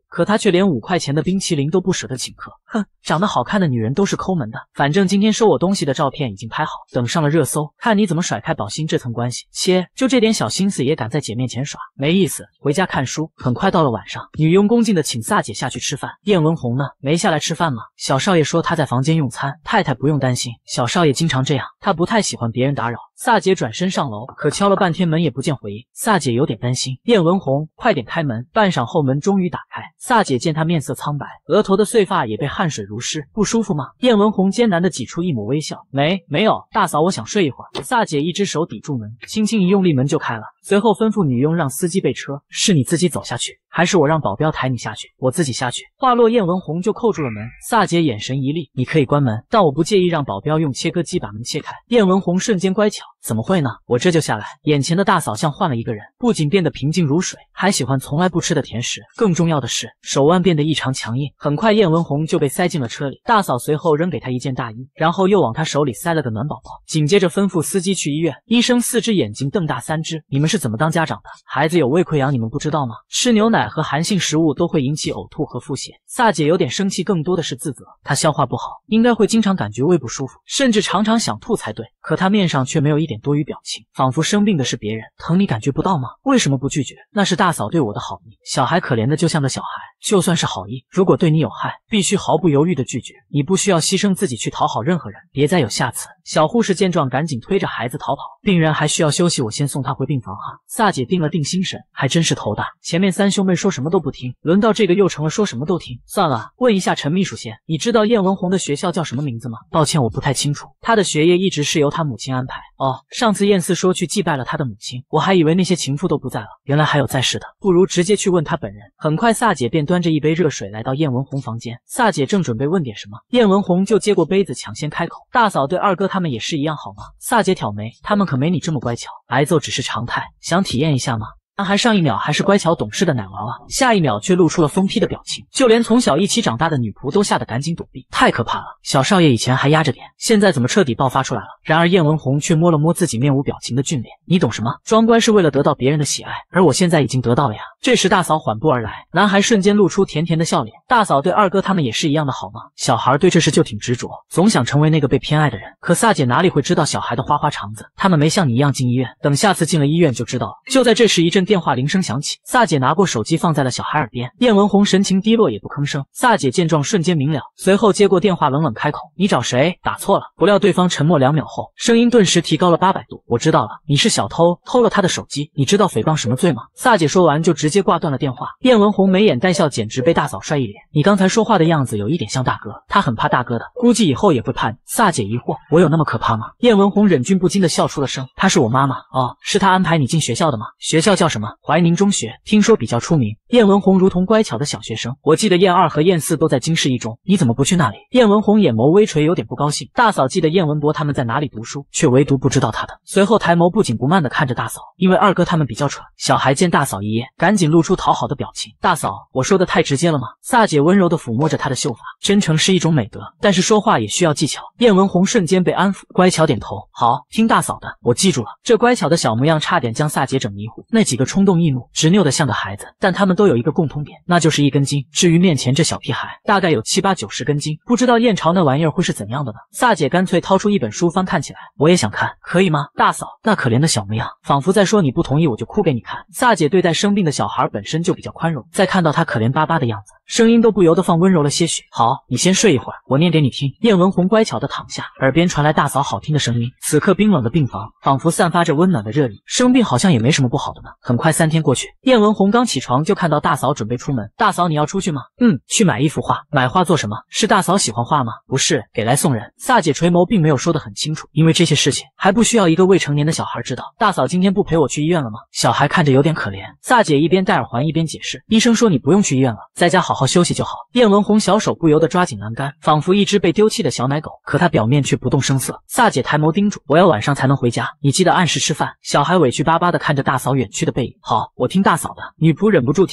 可他却连5块钱的冰淇淋都不舍得请客。哼，长得好看的女人都是抠门的。反正今天收我东西的照片已经拍好，等上了热搜，看你怎么甩开宝欣这层关系。切，就这点小心思也敢在姐面前耍，没意思。回家看书。很快到了晚上，女佣恭敬的请萨姐下去吃饭。燕文红呢？没下来吃饭吗？小少爷说他在房间用餐，太太不用担心，小少爷经常这样，他不太喜欢别人打扰。萨姐转身上楼，可敲了半天门也不见回应，萨姐有点担心。燕文红，快点开门！半晌后门终于打开，萨姐见他面色苍白，额头的碎发也被汗水如湿，不舒服吗？燕文红艰难地挤出一抹微笑，没有，大嫂，我想睡一会儿。萨姐一只手抵住门，轻轻一用力，门就开了，随后吩咐女佣让司机备车。是你自己走下去，还是我让保镖抬你下去？我自己下去。话落，燕文红就扣住了门。萨姐眼神一厉，你可以关门，但我不介意让保镖用切割机把门切开。燕文红瞬间乖巧，怎么会呢？我这就下来。眼前的大嫂像换了一个人，不仅变得平静如水，还喜欢从来不吃的甜食，更重要的是手腕变得异常强硬。很快燕文红就被塞进了车里，大嫂随后扔给她一件大衣，然后又往她手里塞了个暖宝宝，紧接着吩咐司机去医院。医生4只眼睛瞪大3只，你们是怎么当家长的？孩子有胃溃疡你们不知道吗？吃牛奶和寒性食物都会引起呕吐和腹泻。萨姐有点生气，更多的是自责，她消化不好，应该会经常感觉胃不舒服，甚至常常想吐才对。可她面上却没有一点多余表情，仿佛生病的是别人，疼你感觉不到吗？为什么不拒绝？那是大嫂对我的好意。小孩可怜的就像个小孩，就算是好意，如果对你有害，必须毫不犹豫的拒绝。你不需要牺牲自己去讨好任何人，别再有下次。小护士见状赶紧推着孩子逃跑，病人还需要休息，我先送他回病房哈。萨姐定了定心神，还真是头大，前面3兄妹说什么都不听，轮到这个又成了说什么都听。算了，问一下陈秘书先，你知道燕文红的学校叫什么名字吗？抱歉，我不太清楚，她的学业一直是由她母亲安排。哦，上次燕四说去祭拜了她的母亲，我还以为那些情妇都不在了，原来还有在世的，不如直接去问她本人。很快萨姐便端着一杯热水来到燕文红房间，萨姐正准备问点什么，燕文红就接过杯子抢先开口，大嫂对二哥他们也是一样好吗？萨姐挑眉，他们可没你这么乖巧，挨揍只是常态，想体验一下吗？男孩上一秒还是乖巧懂事的奶娃娃，下一秒却露出了疯批的表情，就连从小一起长大的女仆都吓得赶紧躲避，太可怕了。小少爷以前还压着点，现在怎么彻底爆发出来了？然而燕文红却摸了摸自己面无表情的俊脸，你懂什么？装乖是为了得到别人的喜爱，而我现在已经得到了呀。这时大嫂缓步而来，男孩瞬间露出甜甜的笑脸，大嫂对二哥他们也是一样的好吗？小孩对这事就挺执着，总想成为那个被偏爱的人，可萨姐哪里会知道小孩的花花肠子，他们没像你一样进医院，等下次进了医院就知道了。就在这时，一阵电话铃声响起，萨姐拿过手机放在了小孩耳边，燕文红神情低落也不吭声。萨姐见状瞬间明了，随后接过电话冷冷开口，你找谁？打错了。不料对方沉默2秒后，声音顿时提高了800度，我知道了，你是小偷，偷了他的手机，你知道诽谤什么罪吗？萨姐说完就直接挂断了电话。燕文红眉眼带笑，简直被大嫂帅一脸，你刚才说话的样子有一点像大哥，他很怕大哥的，估计以后也会怕你。萨姐疑惑，我有那么可怕吗？燕文红忍俊不禁的笑出了声，她是我妈妈。哦，是她安排你进学校的吗？学校叫什么？怀宁中学，听说比较出名。燕文红如同乖巧的小学生，我记得燕2和燕4都在经世一中，你怎么不去那里？燕文红眼眸微垂，有点不高兴。大嫂记得燕文博他们在哪里读书，却唯独不知道他的。随后抬眸不紧不慢地看着大嫂，因为二哥他们比较蠢。小孩见大嫂一夜，赶紧露出讨好的表情。大嫂，我说的太直接了吗？萨姐温柔地抚摸着她的秀发，真诚是一种美德，但是说话也需要技巧。燕文红瞬间被安抚，乖巧点头，好，听大嫂的，我记住了。这乖巧的小模样差点将萨姐整迷糊，那几个冲动易怒、执拗的像个孩子，但他们都有一个共通点，那就是1根筋。至于面前这小屁孩，大概有7、8、90根筋，不知道燕巢那玩意儿会是怎样的呢？萨姐干脆掏出一本书翻看起来，我也想看，可以吗？大嫂，那可怜的小模样，仿佛在说你不同意我就哭给你看。萨姐对待生病的小孩本身就比较宽容，再看到他可怜巴巴的样子，声音都不由得放温柔了些许。好，你先睡一会儿，我念给你听。燕文红乖巧地躺下，耳边传来大嫂好听的声音。此刻冰冷的病房仿佛散发着温暖的热力，生病好像也没什么不好的呢。很快3天过去，燕文红刚起床就看到大嫂准备出门。大嫂，你要出去吗？去买一幅画。买画做什么？是大嫂喜欢画吗？不是，给来送人。萨姐垂眸，并没有说得很清楚，因为这些事情还不需要一个未成年的小孩知道。大嫂今天不陪我去医院了吗？小孩看着有点可怜。萨姐一边戴耳环一边解释，医生说你不用去医院了，在家好好休息就好。燕文红小手不由得抓紧栏杆，仿佛一只被丢弃的小奶狗，可她表面却不动声色。萨姐抬眸叮嘱，我要晚上才能回家，你记得按时吃饭。小孩委屈巴巴地看着大嫂远去的背影。好，我听大嫂的。女仆忍不住提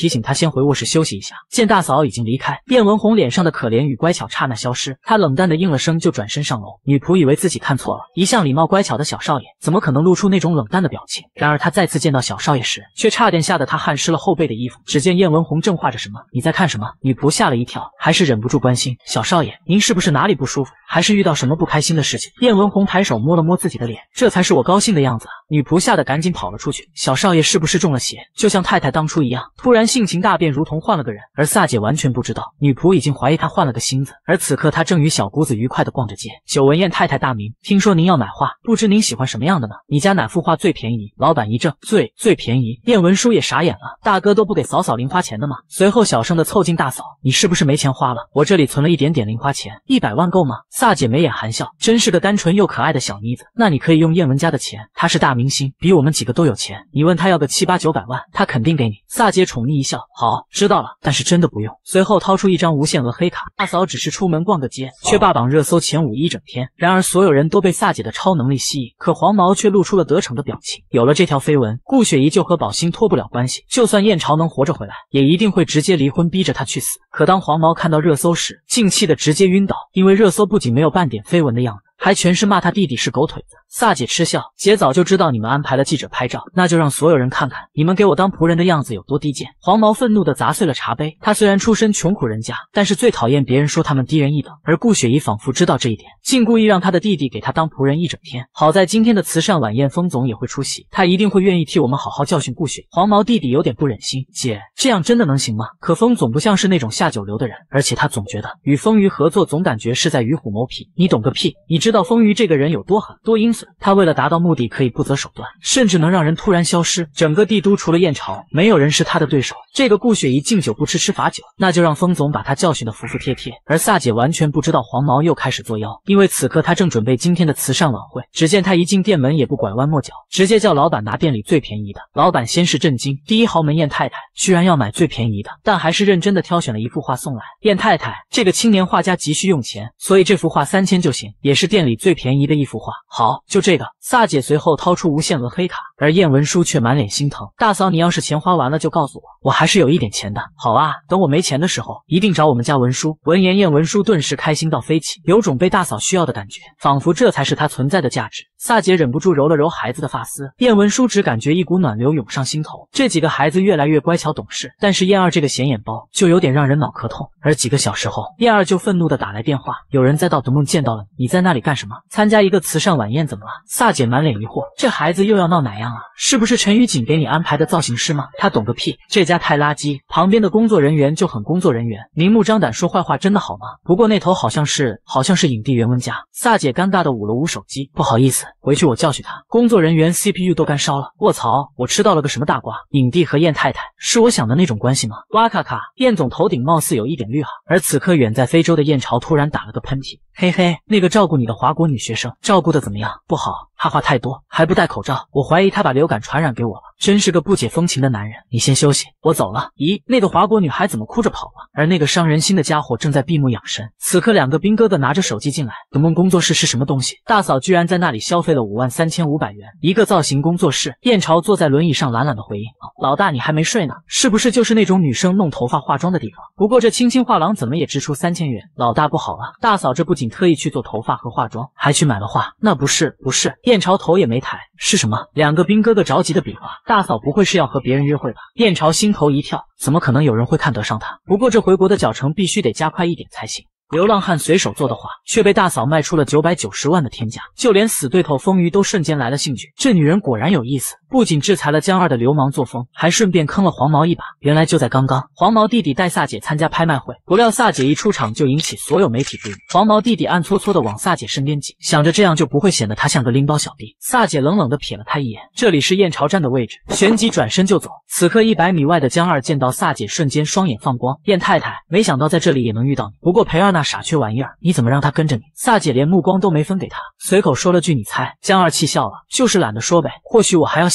提醒他先回卧室休息一下。见大嫂已经离开，燕文红脸上的可怜与乖巧刹那消失，他冷淡的应了声就转身上楼。女仆以为自己看错了，一向礼貌乖巧的小少爷怎么可能露出那种冷淡的表情？然而他再次见到小少爷时，却差点吓得他汗湿了后背的衣服。只见燕文红正画着什么，你在看什么？女仆吓了一跳，还是忍不住关心，小少爷，您是不是哪里不舒服，还是遇到什么不开心的事情？燕文红抬手摸了摸自己的脸，这才是我高兴的样子啊！女仆吓得赶紧跑了出去，小少爷是不是中了邪？就像太太当初一样，突然性情大变，如同换了个人。而萨姐完全不知道，女仆已经怀疑她换了个心思。而此刻她正与小姑子愉快地逛着街。久闻燕太太大名，听说您要买画，不知您喜欢什么样的呢？你家哪幅画最便宜？老板一怔，最便宜。燕文书也傻眼了，大哥都不给嫂嫂零花钱的吗？随后小声地凑近大嫂，你是不是没钱花了？我这里存了一点点零花钱，100万够吗？萨姐眉眼含笑，真是个单纯又可爱的小妮子。那你可以用燕文家的钱，她是大明星，比我们几个都有钱。你问她要个7、8、900万，她肯定给你。萨姐宠溺一笑，好，知道了，但是真的不用。随后掏出一张无限额黑卡，大嫂只是出门逛个街，却霸榜热搜前5一整天。然而所有人都被萨姐的超能力吸引，可黄毛却露出了得逞的表情。有了这条绯闻，顾雪怡就和宝兴脱不了关系，就算燕朝能活着回来，也一定会直接离婚，逼着他去死。可当黄毛看到热搜时，竟气得直接晕倒，因为热搜不仅没有半点绯闻的样子，还全是骂他弟弟是狗腿子。萨姐嗤笑，姐早就知道你们安排了记者拍照，那就让所有人看看你们给我当仆人的样子有多低贱。黄毛愤怒地砸碎了茶杯，他虽然出身穷苦人家，但是最讨厌别人说他们低人一等。而顾雪怡仿佛知道这一点，竟故意让他的弟弟给他当仆人一整天。好在今天的慈善晚宴封总也会出席，他一定会愿意替我们好好教训顾雪。黄毛弟弟有点不忍心，姐，这样真的能行吗？可封总不像是那种下九流的人，而且他总觉得与丰腴合作总感觉是在与虎谋皮。你懂个屁！你知道丰腴这个人有多狠多阴损，他为了达到目的可以不择手段，甚至能让人突然消失。整个帝都除了燕朝，没有人是他的对手。这个顾雪怡敬酒不吃吃罚酒，那就让封总把他教训得服服帖帖。而萨姐完全不知道黄毛又开始作妖，因为此刻他正准备今天的慈善晚会。只见他一进店门也不拐弯抹角，直接叫老板拿店里最便宜的。老板先是震惊，第一豪门燕太太居然要买最便宜的，但还是认真的挑选了一幅画送来。燕太太，这个青年画家急需用钱，所以这幅画3000就行，也是店里最便宜的一幅画。好，就这个。萨姐随后掏出无限额黑卡，而燕文书却满脸心疼。大嫂，你要是钱花完了就告诉我，我还是有一点钱的。好啊，等我没钱的时候，一定找我们家文书。闻言，燕文书顿时开心到飞起，有种被大嫂需要的感觉，仿佛这才是她存在的价值。萨姐忍不住揉了揉孩子的发丝，燕文书只感觉一股暖流涌上心头。这几个孩子越来越乖巧懂事，但是燕二这个显眼包就有点让人脑壳痛。而几个小时后，燕二就愤怒地打来电话，有人在道德梦见到了你，在那里干什么？参加一个慈善晚宴怎么了？萨姐满脸疑惑，这孩子又要闹哪样啊？是不是陈雨锦给你安排的造型师吗？他懂个屁，这家太垃圾，旁边的工作人员就很工作人员，明目张胆说坏话真的好吗？不过那头好像是影帝袁文佳。萨姐尴尬地捂了捂手机，不好意思，回去我教训他。工作人员 CPU 都干烧了，卧槽，我吃到了个什么大瓜？影帝和燕太太是我想的那种关系吗？哇咔咔，燕总头顶貌似有一点绿哈。而此刻远在非洲的燕朝突然打了个喷嚏，嘿嘿，那个照顾你的华国女学生照顾的怎么样？不好，他话太多，还不戴口罩，我怀疑他把流感传染给我了，真是个不解风情的男人。你先休息，我走了。咦，那个华国女孩怎么哭着跑了？而那个伤人心的家伙正在闭目养神。此刻两个兵哥哥拿着手机进来，董梦工作室是什么东西？大嫂居然在那里消费了53500元，一个造型工作室。燕朝坐在轮椅上懒懒的回应，老大你还没睡呢，是不是就是那种女生弄头发化妆的地方？不过这青青画廊怎么也支出3000元，老大不好了，大嫂这不仅特意去做头发和化妆，还去买了画。那不是，燕朝头也没抬，是什么？两个兵哥哥着急的比划，大嫂不会是要和别人约会吧？燕朝心头一跳，怎么可能有人会看得上他？不过这回国的脚程必须得加快一点才行。流浪汉随手做的画，却被大嫂卖出了990万的天价，就连死对头丰腴都瞬间来了兴趣。这女人果然有意思，不仅制裁了江二的流氓作风，还顺便坑了黄毛一把。原来就在刚刚，黄毛弟弟带萨姐参加拍卖会，不料萨姐一出场就引起所有媒体注意。黄毛弟弟暗搓搓的往萨姐身边挤，想着这样就不会显得他像个拎包小弟。萨姐冷冷的瞥了他一眼，这里是燕朝站的位置，旋即转身就走。此刻100米外的江二见到萨姐，瞬间双眼放光。燕太太，没想到在这里也能遇到你，不过裴二那傻缺玩意儿，你怎么让他跟着你？萨姐连目光都没分给他，随口说了句你猜。江二气笑了，就是懒得说呗，或许我还要谢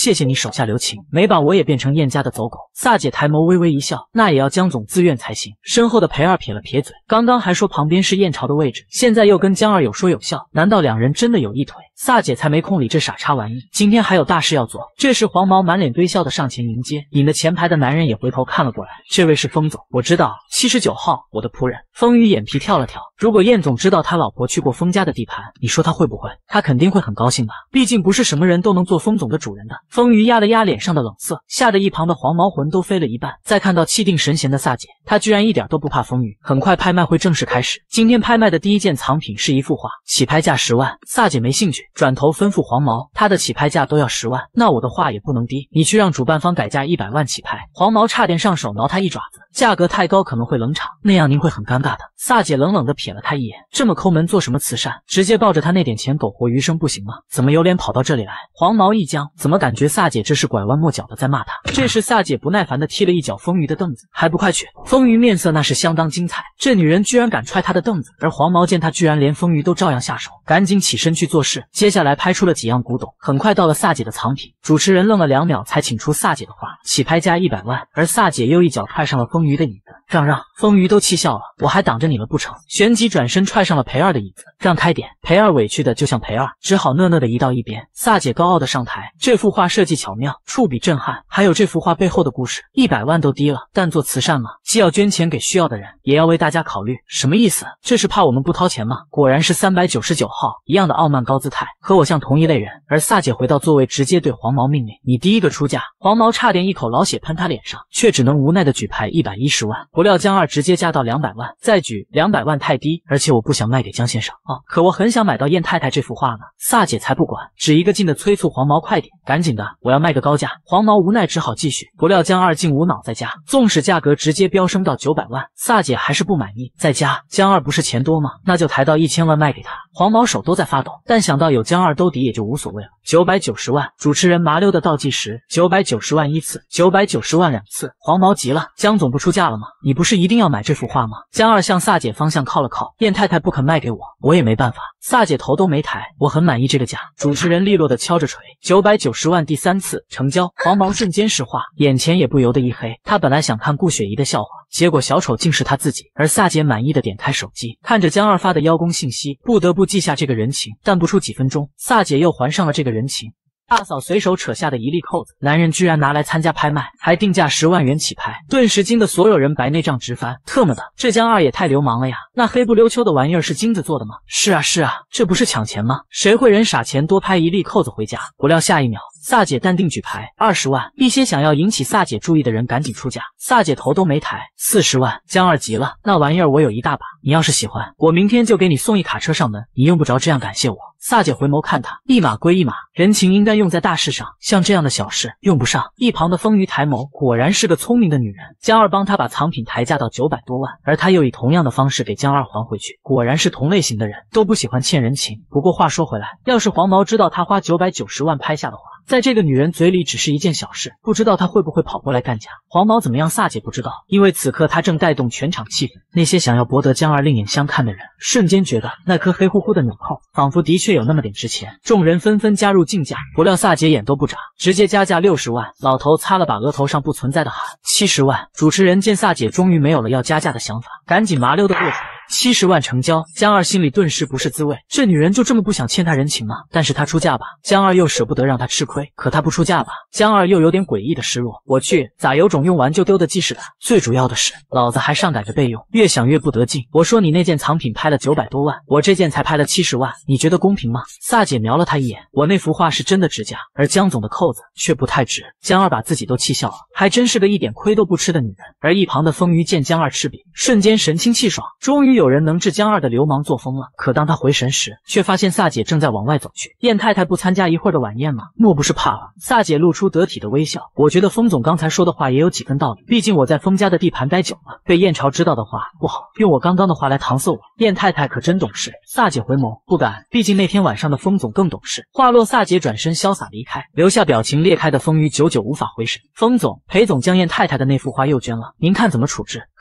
谢谢你手下留情，没把我也变成燕家的走狗。萨姐抬眸微微一笑，那也要江总自愿才行。身后的裴二撇了撇嘴，刚刚还说旁边是燕朝的位置，现在又跟江二有说有笑，难道两人真的有一腿？萨姐才没空理这傻叉玩意，今天还有大事要做。这时黄毛满脸堆笑的上前迎接，引得前排的男人也回头看了过来。这位是风总，我知道，79号，我的仆人。风雨眼皮跳了跳，如果燕总知道他老婆去过风家的地盘，你说他会不会？他肯定会很高兴吧，毕竟不是什么人都能做风总的主人的。风雨压了压脸上的冷色，吓得一旁的黄毛魂都飞了一半。再看到气定神闲的萨姐，他居然一点都不怕风雨。很快拍卖会正式开始，今天拍卖的第一件藏品是一幅画，起拍价10万。萨姐没兴趣，转头吩咐黄毛，他的起拍价都要10万，那我的画也不能低，你去让主办方改价100万起拍。黄毛差点上手挠他一爪子，价格太高可能会冷场，那样您会很尴尬的。萨姐冷冷地瞥了他一眼，这么抠门做什么慈善？直接抱着他那点钱苟活余生不行吗？怎么有脸跑到这里来？黄毛一僵，怎么感觉萨姐这是拐弯抹角的在骂他？这时萨姐不耐烦地踢了一脚风鱼的凳子，还不快去！风鱼面色那是相当精彩，这女人居然敢踹他的凳子，而黄毛见他居然连风鱼都照样下手，赶紧起身去做事。接下来拍出了几样古董，很快到了萨姐的藏品。主持人愣了2秒才请出萨姐的画，起拍价100万，而萨姐又一脚踹上了风鱼的椅子，让让！风鱼都气笑了，我还挡着你了不成？旋即转身踹上了裴二的椅子，让开点！裴二委屈的就像裴二，只好讷讷的移到一边。萨姐高傲的上台，这幅画设计巧妙，触笔震撼，还有这幅画背后的故事，100万都低了，但做慈善嘛，既要捐钱给需要的人，也要为大家考虑。什么意思？这是怕我们不掏钱吗？果然是399号，一样的傲慢高姿态，和我像同一类人。而萨姐回到座位，直接对黄毛命令：你第一个出价！黄毛差点一口老血喷他脸上，却只能无奈的举牌110万。不料江二直接加到200万，再举200万太低，而且我不想卖给江先生哦，可我很想买到燕太太这幅画呢。萨姐才不管，只一个劲的催促黄毛快点，赶紧的，我要卖个高价。黄毛无奈只好继续，不料江二竟无脑再加，纵使价格直接飙升到900万，萨姐还是不满意，再加。江二不是钱多吗？那就抬到1000万卖给他。黄毛手都在发抖，但想到有江二兜底也就无所谓了。990万，主持人麻溜的倒计时，990万一次，990万2次。黄毛急了，江总不出价了吗？你不是一定要买这幅画吗？江二向萨姐方向靠了靠，燕太太不肯卖给我，我也没办法。萨姐头都没抬，我很满意这个价。主持人利落的敲着锤，990万第3次成交。黄毛瞬间石化，眼前也不由得一黑。他本来想看顾雪怡的笑话，结果小丑竟是他自己。而萨姐满意的点开手机，看着江二发的邀功信息，不得不记下这个人情。但不出几分钟，萨姐又还上了这个人情。大嫂随手扯下的一粒扣子，男人居然拿来参加拍卖，还定价10万元起拍，顿时惊得所有人白内障直翻。特么的，这江二也太流氓了呀！那黑不溜秋的玩意儿是金子做的吗？是啊是啊，这不是抢钱吗？谁会人傻钱多拍一粒扣子回家？不料下一秒，萨姐淡定举牌20万，一些想要引起萨姐注意的人赶紧出价，萨姐头都没抬，40万。江二急了，那玩意儿我有一大把，你要是喜欢，我明天就给你送一卡车上门，你用不着这样感谢我。萨姐回眸看他，一码归一码，人情应该用在大事上，像这样的小事用不上。一旁的风鱼抬眸，果然是个聪明的女人。江二帮他把藏品抬价到900多万，而他又以同样的方式给江二还回去，果然是同类型的人，都不喜欢欠人情。不过话说回来，要是黄毛知道他花990万拍下的话，在这个女人嘴里只是一件小事，不知道她会不会跑过来干架。黄毛怎么样，萨姐不知道，因为此刻她正带动全场气氛。那些想要博得江二另眼相看的人，瞬间觉得那颗黑乎乎的纽扣仿佛的确有那么点值钱。众人纷纷加入竞价，不料萨姐眼都不眨，直接加价60万。老头擦了把额头上不存在的汗，70万。主持人见萨姐终于没有了要加价的想法，赶紧麻溜的过锤，70万成交。江二心里顿时不是滋味，这女人就这么不想欠他人情吗？但是他出价吧，江二又舍不得让他吃亏，可他不出价吧，江二又有点诡异的失落。我去，咋有种用完就丢的既视感？最主要的是，老子还上赶着备用，越想越不得劲。我说你那件藏品拍了900多万，我这件才拍了70万，你觉得公平吗？萨姐瞄了他一眼，我那幅画是真的值价，而江总的扣子却不太值。江二把自己都气笑了，还真是个一点亏都不吃的女人。而一旁的风鱼见江二吃饼，瞬间神清气爽，终于有人能治江二的流氓作风了。可当他回神时，却发现萨姐正在往外走去。燕太太不参加一会儿的晚宴吗？莫不是怕了？萨姐露出得体的微笑，我觉得风总刚才说的话也有几分道理，毕竟我在风家的地盘待久了，被燕朝知道的话不好，用我刚刚的话来搪塞我。燕太太可真懂事。萨姐回眸，不敢，毕竟那天晚上的风总更懂事。话落，萨姐转身潇洒离开，留下表情裂开的风鱼久久无法回神。风总、裴总将燕太太的那幅画又捐了，您看怎么处置？呵。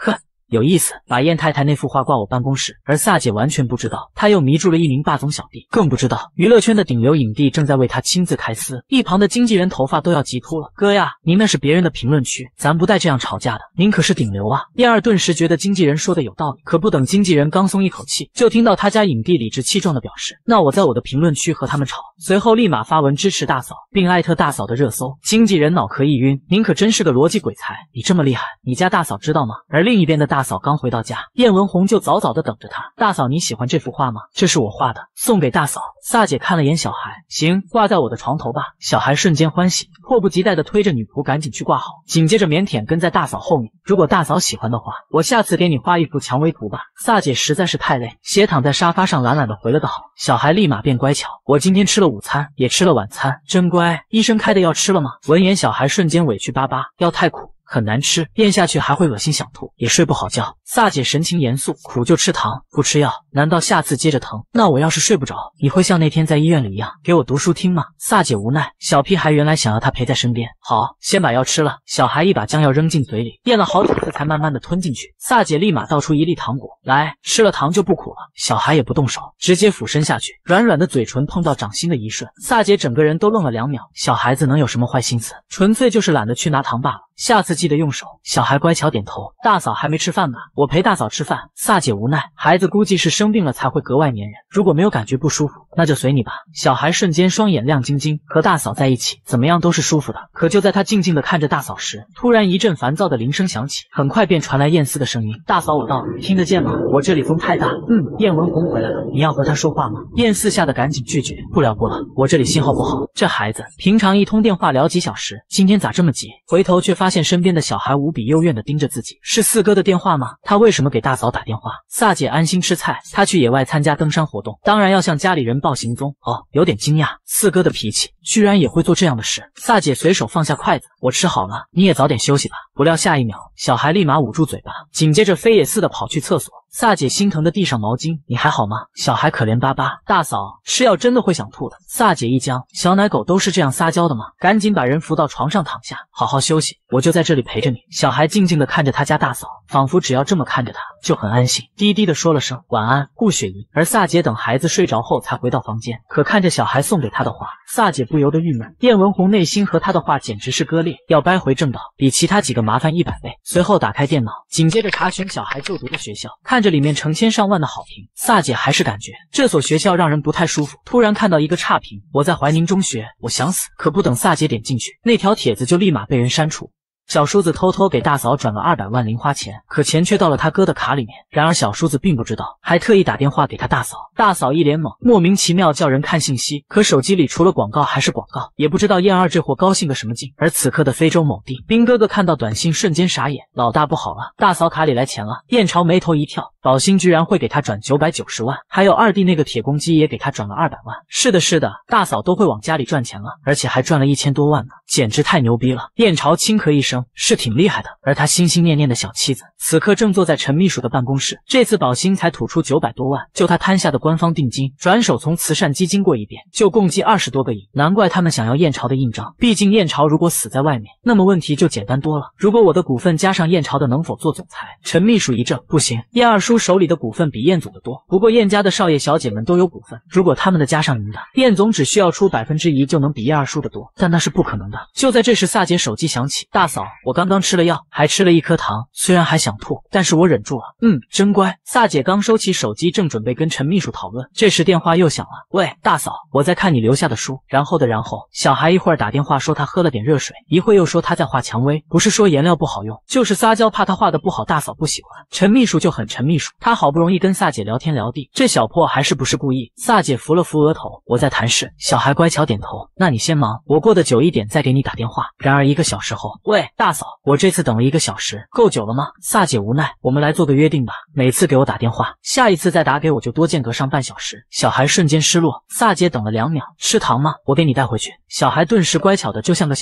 有意思，把燕太太那幅画挂我办公室。而萨姐完全不知道，她又迷住了一名霸总小弟，更不知道娱乐圈的顶流影帝正在为她亲自开撕。一旁的经纪人头发都要急秃了。哥呀，您那是别人的评论区，咱不带这样吵架的。您可是顶流啊！燕儿顿时觉得经纪人说的有道理，可不等经纪人刚松一口气，就听到他家影帝理直气壮的表示：“那我在我的评论区和他们吵。”随后立马发文支持大嫂，并艾特大嫂的热搜。经纪人脑壳一晕，您可真是个逻辑鬼才，你这么厉害，你家大嫂知道吗？而另一边的大嫂刚回到家，燕文红就早早的等着她。大嫂，你喜欢这幅画吗？这是我画的，送给大嫂。萨姐看了眼小孩，行，挂在我的床头吧。小孩瞬间欢喜，迫不及待的推着女仆赶紧去挂好，紧接着腼腆跟在大嫂后面。如果大嫂喜欢的话，我下次给你画一幅蔷薇图吧。萨姐实在是太累，斜躺在沙发上懒懒的回了个好。小孩立马变乖巧，我今天吃了午餐，也吃了晚餐，真乖。医生开的药吃了吗？闻言小孩瞬间委屈巴巴，药太苦，很难吃，咽下去还会恶心想吐，也睡不好觉。萨姐神情严肃，苦就吃糖，不吃药，难道下次接着疼？那我要是睡不着，你会像那天在医院里一样给我读书听吗？萨姐无奈，小屁孩原来想要他陪在身边。好，先把药吃了。小孩一把将药扔进嘴里，咽了好几次才慢慢的吞进去。萨姐立马倒出一粒糖果来，吃了糖就不苦了。小孩也不动手，直接俯身下去，软软的嘴唇碰到掌心的一瞬，萨姐整个人都愣了2秒。小孩子能有什么坏心思？纯粹就是懒得去拿糖罢了。下次记得用手。小孩乖巧点头。大嫂还没吃饭吧？我陪大嫂吃饭。萨姐无奈，孩子估计是生病了才会格外粘人，如果没有感觉不舒服，那就随你吧。小孩瞬间双眼亮晶晶，和大嫂在一起怎么样都是舒服的。可就在他静静的看着大嫂时，突然一阵烦躁的铃声响起，很快便传来燕思的声音：大嫂，我到了，听得见吗？我这里风太大。燕文红回来了，你要和他说话吗？燕思吓得赶紧拒绝，不聊了，我这里信号不好。这孩子平常一通电话聊几小时，今天咋这么急？回头却发现身边的小孩无比幽怨的盯着自己，是四哥的电话吗？他为什么给大嫂打电话？萨姐安心吃菜，她去野外参加登山活动，当然要向家里人报行踪。哦，有点惊讶，四哥的脾气居然也会做这样的事。萨姐随手放下筷子，我吃好了，你也早点休息吧。不料下一秒，小孩立马捂住嘴巴，紧接着飞也似的跑去厕所。萨姐心疼的递上毛巾，你还好吗？小孩可怜巴巴，大嫂，吃药真的会想吐的。萨姐一僵，小奶狗都是这样撒娇的吗？赶紧把人扶到床上躺下，好好休息，我就在这里陪着你。小孩静静的看着他家大嫂，仿佛只要这么看着他就很安心，低低的说了声晚安，顾雪姨。而萨姐等孩子睡着后才回到房间，可看着小孩送给她的画，萨姐不由得郁闷。燕文红内心和她的画简直是割裂，要掰回正道比其他几个麻烦100倍。随后打开电脑，紧接着查询小孩就读的学校，看着里面成千上万的好评，萨姐还是感觉这所学校让人不太舒服。突然看到一个差评，我在怀宁中学，我想死。可不等萨姐点进去，那条帖子就立马被人删除。小叔子偷偷给大嫂转了200万零花钱，可钱却到了他哥的卡里面。然而小叔子并不知道，还特意打电话给他大嫂。大嫂一脸懵，莫名其妙叫人看信息，可手机里除了广告还是广告，也不知道燕儿这货高兴个什么劲。而此刻的非洲某地，兵哥哥看到短信瞬间傻眼，老大不好了，大嫂卡里来钱了。燕朝眉头一跳，宝兴居然会给他转990万，还有二弟那个铁公鸡也给他转了200万。是的是的，大嫂都会往家里赚钱了，而且还赚了1000多万呢，简直太牛逼了。燕朝轻咳一声，是挺厉害的。而他心心念念的小妻子此刻正坐在陈秘书的办公室，这次宝兴才吐出900多万，就他摊下的官方定金，转手从慈善基金过一遍，就共计20多个亿。难怪他们想要燕朝的印章，毕竟燕朝如果死在外面，那么问题就简单多了。如果我的股份加上燕朝的，能否做总裁？陈秘书一怔，不行，燕二叔手里的股份比燕总的多，不过燕家的少爷小姐们都有股份，如果他们的加上您的，燕总只需要出1%就能比燕二叔的多，但那是不可能的。就在这时，萨姐手机响起，大嫂，我刚刚吃了药，还吃了1颗糖，虽然还想吐，但是我忍住了。真乖。萨姐刚收起手机，正准备跟陈秘书讨论，这时电话又响了。喂，大嫂，我在看你留下的书。然后小孩一会儿打电话说他喝了点热水，一会又说他在画蔷薇，不是说颜料不好用，就是撒娇怕他画的不好，大嫂不喜欢。陈秘书就很陈秘书，他好不容易跟萨姐聊天聊地，这小破还是不是故意？萨姐扶了扶额头，我在谈事。小孩乖巧点头，那你先忙，我过得久一点再给你打电话。然而1个小时后，喂，大嫂，我这次等了1个小时，够久了吗？萨姐无奈，我们来做个约定吧，每次给我打电话，下一次再打给我就多间隔上半小时。小孩瞬间失落。萨姐等了2秒，吃糖吗？我给你带回去。小孩顿时乖巧的就像个小孩，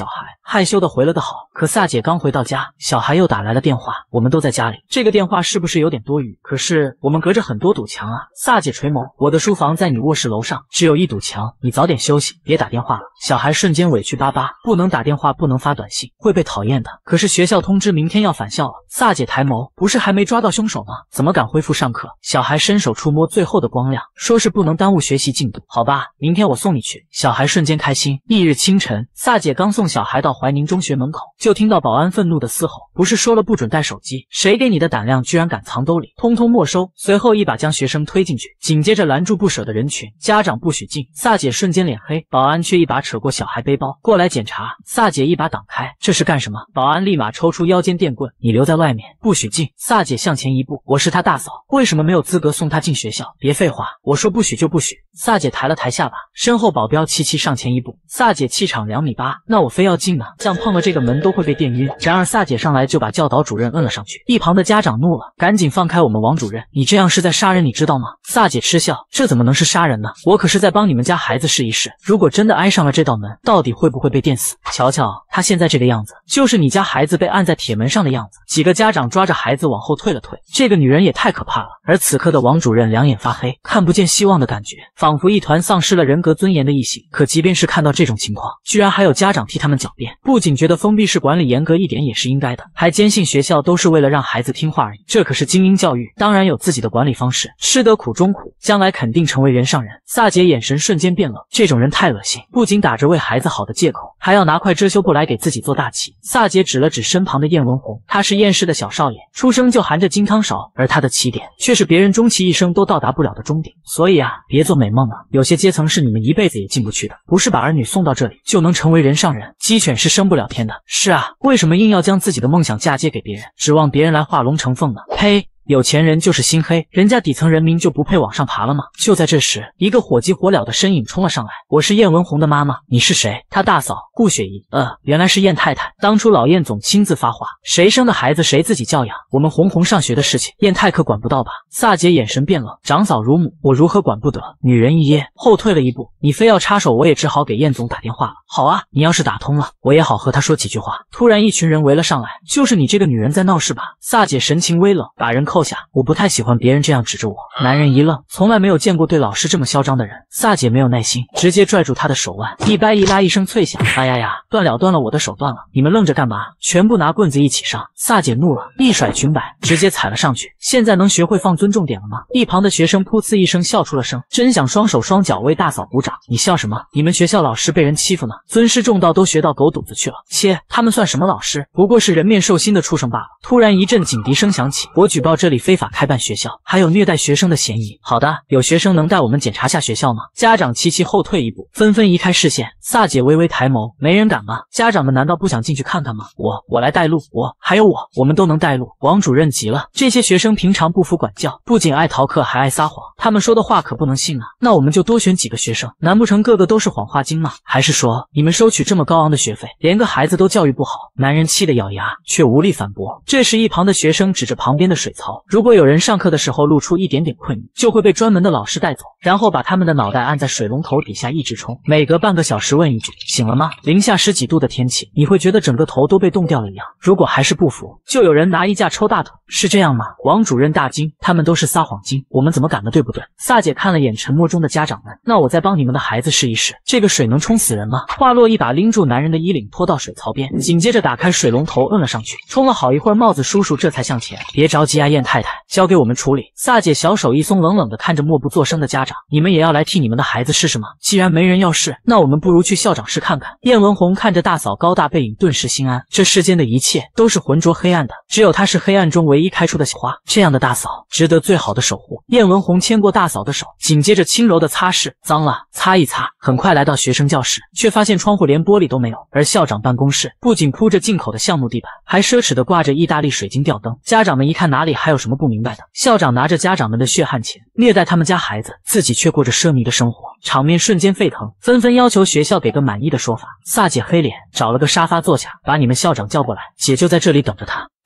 害羞的回了个好。可萨姐刚回到家，小孩又打来了电话，我们都在家里，这个电话是不是有点多余？可是我们隔着很多堵墙啊。萨姐垂眸，我的书房在你卧室楼上，只有一堵墙，你早点休息，别打电话了。小孩瞬间委屈巴巴，不能打电话，不能发短信，会被讨厌的。可是学校通知明天要返校了。萨姐抬眸，不是还没抓到凶手吗？怎么敢恢复上课？小孩伸手触摸最后的光亮，说是不能耽误学习进度。好吧，明天我送你去。小孩瞬间开心。翌日清晨，萨姐刚送小孩到怀宁中学门口，就听到保安愤怒的嘶吼，不是说了不准带手机，谁给你的胆量居然敢藏兜里，通通没收。随后一把将学生推进去，紧接着拦住不舍的人群，家长不许进。萨姐瞬间脸黑，保安却一把扯过小孩背包过来检查，萨姐一把挡开，这是干什么？保安立马抽出腰间电棍，你留在外面，不许进。萨姐向前一步，我是她大嫂，为什么没有资格送她进学校？别废话，我说不许就不许。萨姐抬了抬下巴，身后保镖齐齐上前一步，萨姐气场2.8米，那我非要进呢，像碰了这个门都会被电晕。然而萨姐上来就把教导主任摁了上去，一旁的家长怒了，赶紧放开我们王主任，你这样是在杀人，你知道吗？萨姐嗤笑，这怎么能是杀人呢？我可是在帮你们家孩子试一试，如果真的挨上了这道门，到底会不会被电死？瞧瞧他现在这个样子，就是你家孩子被按在铁门上的样子。几个家长抓着孩子往后退了退，这个女人也太可怕了。而此刻的王主任两眼发黑，看不见希望的感觉，仿佛一团丧失了人格尊严的异性。可即便是看到这种情况，居然还有家长替他们狡辩，不仅觉得封闭式管理严格一点也是应该的，还坚信学校都是为了让孩子听话而已。这可是精英教育，当然有自己的管理方式，吃得苦中苦，将来肯定成为人上人。萨姐眼神瞬间变冷，这种人太恶心，不仅打着为孩子好的借口，还要拿块遮羞布来给自己做大旗。萨姐指了指身旁的燕文红，他是燕氏的小少爷，出生就含着金汤勺，而他的起点却是别人终其一生都到达不了的终点。所以啊，别做美梦了，有些阶层是你们一辈子也进不去的，不是把儿女送到这里就能成为人上人，鸡犬是升不了天的。是啊，为什么硬要将自己的梦想嫁接给别人，指望别人来画龙成凤呢？呸！有钱人就是心黑，人家底层人民就不配往上爬了吗？就在这时，一个火急火燎的身影冲了上来。我是燕文红的妈妈，你是谁？她大嫂顾雪怡。原来是燕太太。当初老燕总亲自发话，谁生的孩子谁自己教养，我们红红上学的事情，燕太可管不到吧？萨姐眼神变冷，长嫂如母，我如何管不得？女人一噎，后退了一步。你非要插手，我也只好给燕总打电话了。好啊，你要是打通了，我也好和他说几句话。突然一群人围了上来，就是你这个女人在闹事吧？萨姐神情微冷，把人扣下。我不太喜欢别人这样指着我。男人一愣，从来没有见过对老师这么嚣张的人。萨姐没有耐心，直接拽住他的手腕，一掰一拉，一声脆响，哎呀呀，断了，我的手断了！你们愣着干嘛？全部拿棍子一起上！萨姐怒了，一甩裙摆，直接踩了上去。现在能学会放尊重点了吗？一旁的学生噗呲一声笑出了声，真想双手双脚为大嫂鼓掌。你笑什么？你们学校老师被人欺负呢，尊师重道都学到狗肚子去了。切，他们算什么老师？不过是人面兽心的畜生罢了。突然一阵警笛声响起，我举报这里非法开办学校，还有虐待学生的嫌疑。好的，有学生能带我们检查下学校吗？家长齐齐后退一步，纷纷移开视线。萨姐微微抬眸，没人敢吗？家长们难道不想进去看看吗？我来带路，还有我们都能带路。王主任急了，这些学生平常不服管教，不仅爱逃课还爱撒谎，他们说的话可不能信啊。那我们就多选几个学生，难不成个个都是谎话精吗？还是说你们收取这么高昂的学费，连个孩子都教育不好？男人气得咬牙，却无力反驳。这时一旁的学生指着旁边的水槽，如果有人上课的时候露出一点点困意，就会被专门的老师带走，然后把他们的脑袋按在水龙头底下一直冲，每隔半个小时问一句醒了吗？零下10几度的天气，你会觉得整个头都被冻掉了一样。如果还是不服，就有人拿衣架抽大腿，是这样吗？王主任大惊，他们都是撒谎精，我们怎么敢呢？对不对？萨姐看了眼沉默中的家长们，那我再帮你们的孩子试一试，这个水能冲死人吗？话落，一把拎住男人的衣领拖到水槽边，紧接着打开水龙头摁了上去，冲了好一会儿，帽子叔叔这才向前，别着急啊，燕太太，交给我们处理。萨姐小手一松，冷冷地看着默不作声的家长，你们也要来替你们的孩子试试吗？既然没人要试，那我们不如去校长室看看。燕文红看着大嫂高大背影，顿时心安，这世间的一切都是浑浊黑暗的，只有她是黑暗中唯一开出的花，这样的大嫂值得最好的守护。燕文红牵过大嫂的手，紧接着轻柔的擦拭，脏了，擦一擦。很快来到学生教室，却发现窗户连玻璃都没有，而校长办公室不仅铺着进口的橡木地板，还奢侈的挂着意大利水晶吊灯。家长们一看，哪里还有什么不明白的？校长拿着家长们的血汗钱虐待他们家孩子，自己却过着奢靡的生活，场面瞬间沸腾，纷纷要求学校给个满意的说法。萨姐黑脸，找了个沙发坐下，把你们校长叫过来，姐就在这里等着他。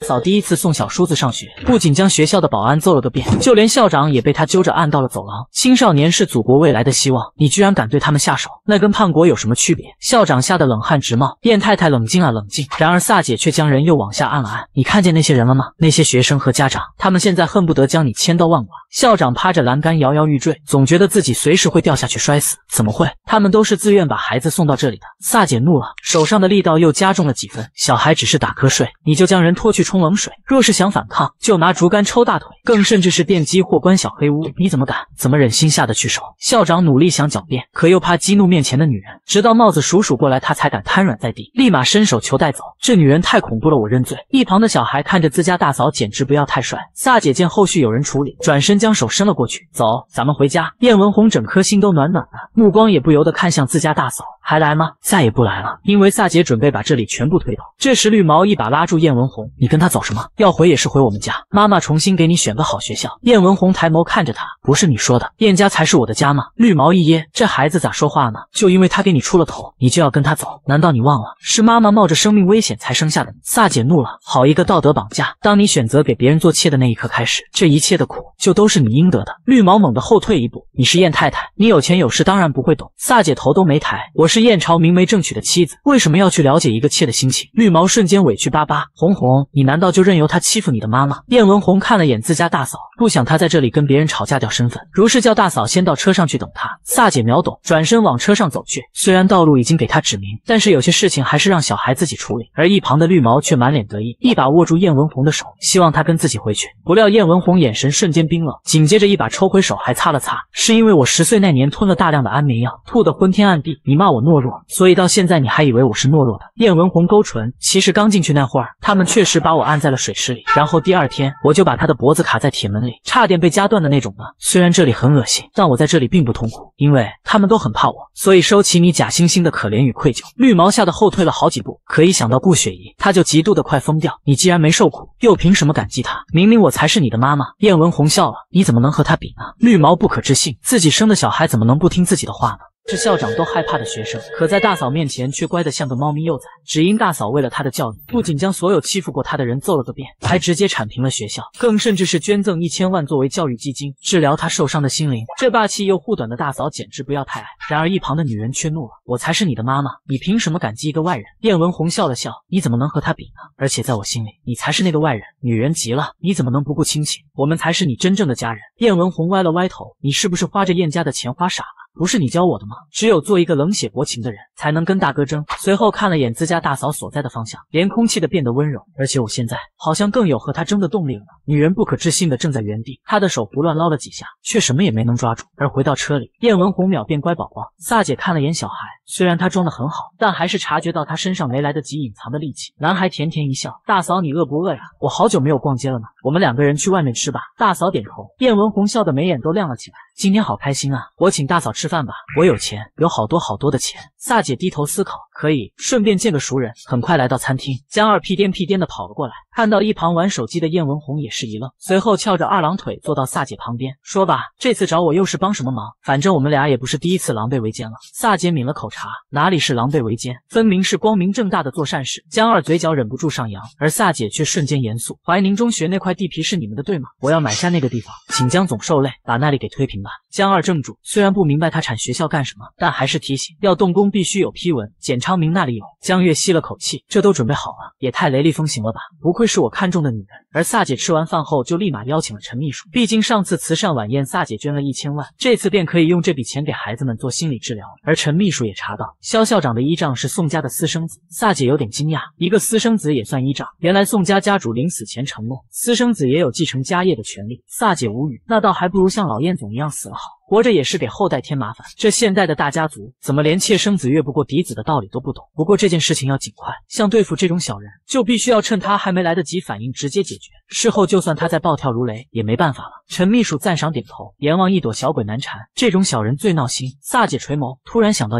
嫂第一次送小叔子上学，不仅将学校的保安揍了个遍，就连校长也被他揪着按到了走廊。青少年是祖国未来的希望，你居然敢对他们下手，那跟叛国有什么区别？校长吓得冷汗直冒。燕太太冷静啊冷静。然而萨姐却将人又往下按了按。你看见那些人了吗？那些学生和家长，他们现在恨不得将你千刀万剐。校长趴着栏杆摇摇欲坠，总觉得自己随时会掉下去摔死。怎么会？他们都是自愿把孩子送到这里的。萨姐怒了，手上的力道又加重了几分。小孩只是打瞌睡，你就将人拖去冲冷水，若是想反抗，就拿竹竿抽大腿，更甚至是电击或关小黑屋，你怎么敢？怎么忍心下得去手？校长努力想狡辩，可又怕激怒面前的女人，直到帽子叔叔过来，他才敢瘫软在地，立马伸手求带走。这女人太恐怖了，我认罪。一旁的小孩看着自家大嫂，简直不要太帅。萨姐见后续有人处理，转身将手伸了过去，走，咱们回家。燕文红整颗心都暖暖的，目光也不由得看向自家大嫂，还来吗？再也不来了，因为萨姐准备把这里全部推倒。这时绿毛一把拉住燕文红，你跟他走什么？要回也是回我们家，妈妈重新给你选个好学校。燕文红抬眸看着他，不是你说的，燕家才是我的家吗？绿毛一噎，这孩子咋说话呢？就因为他给你出了头，你就要跟他走？难道你忘了，是妈妈冒着生命危险才生下的你？萨姐怒了，好一个道德绑架！当你选择给别人做妾的那一刻开始，这一切的苦就都是你应得的。绿毛猛地后退一步，你是燕太太，你有钱有势，当然不会懂。萨姐头都没抬，我是燕朝明媒正娶的妻子，为什么要去了解一个妾的心情？绿毛瞬间委屈巴巴，红红，你难道就任由他欺负你的妈妈？燕文红看了眼自家大嫂，不想她在这里跟别人吵架掉身份，如是叫大嫂先到车上去等她。萨姐秒懂，转身往车上走去。虽然道路已经给她指明，但是有些事情还是让小孩自己处理。而一旁的绿毛却满脸得意，一把握住燕文红的手，希望她跟自己回去。不料燕文红眼神瞬间冰冷，紧接着一把抽回手，还擦了擦，是因为我10岁那年吞了大量的安眠药，吐得昏天暗地，你骂我懦弱，所以到现在你还以为我是懦弱的。燕文红勾唇，其实刚进去那会儿，他们确实把我按在了水池里，然后第二天我就把他的脖子卡在铁门里，差点被夹断的那种呢。虽然这里很恶心，但我在这里并不痛苦，因为他们都很怕我，所以收起你假惺惺的可怜与愧疚。绿毛吓得后退了好几步，可一想到顾雪姨，他就极度的快疯掉。你既然没受苦，又凭什么感激他？明明我才是你的妈妈。燕文红笑了，你怎么能和他比呢？绿毛不可置信，自己生的小孩怎么能不听自己的话呢？是校长都害怕的学生，可在大嫂面前却乖得像个猫咪幼崽。只因大嫂为了他的教育，不仅将所有欺负过他的人揍了个遍，还直接铲平了学校，更甚至是捐赠1000万作为教育基金，治疗他受伤的心灵。这霸气又护短的大嫂简直不要太矮。然而一旁的女人却怒了，我才是你的妈妈，你凭什么感激一个外人？燕文红笑了笑，你怎么能和他比呢？而且在我心里，你才是那个外人。女人急了，你怎么能不顾亲情？我们才是你真正的家人。燕文红歪了歪头，你是不是花着燕家的钱花傻了？不是你教我的吗？只有做一个冷血薄情的人，才能跟大哥争。随后看了眼自家大嫂所在的方向，连空气的变得温柔，而且我现在好像更有和他争的动力了呢。女人不可置信的正在原地，她的手胡乱捞了几下，却什么也没能抓住。而回到车里，燕文红秒变乖宝宝。萨姐看了眼小孩，虽然他装得很好，但还是察觉到他身上没来得及隐藏的戾气。男孩甜甜一笑，大嫂你饿不饿呀？我好久没有逛街了呢，我们2个人去外面吃吧。大嫂点头，燕文红笑得眉眼都亮了起来。今天好开心啊，我请大嫂吃饭吧，我有钱，有好多好多的钱。萨姐低头思考，可以，顺便见个熟人。很快来到餐厅，江二屁颠屁颠的跑了过来，看到一旁玩手机的燕文红也是一愣，随后翘着2郎腿坐到萨姐旁边，说吧，这次找我又是帮什么忙？反正我们俩也不是第一次狼狈为奸了。萨姐抿了口茶，哪里是狼狈为奸，分明是光明正大的做善事。江二嘴角忍不住上扬，而萨姐却瞬间严肃，怀宁中学那块地皮是你们的对吗？我要买下那个地方，请江总受累，把那里给推平吧。江二怔住，虽然不明白他产学校干什么，但还是提醒，要动工必须有批文，简昌明那里有。江月吸了口气，这都准备好了，也太雷厉风行了吧，不愧是我看中的女人。而萨姐吃完饭后就立马邀请了陈秘书，毕竟上次慈善晚宴萨姐捐了1000万，这次便可以用这笔钱给孩子们做心理治疗。而陈秘书也查到肖校长的依仗是宋家的私生子，萨姐有点惊讶，一个私生子也算依仗？原来宋家家主临死前承诺，私生子也有继承家业的权利。萨姐无语，那倒还不如像老燕总一样死了好，活着也是给后代添麻烦。这现代的大家族怎么连妾生子越不过嫡子的道理都不懂？不过这件事情要尽快，像对付这种小人，就必须要趁他还没来得及反应直接解决，事后就算他再暴跳如雷也没办法了。陈秘书赞赏点头，阎王一朵小鬼难缠，这种小人最闹心。萨姐垂眸，突然想到一个人，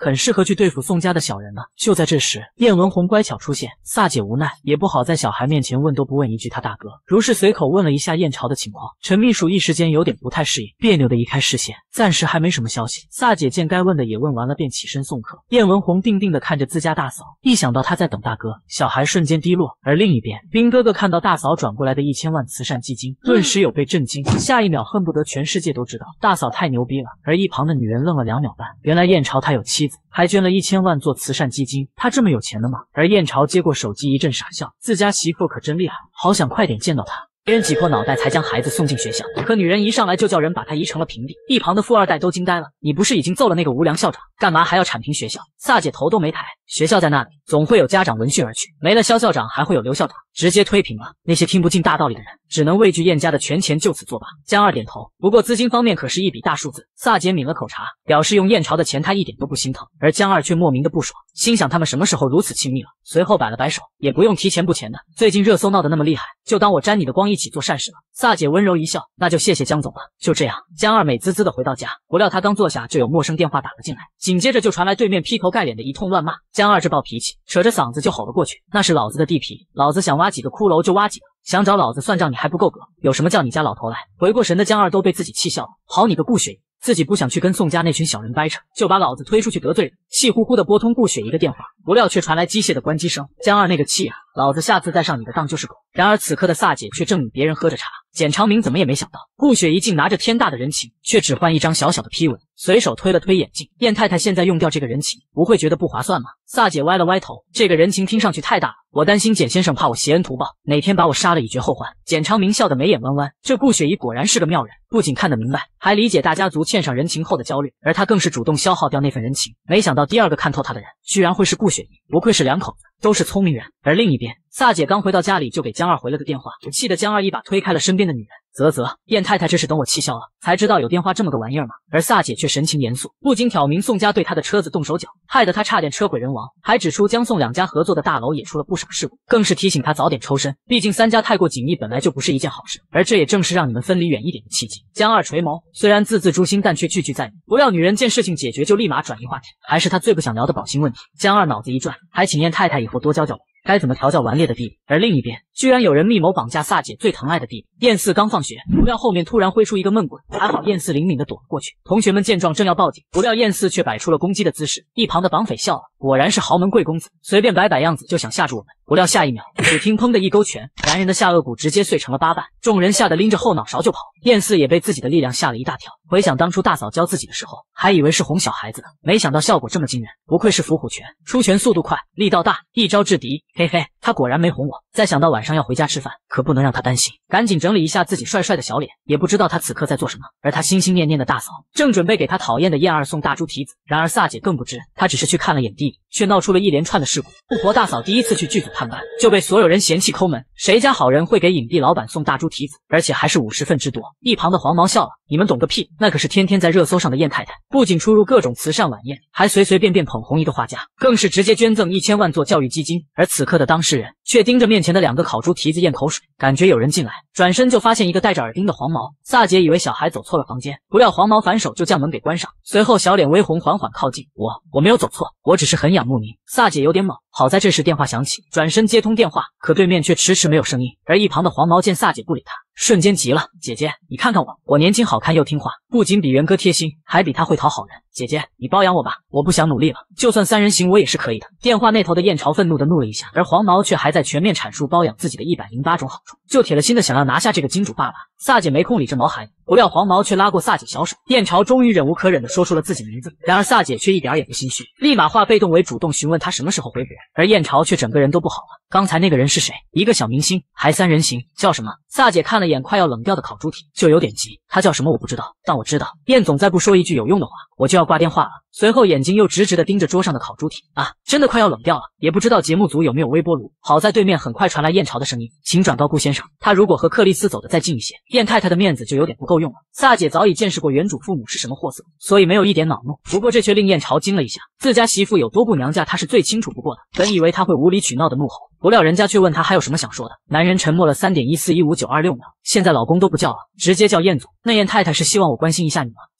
很适合去对付宋家的小人呢。就在这时，燕文红乖巧出现，萨姐无奈也不好在小孩面前问都不问一句他大哥，如是随口问了一下燕朝的情况。陈秘书一时间有点不太适应，别扭的移开视线，暂时还没什么消息。萨姐见该问的也问完了，便起身送客。燕文红定定地看着自家大嫂，一想到她在等大哥，小孩瞬间低落。而另一边，兵哥哥看到大嫂转过来的1000万慈善基金，顿时有被震惊，下一秒恨不得全世界都知道大嫂太牛逼了。而一旁的女人愣了2秒半，原来燕朝他有妻子，还捐了1000万做慈善基金，他这么有钱的吗？而燕朝接过手机一阵傻笑，自家媳妇可真厉害，好想快点见到她。别人挤破脑袋才将孩子送进学校，可女人一上来就叫人把她移成了平地。一旁的富二代都惊呆了，你不是已经揍了那个无良校长，干嘛还要铲平学校？萨姐头都没抬，学校在那里，总会有家长闻讯而去，没了肖校长还会有刘校长，直接推平了。那些听不进大道理的人，只能畏惧燕家的权钱就此作罢。江二点头，不过资金方面可是一笔大数字。萨姐抿了口茶，表示用燕朝的钱他一点都不心疼，而江二却莫名的不爽，心想他们什么时候如此亲密了？随后摆了摆手，也不用提钱不钱的，最近热搜闹得那么厉害，就当我沾你的光一起做善事了。萨姐温柔一笑，那就谢谢江总了。就这样，江二美滋滋的回到家，不料他刚坐下就有陌生电话打了进来，紧接着就传来对面劈头盖脸的一通乱骂。江二这暴脾气，扯着嗓子就吼了过去，那是老子的地皮，老子想挖几个骷髅就挖几个，想找老子算账你还不够格，有什么叫你家老头来？回过神的江二都被自己气笑了，好你个顾雪姨，自己不想去跟宋家那群小人掰扯，就把老子推出去得罪人。气呼呼的拨通顾雪姨的电话，不料却传来机械的关机声。江二那个气啊，老子下次再上你的当就是狗。然而此刻的萨姐却正与别人喝着茶，简长明怎么也没想到，顾雪姨竟拿着天大的人情，却只换一张小小的批文，随手推了推眼镜。燕太太现在用掉这个人情，不会觉得不划算吗？萨姐歪了歪头，这个人情听上去太大了，我担心简先生怕我挟恩图报，哪天把我杀了以绝后患。简长明笑得眉眼弯弯，这顾雪姨果然是个妙人，不仅看得明白，还理解大家族欠上人情后的焦虑，而他更是主动消耗掉那份人情。没想到第二个看透他的人，居然会是顾雪姨，不愧是两口子，都是聪明人。而另一边，萨姐刚回到家里就给江二回了个电话，气得江二一把推开了身边的女人。啧，燕太太这是等我气消了，才知道有电话这么个玩意儿吗？而萨姐却神情严肃，不仅挑明宋家对她的车子动手脚，害得她差点车毁人亡，还指出江宋两家合作的大楼也出了不少事故，更是提醒她早点抽身，毕竟三家太过紧密本来就不是一件好事，而这也正是让你们分离远一点的契机。江二垂眸，虽然字字诛心，但却句句在理。不料女人见事情解决就立马转移话题，还是她最不想聊的保心问题。江二脑子一转，还请燕太太以后多教教我该怎么调教顽劣的弟弟。而另一边，居然有人密谋绑架萨姐最疼爱的弟弟。燕四刚放学，不料后面突然挥出一个闷棍，还好燕四灵敏的躲了过去。同学们见状正要报警，不料燕四却摆出了攻击的姿势。一旁的绑匪笑了，果然是豪门贵公子，随便摆摆样子就想吓住我们。不料下一秒，只听砰的一勾拳，男人的下颚骨直接碎成了8瓣，众人吓得拎着后脑勺就跑。燕四也被自己的力量吓了一大跳，回想当初大嫂教自己的时候，还以为是哄小孩子的，没想到效果这么惊人，不愧是伏虎拳，出拳速度快，力道大，一招制敌。嘿嘿，他果然没哄我。再想到晚上要回家吃饭，可不能让他担心，赶紧整理一下自己帅帅的小脸。也不知道他此刻在做什么，而他心心念念的大嫂正准备给他讨厌的燕二送大猪蹄子。然而萨姐更不知，她只是去看了眼弟弟，却闹出了一连串的事故。富婆大嫂第一次去剧组探班，就被所有人嫌弃抠门，谁家好人会给影帝老板送大猪蹄子，而且还是50份之多。一旁的黄毛笑了，你们懂个屁，那可是天天在热搜上的燕太太，不仅出入各种慈善晚宴，还随随便便捧红一个画家，更是直接捐赠1000万做教育基金。而此刻的当事人却盯着面前的2个烤猪蹄子咽口水，感觉有人进来，转身就发现一个戴着耳钉的黄毛。萨姐以为小孩走错了房间，不料黄毛反手就将门给关上，随后小脸微红，缓缓靠近。我没有走错，我只是很仰慕您。萨姐有点懵，好在这时电话响起，转身接通电话，可对面却迟迟没有声音。而一旁的黄毛见萨姐不理他，瞬间急了，姐姐你看看我年轻好看又听话，不仅比元哥贴心，还比他会讨好人，姐姐你包养我吧，我不想努力了，就算3人行我也是可以的。电话那头的燕朝愤怒的怒了一下，而黄毛却还在全面阐述包养自己的108种好处，就铁了心的想要拿下这个金主爸爸。萨姐没空理这毛孩子，不料黄毛却拉过萨姐小手，燕朝终于忍无可忍的说出了自己名字。然而萨姐却一点也不心虚，立马化被动为主动询问他什么时候回国，而燕朝却整个人都不好了。刚才那个人是谁？一个小明星，还3人行，叫什么？萨姐看了眼快要冷掉的烤猪蹄，就有点急。他叫什么我不知道，但我知道燕总再不说一句有用的话，我就要挂电话了。随后眼睛又直直的盯着桌上的烤猪蹄，真的快要冷掉了，也不知道节目组有没有微波炉。好在对面很快传来燕朝的声音，请转告顾先生，他如果和克里斯走得再近一些，燕太太的面子就有点不够用了。萨姐早已见识过原主父母是什么货色，所以没有一点恼怒，不过这却令燕朝惊了一下，自家媳妇有多不娘家，她是最清楚不过的。本以为他会无理取闹的怒吼，不料人家却问他还有什么想说的。男人沉默了3.1415926秒，现在老公都不叫了，直接叫燕总。那燕太太是希望我关心一下你吗？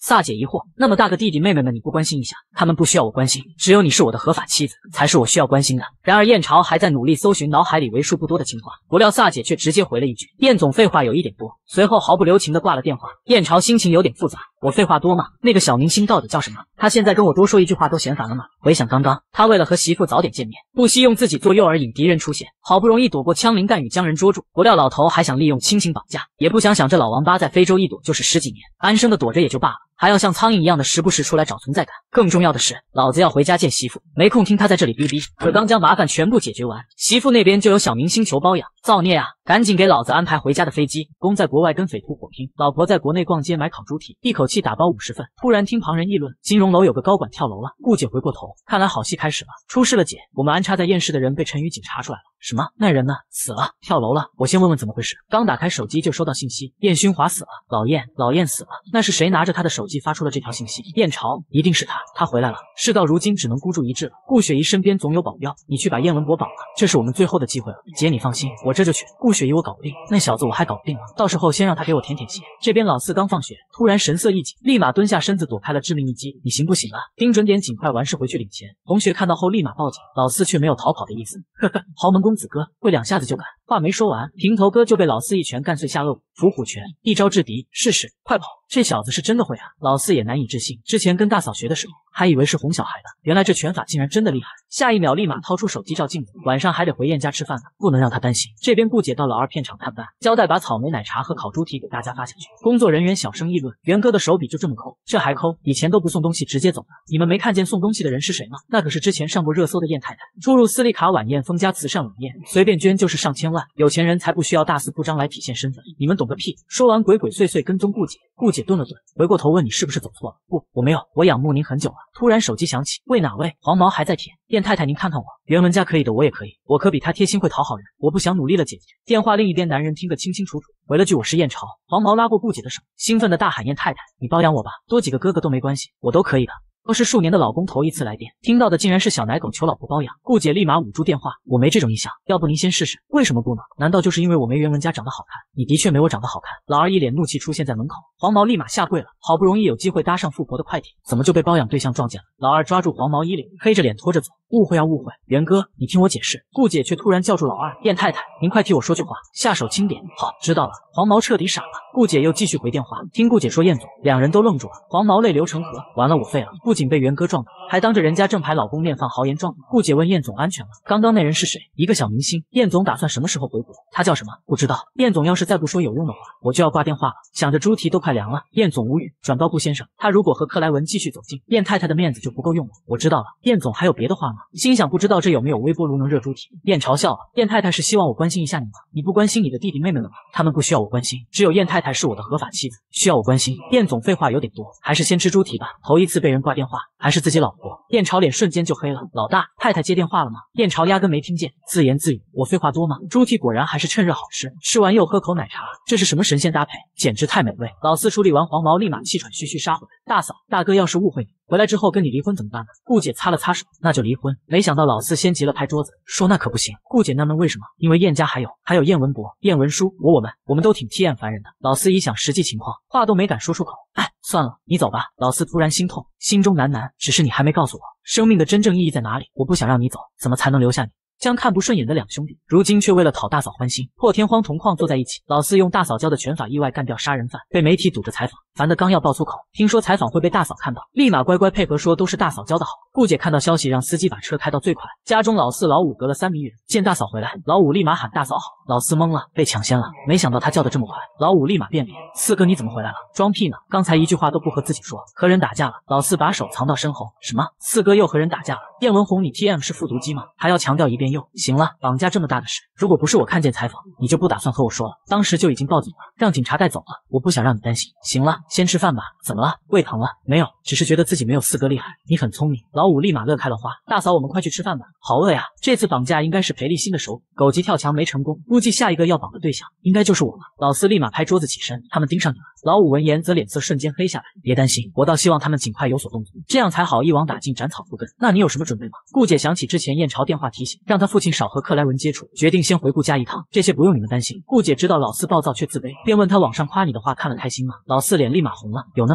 萨姐疑惑，那么大个弟弟妹妹们你不关心一下，他们不需要我关心，只有你是我的合法妻子，才是我需要关心的。然而燕朝还在努力搜寻脑海里为数不多的情话，不料萨姐却直接回了一句：燕总废话有一点多。随后毫不留情地挂了电话。燕朝心情有点复杂，我废话多吗？那个小明星到底叫什么？他现在跟我多说一句话都嫌烦了吗？回想刚刚，他为了和媳妇早点见面，不惜用自己做诱饵引敌人出现，好不容易躲过枪林弹雨将人捉住，不料老头还想利用亲情绑架，也不想想这老王八在非洲一躲就是10几年，安生的躲着也就罢了，还要像苍蝇一样的时不时出来找存在感。更重要的是，老子要回家见媳妇，没空听他在这里逼逼。可刚将麻烦全部解决完，媳妇那边就有小明星求包养，造孽啊！赶紧给老子安排回家的飞机。公在国外跟匪徒火拼，老婆在国内逛街买烤猪蹄，一口气打包50份。突然听旁人议论，金融楼有个高管跳楼了。顾姐回过头，看来好戏开始了，出事了姐，我们安插在验尸的人被陈宇警查出来了。什么？那人呢？死了，跳楼了。我先问问怎么回事。刚打开手机就收到信息，燕勋华死了，老燕死了。那是谁拿着他的手机发出了这条信息？燕朝，一定是他，他回来了。事到如今只能孤注一掷了。顾雪怡身边总有保镖，你去把燕文博绑了，这是我们最后的机会了。姐你放心，我这就去。顾雪怡我搞不定，那小子我还搞不定了，到时候先让他给我舔舔鞋。这边老四刚放学，突然神色一紧，立马蹲下身子躲开了致命一击。你行不行啊？盯准点，尽快完事回去领钱。同学看到后立马报警，老四却没有逃跑的意思。呵呵，豪门公子哥会2下子就敢。话没说完，平头哥就被老四一拳干碎下颚骨，伏虎拳一招制敌，试试快跑！这小子是真的会啊！老四也难以置信，之前跟大嫂学的时候还以为是哄小孩的，原来这拳法竟然真的厉害。下一秒立马掏出手机照镜子，晚上还得回燕家吃饭呢，不能让他担心。这边顾姐到老二片场探班，交代把草莓奶茶和烤猪蹄给大家发下去。工作人员小声议论，元哥的手笔就这么抠，这还抠？以前都不送东西直接走的，你们没看见送东西的人是谁吗？那可是之前上过热搜的燕太太。出入斯利卡晚宴，封家慈善晚宴，随便捐就是上千万，有钱人才不需要大肆铺张来体现身份，你们懂个屁！说完鬼鬼祟祟跟踪顾姐，顾姐顿了顿，回过头问你是不是走错了？不，我没有，我仰慕您很久了。突然手机响起，喂哪位？黄毛还在舔。燕太太您看看我，袁文家可以的我也可以，我可比他贴心会讨好人，我不想努力了姐姐。电话另一边男人听得清清楚楚，回了句我是燕朝。黄毛拉过顾姐的手，兴奋的大喊燕太太，你包养我吧，多几个哥哥都没关系，我都可以的。都是数年的老公头一次来电，听到的竟然是小奶狗求老婆包养。顾姐立马捂住电话，我没这种印象，要不您先试试。为什么不呢？难道就是因为我没袁文家长得好看？你的确没我长得好看。老二一脸怒气出现在门口，黄毛立马下跪了，好不容易有机会搭上富婆的快艇，怎么就被包养对象撞见了？老二抓住黄毛衣领，黑着脸拖着走。误会啊误会，袁哥你听我解释。顾姐却突然叫住老二，燕太太您快替我说句话，下手轻点。好，知道了。黄毛彻底傻了。顾姐又继续回电话，听顾姐说燕总，两人都愣住了。黄毛泪流成河，完了我废了，不仅被袁哥撞倒，还当着人家正牌老公面放豪言壮语。顾姐问燕总安全吗？刚刚那人是谁？一个小明星。燕总打算什么时候回国？他叫什么？不知道。燕总要是再不说有用的话，我就要挂电话了。想着猪蹄都快凉了，燕总无语，转告顾先生，他如果和克莱文继续走近，燕太太的面子就不够用了。我知道了。燕总还有别的话吗？心想不知道这有没有微波炉能热猪蹄。燕嘲笑了，燕太太是希望我关心一下你吗？你不关心你的弟弟妹妹们吗？他们不需要我关心，只有燕太太是我的合法妻子，需要我关心。燕总废话有点多，还是先吃猪蹄吧。头一次被人挂电话，还是自己老婆。燕朝脸瞬间就黑了。老大，太太接电话了吗？燕朝压根没听见，自言自语，我废话多吗？猪蹄果然还是趁热好吃，吃完又喝口奶茶，这是什么神仙搭配？简直太美味。老四处理完黄毛，立马气喘吁吁杀回来。大嫂，大哥要是误会你，回来之后跟你离婚怎么办呢？顾姐擦了擦手，那就离婚。没想到老四先急了，拍桌子说那可不行。顾姐纳闷为什么？因为燕家还有燕文博、燕文书，我们都挺TM烦人的。老四一想实际情况，话都没敢说出口。哎，算了，你走吧。老四突然心痛，心中喃喃，只是你还没告诉我，生命的真正意义在哪里？我不想让你走，怎么才能留下你？将看不顺眼的两兄弟，如今却为了讨大嫂欢心，破天荒同框坐在一起。老四用大嫂教的拳法意外干掉杀人犯，被媒体堵着采访，烦得刚要爆粗口，听说采访会被大嫂看到，立马乖乖配合说都是大嫂教的好。顾姐看到消息，让司机把车开到最快。家中老四老五隔了3米远，见大嫂回来，老五立马喊大嫂好。老四懵了，被抢先了，没想到他叫的这么快。老五立马变脸，四哥你怎么回来了？装屁呢，刚才一句话都不和自己说，和人打架了。老四把手藏到身后，什么？四哥又和人打架了？燕文红你 TM 是复读机吗？还要强调一遍又？行了，绑架这么大的事，如果不是我看见采访，你就不打算和我说了，当时就已经报警了，让警察带走了。我不想让你担心。行了，先吃饭吧。怎么了？胃疼了？没有，只是觉得自己没有四哥厉害。你很聪明。老五立马乐开了花。大嫂，我们快去吃饭吧。好饿呀！这次绑架应该是裴立新的手笔，狗急跳墙没成功，估计下一个要绑的对象应该就是我了。老四立马拍桌子起身，他们盯上你了。老五闻言则脸色瞬间黑下来。别担心，我倒希望他们尽快有所动作，这样才好一网打尽，斩草除根。那你有什么准备吗？顾姐想起之前燕朝电话提醒，让他父亲少和克莱文接触，决定先回顾家一趟。这些不用你们担心。顾姐知道老四暴躁却自卑，便问他网上夸你的话看了开心吗？老四脸立马红了，有那么一点。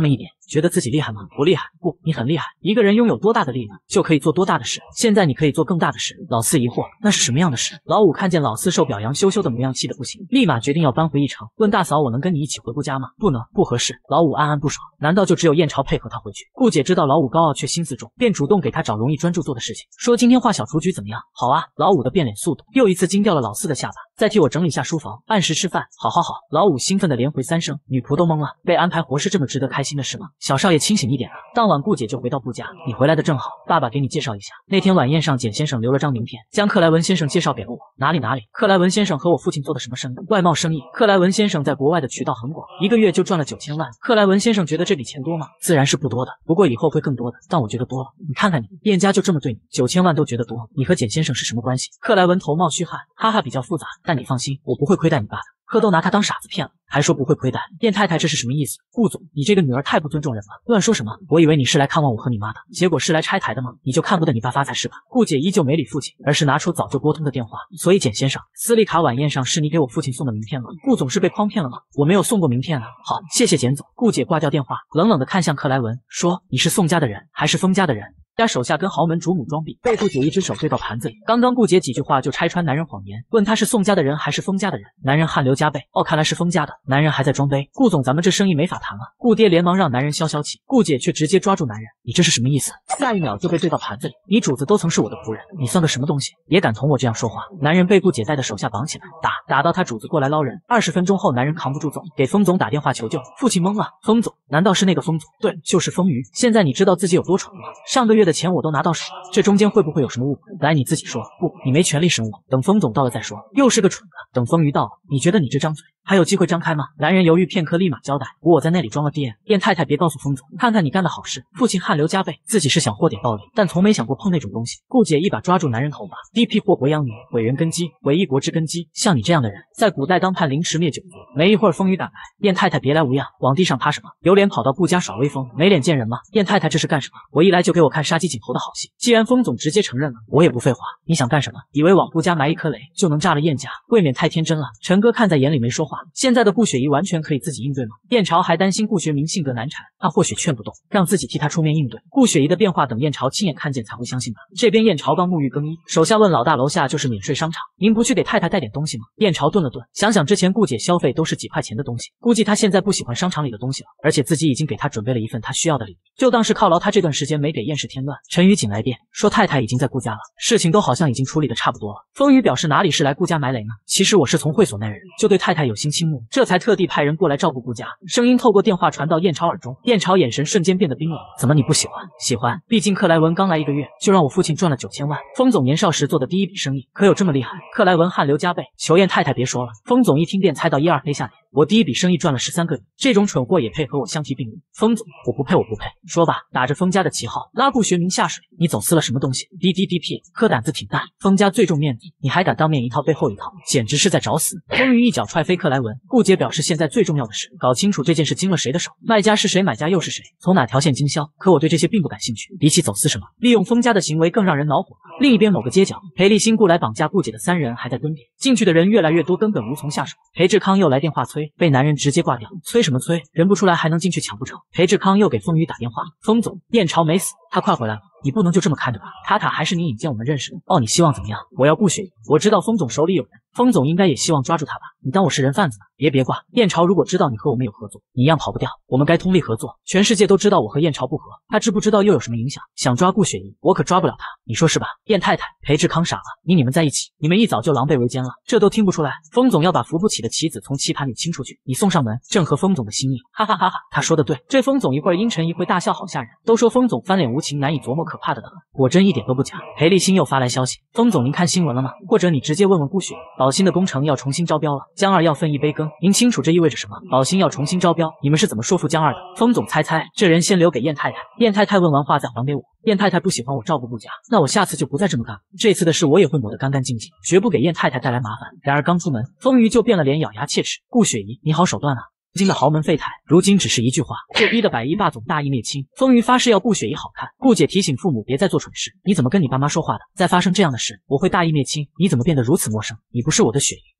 觉得自己厉害吗？不厉害，不，你很厉害。一个人拥有多大的力量，就可以做多大的事。现在你可以做更大的事。老四疑惑，那是什么样的事？老五看见老四受表扬羞羞的模样，气得不行，立马决定要搬回驿城，问大嫂，我能跟你一起回顾家吗？不能，不合适。老五暗暗不爽，难道就只有燕朝配合他回去？顾姐知道老五高傲却心思重，便主动给他找容易专注做的事情，说今天画小雏菊怎么样？好啊。老五的变脸速度又一次惊掉了老四的下巴。再替我整理下书房，按时吃饭。好好好。老五兴奋的连回3声，女仆都懵了，被安排活是这么值得开心的事吗？小少爷清醒一点啊。当晚顾姐就回到顾家，你回来的正好，爸爸给你介绍一下，那天晚宴上简先生留了张名片，将克莱文先生介绍给了我。哪里？克莱文先生和我父亲做的什么生意？外贸生意。克莱文先生在国外的渠道很广，1个月就赚了9000万。克莱文先生觉得这笔钱多吗？自然是不多的，不过以后会更多的，但我觉得多了。你看看你，燕家就这么对你，9000万都觉得多，你和简先生是什么关系？克莱文头冒虚汗，哈哈，比较复杂，但你放心，我不会亏待你爸的。可都拿他当傻子骗了，还说不会亏待。燕太太这是什么意思？顾总，你这个女儿太不尊重人了，乱说什么？我以为你是来看望我和你妈的，结果是来拆台的吗？你就看不得你爸发财是吧？顾姐依旧没理父亲，而是拿出早就拨通的电话。所以简先生，斯利卡晚宴上是你给我父亲送的名片吗？顾总是被诓骗了吗？我没有送过名片啊。好，谢谢简总。顾姐挂掉电话，冷冷的看向克莱文，说你是宋家的人还是封家的人？家手下跟豪门主母装逼，被顾姐一只手对到盘子里。刚刚顾姐几句话就拆穿男人谎言，问他是宋家的人还是封家的人。男人汗流浃背，哦，看来是封家的。男人还在装杯，顾总，咱们这生意没法谈了。顾爹连忙让男人消消气，顾姐却直接抓住男人，你这是什么意思？下一秒就被对到盘子里。你主子都曾是我的仆人，你算个什么东西，也敢同我这样说话？男人被顾姐带的手下绑起来，打到他主子过来捞人。20分钟后，男人扛不住揍，给封总打电话求救。父亲懵了，封总？难道是那个封总？对，就是封余。现在你知道自己有多蠢了吗？上个月的钱我都拿到手，这中间会不会有什么误会？来，你自己说。不，你没权利审我，等封总到了再说。又是个蠢的。等封余到了，你觉得你这张嘴还有机会张开吗？男人犹豫片刻，立马交代，我在那里装了电。燕太太别告诉封总，看看你干的好事。父亲汗流浃背，自己是想获点暴利，但从没想过碰那种东西。顾姐一把抓住男人头发，低屁祸国养女，毁人根基，毁一国之根基。像你这样的人，在古代当判凌迟灭九族。没一会儿，封余赶来，燕太太别来无恙，往地上趴什么？有脸跑到顾家耍威风，没脸见人吗？燕太太这是干什么？我一来就给我看杀鸡儆猴的好戏。既然封总直接承认了，我也不废话，你想干什么？以为往顾家埋一颗雷就能炸了燕家，未免太天真了。陈哥看在眼里没说话。现在的顾雪怡完全可以自己应对吗？燕朝还担心顾学明性格难缠，他或许劝不动，让自己替他出面应对。顾雪怡的变化等燕朝亲眼看见才会相信吧。这边燕朝刚沐浴更衣，手下问老大楼下就是免税商场，您不去给太太带点东西吗？燕朝顿了顿，想想之前顾姐消费都是几块钱的东西，估计她现在不喜欢商场里的东西了，而且自己已经给她准备了一份她需要的礼物，就当是犒劳她这段时间没给燕氏添乱。陈宇锦来电说太太已经在顾家了，事情都好像已经处理的差不多了。风雨表示哪里是来顾家埋雷呢？其实我是从会所那人就对太太有心倾慕，这才特地派人过来照顾顾家。声音透过电话传到燕朝耳中，燕朝眼神瞬间变得冰冷。怎么你不喜欢？喜欢，毕竟克莱文刚来1个月就让我父亲赚了9000万，封总年少时做的第一笔生意，可有这么厉害？克莱文汗流浃背，求燕太太别说了。封总一听便猜到1、2黑下脸，我第一笔生意赚了13个亿，这种蠢货也配和我相提并论？封总，我不配，我不配。说吧，打着封家的旗号拉顾学明下水，你走私了什么东西？滴滴滴屁，颗胆子挺大，封家最重面子，你还敢当面一套背后一套，简直是在找死。风雨一脚踹飞克莱文，顾姐表示现在最重要的是搞清楚这件事经了谁的手，卖家是谁，买家又是谁，从哪条线经销。可我对这些并不感兴趣，比起走私什么，利用封家的行为更让人恼火。另一边某个街角，裴立新雇来绑架顾姐的3人还在蹲点，进去的人越来越多，根本无从下手。裴志康又来电话催，被男人直接挂掉。催什么催？人不出来还能进去抢不成？裴志康又给风雨打电话，封总，燕朝没死，他快回来了，你不能就这么看着吧？塔塔还是你引荐我们认识的哦，你希望怎么样？我要顾雪怡，我知道封总手里有人，封总应该也希望抓住他吧？你当我是人贩子呢？别挂，燕朝如果知道你和我们有合作，你一样跑不掉。我们该通力合作，全世界都知道我和燕朝不和，他知不知道又有什么影响？想抓顾雪怡，我可抓不了他，你说是吧？燕太太，裴志康傻了，你们在一起，你们一早就狼狈为奸了，这都听不出来？封总要把扶不起的棋子从棋盘里清出去，你送上门，正合封总的心意。哈哈哈哈，他说的对，这封总一会儿阴沉一会大笑，好吓人。都说封总翻脸无情，难以琢磨，可怕的很，果真一点都不假。裴立新又发来消息，封总您看新闻了吗？或者你直接问问顾雪，宝兴的工程要重新招标了，江二要分一杯羹，您清楚这意味着什么？宝兴要重新招标，你们是怎么说服江二的？封总猜，这人先留给燕太太，燕太太问完话再还给我。燕太太不喜欢我照顾顾家，那我下次就不再这么干了。这次的事我也会抹得干干净净，绝不给燕太太带来麻烦。然而刚出门，风雨就变了脸，咬牙切齿。顾雪怡，你好手段啊！今的豪门废台，如今只是一句话，就逼得百亿霸总大义灭亲。风雨发誓要顾雪怡好看，顾姐提醒父母别再做蠢事。你怎么跟你爸妈说话的？再发生这样的事，我会大义灭亲。你怎么变得如此陌生？你不是我的雪怡，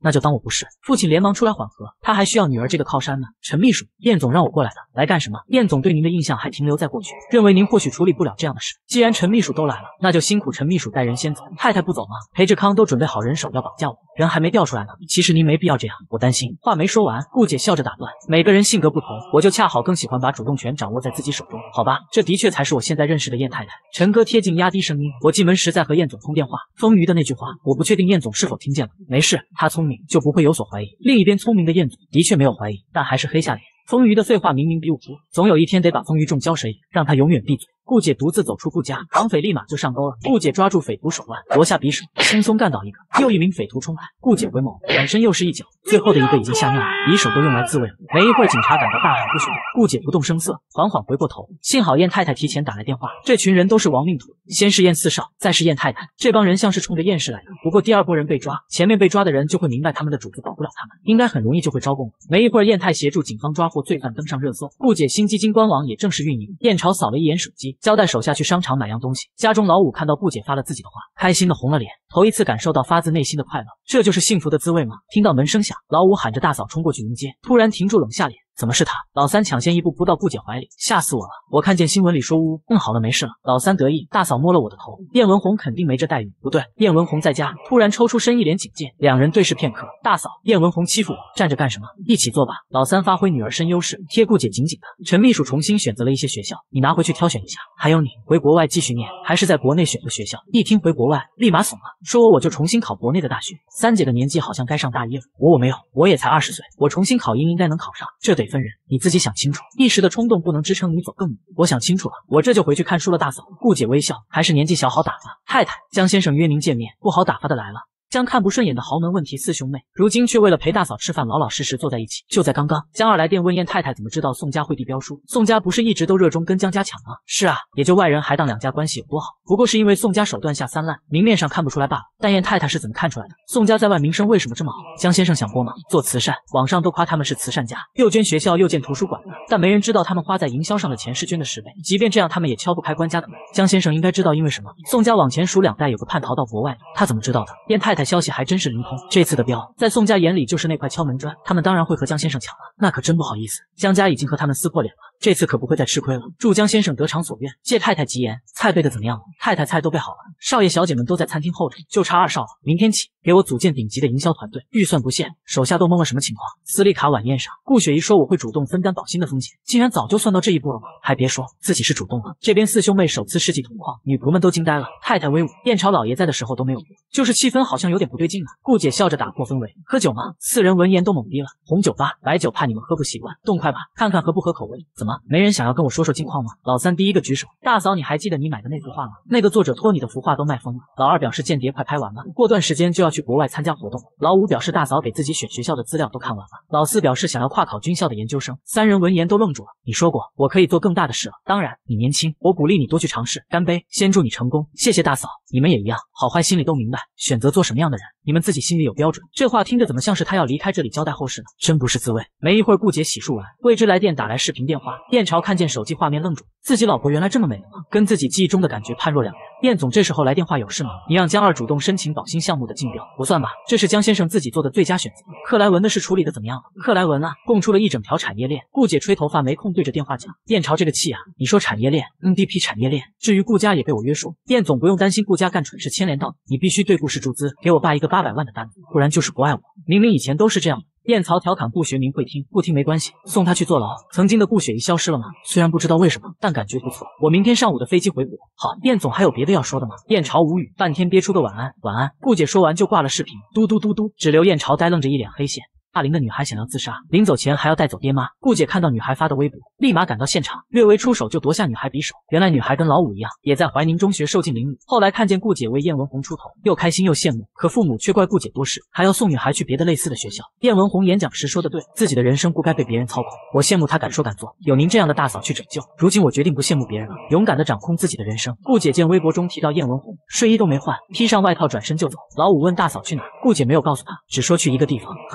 那就当我不是。父亲连忙出来缓和，他还需要女儿这个靠山呢。陈秘书，燕总让我过来的，来干什么？燕总对您的印象还停留在过去，认为您或许处理不了这样的事。既然陈秘书都来了，那就辛苦陈秘书带人先走。太太不走吗？裴志康都准备好人手要绑架我，人还没调出来呢。其实您没必要这样，我担心。话没说完，顾姐笑着打断，每个人性格不同，我就恰好更喜欢把主动权掌握在自己手中。好吧，这的确才是我现在认识的燕太太。陈哥贴近压低声音，我进门时在和燕总通电话，丰腴的那句话，我不确定燕总是否听见了。没事，他聪明，就不会有所怀疑。另一边聪明的燕总的确没有怀疑，但还是黑下脸。丰腴的废话明明比我多，总有一天得把丰腴重浇水里，让他永远闭嘴。顾姐独自走出顾家，绑匪立马就上钩了。顾姐抓住匪徒手腕，夺下匕首，轻松干倒一个，又一名匪徒冲来。顾姐回眸，转身又是一脚，最后的一个已经吓尿了，匕首都用来自卫了。没一会儿，警察赶到，大喊不许动。顾姐不动声色，缓缓回过头。幸好燕太太提前打来电话，这群人都是亡命徒，先是燕四少，再是燕太太，这帮人像是冲着燕氏来的。不过第二波人被抓，前面被抓的人就会明白他们的主子保不了他们，应该很容易就会招供了。没一会儿，燕太协助警方抓获罪犯登上热搜，顾姐新基金官网也正式运营。燕朝扫了一眼手机，交代手下去商场买样东西。家中老五看到顾姐发了自己的话，开心的红了脸，头一次感受到发自内心的快乐，这就是幸福的滋味吗？听到门声响，老五喊着大嫂冲过去迎接，突然停住，冷下脸。怎么是他？老三抢先一步扑到顾姐怀里，吓死我了！我看见新闻里说好了，没事了。老三得意，大嫂摸了我的头。燕文红肯定没这待遇，不对，燕文红在家。突然抽出身，一脸警戒。两人对视片刻，大嫂，燕文红欺负我，站着干什么？一起做吧。老三发挥女儿身优势，贴顾姐紧紧的。陈秘书重新选择了一些学校，你拿回去挑选一下。还有你，回国外继续念，还是在国内选个学校？一听回国外，立马怂了，说我就重新考国内的大学。三姐的年纪好像该上大一了，我没有，我也才20岁，我重新考应该能考上，这得分人，你自己想清楚，一时的冲动不能支撑你走更远。我想清楚了，我这就回去看书了。大嫂，顾姐微笑，还是年纪小好打发。太太，江先生约您见面，不好打发的来了。江看不顺眼的豪门问题四兄妹，如今却为了陪大嫂吃饭，老老实实坐在一起。就在刚刚，江二来电问燕太太怎么知道宋家会地标书。宋家不是一直都热衷跟江家抢吗？是啊，也就外人还当两家关系有多好，不过是因为宋家手段下三滥，明面上看不出来罢了。但燕太太是怎么看出来的？宋家在外名声为什么这么好？江先生想过吗？做慈善，网上都夸他们是慈善家，又捐学校又建图书馆的，但没人知道他们花在营销上的钱是捐的10倍。即便这样，他们也敲不开官家的门。江先生应该知道因为什么。宋家往前数2代有个叛逃到国外的，他怎么知道的？燕太太消息还真是灵通，这次的标在宋家眼里就是那块敲门砖，他们当然会和江先生抢了，那可真不好意思。江家已经和他们撕破脸了，这次可不会再吃亏了。祝江先生得偿所愿。谢太太吉言。菜备的怎么样了？太太菜都备好了，少爷小姐们都在餐厅候着，就差2少了。明天起给我组建顶级的营销团队，预算不限。手下都懵了，什么情况？斯丽卡晚宴上，顾雪姨说我会主动分担保薪的风险，竟然早就算到这一步了吗？还别说，自己是主动了。这边四兄妹首次世纪同框，女仆们都惊呆了。太太威武，燕朝老爷在的时候都没有过，就是气氛好像有点不对劲啊。顾姐笑着打破氛围，喝酒吗？4人闻言都懵逼了。红酒吧，白酒怕你们喝不习惯，动快吧，看看合不合口味。怎么，没人想要跟我说说近况吗？老三第一个举手。大嫂，你还记得你买的那幅画吗？那个作者托你的幅画都卖疯了。老二表示间谍快拍完了，过段时间就要去国外参加活动。老五表示大嫂给自己选学校的资料都看完了。老四表示想要跨考军校的研究生。3人闻言都愣住了。你说过我可以做更大的事了，当然你年轻，我鼓励你多去尝试。干杯，先祝你成功。谢谢大嫂，你们也一样，好坏心里都明白，选择做什么样的人，你们自己心里有标准。这话听着怎么像是他要离开这里交代后事呢？真不是滋味。没一会儿，顾姐洗漱完，未知来电打来视频电话。燕朝看见手机画面愣住，自己老婆原来这么美了吗？跟自己记忆中的感觉判若两人。燕总这时候来电话有事吗？你让江二主动申请保薪项目的竞标，不算吧？这是江先生自己做的最佳选择。克莱文的事处理的怎么样了？克莱文啊，供出了一整条产业链。顾姐吹头发没空对着电话讲。燕朝这个气啊，你说产业链，NDP 产业链，至于顾家也被我约束。燕总不用担心顾家干蠢事牵连到你，必须对顾氏注资，给我爸一个800万的单子，不然就是不爱我。明明以前都是这样的。燕曹调侃顾学明会听，不听没关系，送他去坐牢。曾经的顾雪姨消失了吗？虽然不知道为什么，但感觉不错。我明天上午的飞机回国。好，燕总还有别的要说的吗？燕朝无语，半天憋出个晚安。晚安。顾姐说完就挂了视频。嘟嘟嘟嘟，只留燕朝呆愣着一脸黑线。大龄的女孩想要自杀，临走前还要带走爹妈。顾姐看到女孩发的微博，立马赶到现场，略微出手就夺下女孩匕首。原来女孩跟老五一样，也在怀宁中学受尽凌辱。后来看见顾姐为燕文红出头，又开心又羡慕，可父母却怪顾姐多事，还要送女孩去别的类似的学校。燕文红演讲时说的对，自己的人生不该被别人操控。我羡慕她敢说敢做，有您这样的大嫂去拯救。如今我决定不羡慕别人了，勇敢的掌控自己的人生。顾姐见微博中提到燕文红，睡衣都没换，披上外套转身就走。老五问大嫂去哪，顾姐没有告诉他，只说去一个地方，很快回来。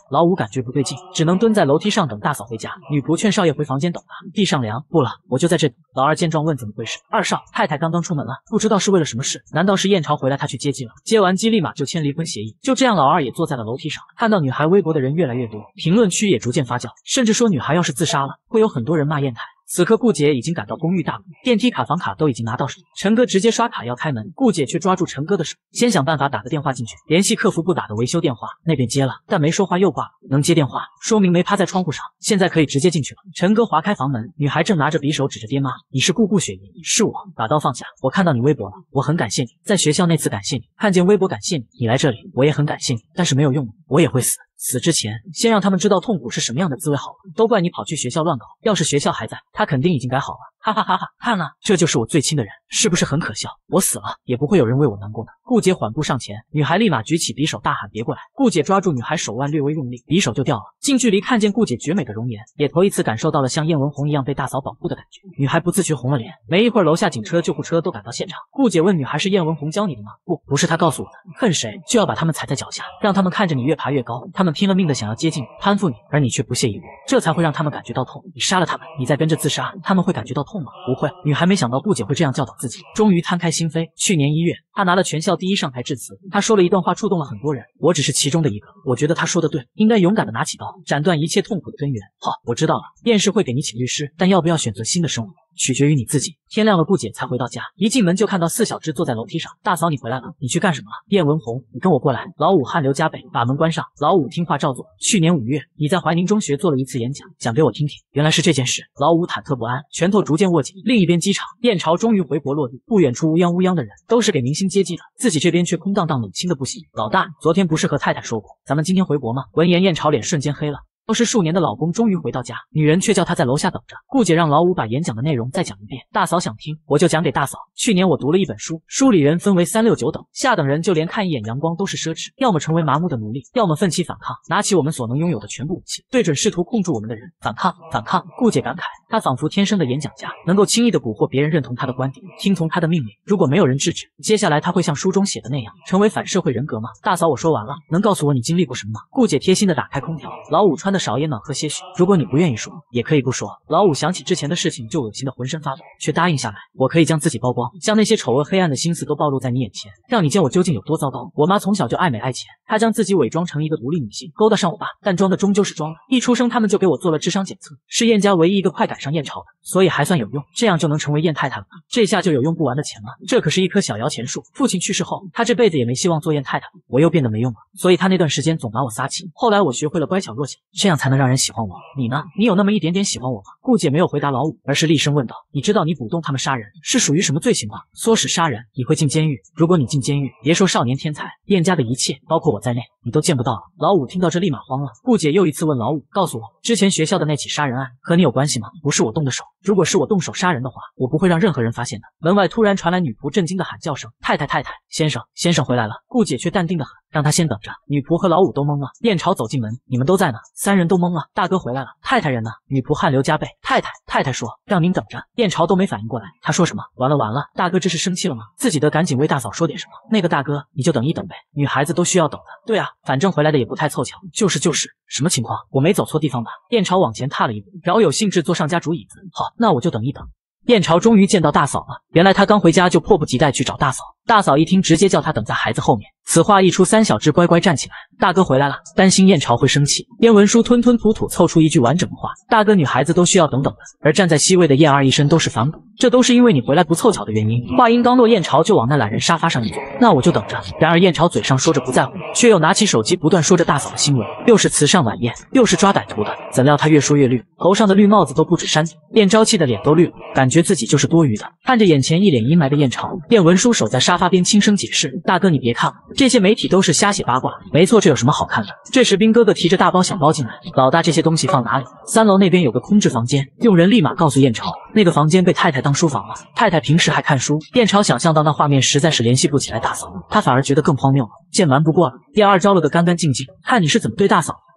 老五感觉不对劲，只能蹲在楼梯上等大嫂回家。女仆劝少爷回房间等他，地上凉，不了，我就在这等。老二见状问怎么回事，二少，太太刚刚出门了，不知道是为了什么事，难道是燕朝回来他去接机了？接完机立马就签离婚协议。就这样，老二也坐在了楼梯上，看到女孩微博的人越来越多，评论区也逐渐发酵，甚至说女孩要是自杀了，会有很多人骂燕台。此刻顾姐已经赶到公寓大门，电梯卡房卡都已经拿到手，陈哥直接刷卡要开门，顾姐却抓住陈哥的手，先想办法打个电话进去，联系客服部打的维修电话，那边接了，但没说话又挂了，能接电话说明没趴在窗户上，现在可以直接进去了。陈哥划开房门，女孩正拿着匕首指着爹妈，你是顾雪莹，是我，把刀放下，我看到你微博了，我很感谢你，在学校那次感谢你，看见微博感谢你，你来这里我也很感谢你，但是没有用的，我也会死。死之前，先让他们知道痛苦是什么样的滋味好了。都怪你跑去学校乱搞，要是学校还在，他肯定已经改好了。哈哈哈哈！看啊，这就是我最亲的人，是不是很可笑？我死了，也不会有人为我难过的。顾姐缓步上前，女孩立马举起匕首，大喊：“别过来！”顾姐抓住女孩手腕，略微用力，匕首就掉了。近距离看见顾姐绝美的容颜，也头一次感受到了像燕文红一样被大嫂保护的感觉。女孩不自觉红了脸。没一会儿，楼下警车、救护车都赶到现场。顾姐问女孩：“是燕文红教你的吗？”“不是他告诉我的。”“恨谁就要把他们踩在脚下，让他们看着你越爬越高，他们拼了命的想要接近你、攀附你，而你却不屑一顾，这才会让他们感觉到痛。你杀了他们，你再跟着自杀，他们会感觉到痛吗？不会。”女孩没想到顾姐会这样教导自己，终于摊开心扉。去年1月，她拿了全校第1上台致辞，她说了一段话，触动了很多人，我只是其中的一个。我觉得她说的对，应该勇敢的拿起刀，斩断一切痛苦的根源。好，我知道了，燕氏会给你请律师，但要不要选择新的生活，取决于你自己。天亮了，顾姐才回到家，一进门就看到4小只坐在楼梯上。大嫂，你回来了，你去干什么了？燕文红，你跟我过来。老五汗流浃背，把门关上。老五听话照做。去年5月，你在怀宁中学做了一次演讲，讲给我听听。原来是这件事。老五忐忑不安，拳头逐渐握紧。另一边机场，燕朝终于回国落地，不远处乌泱乌泱的人都是给明星接机的，自己这边却空荡荡冷清的不行。老大，昨天不是和太太说过，咱们今天回国吗？闻言，燕朝脸瞬间黑了。消失数年的老公终于回到家，女人却叫他在楼下等着。顾姐让老五把演讲的内容再讲一遍，大嫂想听，我就讲给大嫂。去年我读了一本书，书里人分为3、6、9等，下等人就连看一眼阳光都是奢侈，要么成为麻木的奴隶，要么奋起反抗，拿起我们所能拥有的全部武器，对准试图控制我们的人，反抗，反抗。顾姐感慨，她仿佛天生的演讲家，能够轻易的蛊惑别人认同她的观点，听从她的命令。如果没有人制止，接下来她会像书中写的那样，成为反社会人格吗？大嫂，我说完了，能告诉我你经历过什么吗？顾姐贴心的打开空调，老五穿的少也暖和些许，如果你不愿意说，也可以不说。老五想起之前的事情就恶心的浑身发抖，却答应下来。我可以将自己曝光，将那些丑恶黑暗的心思都暴露在你眼前，让你见我究竟有多糟糕。我妈从小就爱美爱钱，她将自己伪装成一个独立女性，勾搭上我爸，但装的终究是装的。一出生他们就给我做了智商检测，是燕家唯一一个快赶上燕朝的，所以还算有用，这样就能成为燕太太了。这下就有用不完的钱了，这可是一棵小摇钱树。父亲去世后，她这辈子也没希望做燕太太，我又变得没用了，所以她那段时间总拿我撒气。后来我学会了乖巧弱小，这样才能让人喜欢我。你呢？你有那么一点点喜欢我吗？顾姐没有回答老五，而是厉声问道：“你知道你鼓动他们杀人是属于什么罪行吗？唆使杀人，你会进监狱。如果你进监狱，别说少年天才，燕家的一切，包括我在内，你都见不到了。”老五听到这立马慌了。顾姐又一次问老五：“告诉我，之前学校的那起杀人案和你有关系吗？不是我动的手，如果是我动手杀人的话，我不会让任何人发现的。”门外突然传来女仆震惊的喊叫声：“太太，太太，先生，先生回来了。”顾姐却淡定的很，让他先等着。女仆和老五都懵了。燕朝走进门：“你们都在呢。”3人都懵了。大哥回来了，太太人呢？女仆汗流浃背：“太太，太太说让您等着。”燕朝都没反应过来，他说什么？完了完了，大哥这是生气了吗？自己的赶紧为大嫂说点什么。那个大哥，你就等一等呗，女孩子都需要等的。对啊，反正回来的也不太凑巧。就是，什么情况？我没走错地方吧？燕朝往前踏了一步，饶有兴致坐上家主椅子。好，那我就等一等。燕朝终于见到大嫂了，原来他刚回家就迫不及待去找大嫂。大嫂一听，直接叫他等在孩子后面。此话一出，3小只乖乖站起来。大哥回来了，担心燕朝会生气，燕文书吞吞吐吐凑出一句完整的话：“大哥，女孩子都需要等等的。”而站在C位的燕儿一身都是反骨，这都是因为你回来不凑巧的原因。话音刚落，燕朝就往那懒人沙发上一坐，那我就等着。然而燕朝嘴上说着不在乎，却又拿起手机不断说着大嫂的新闻，又是慈善晚宴，又是抓歹徒的。怎料他越说越绿，头上的绿帽子都不止扇子，燕朝气的脸都绿了，感觉自己就是多余的。看着眼前一脸阴霾的燕朝，燕文书守在沙发边轻声解释：“大哥，你别看了，这些媒体都是瞎写八卦。”没错，这有什么好看的？这时兵哥哥提着大包小包进来：“老大，这些东西放哪里？”3楼那边有个空置房间，佣人立马告诉燕朝，那个房间被太太当书房了，太太平时还看书。燕朝想象到那画面，实在是联系不起来大嫂，他反而觉得更荒谬了，见瞒不过了。第二招了个干干净净，看你是怎么对大嫂的。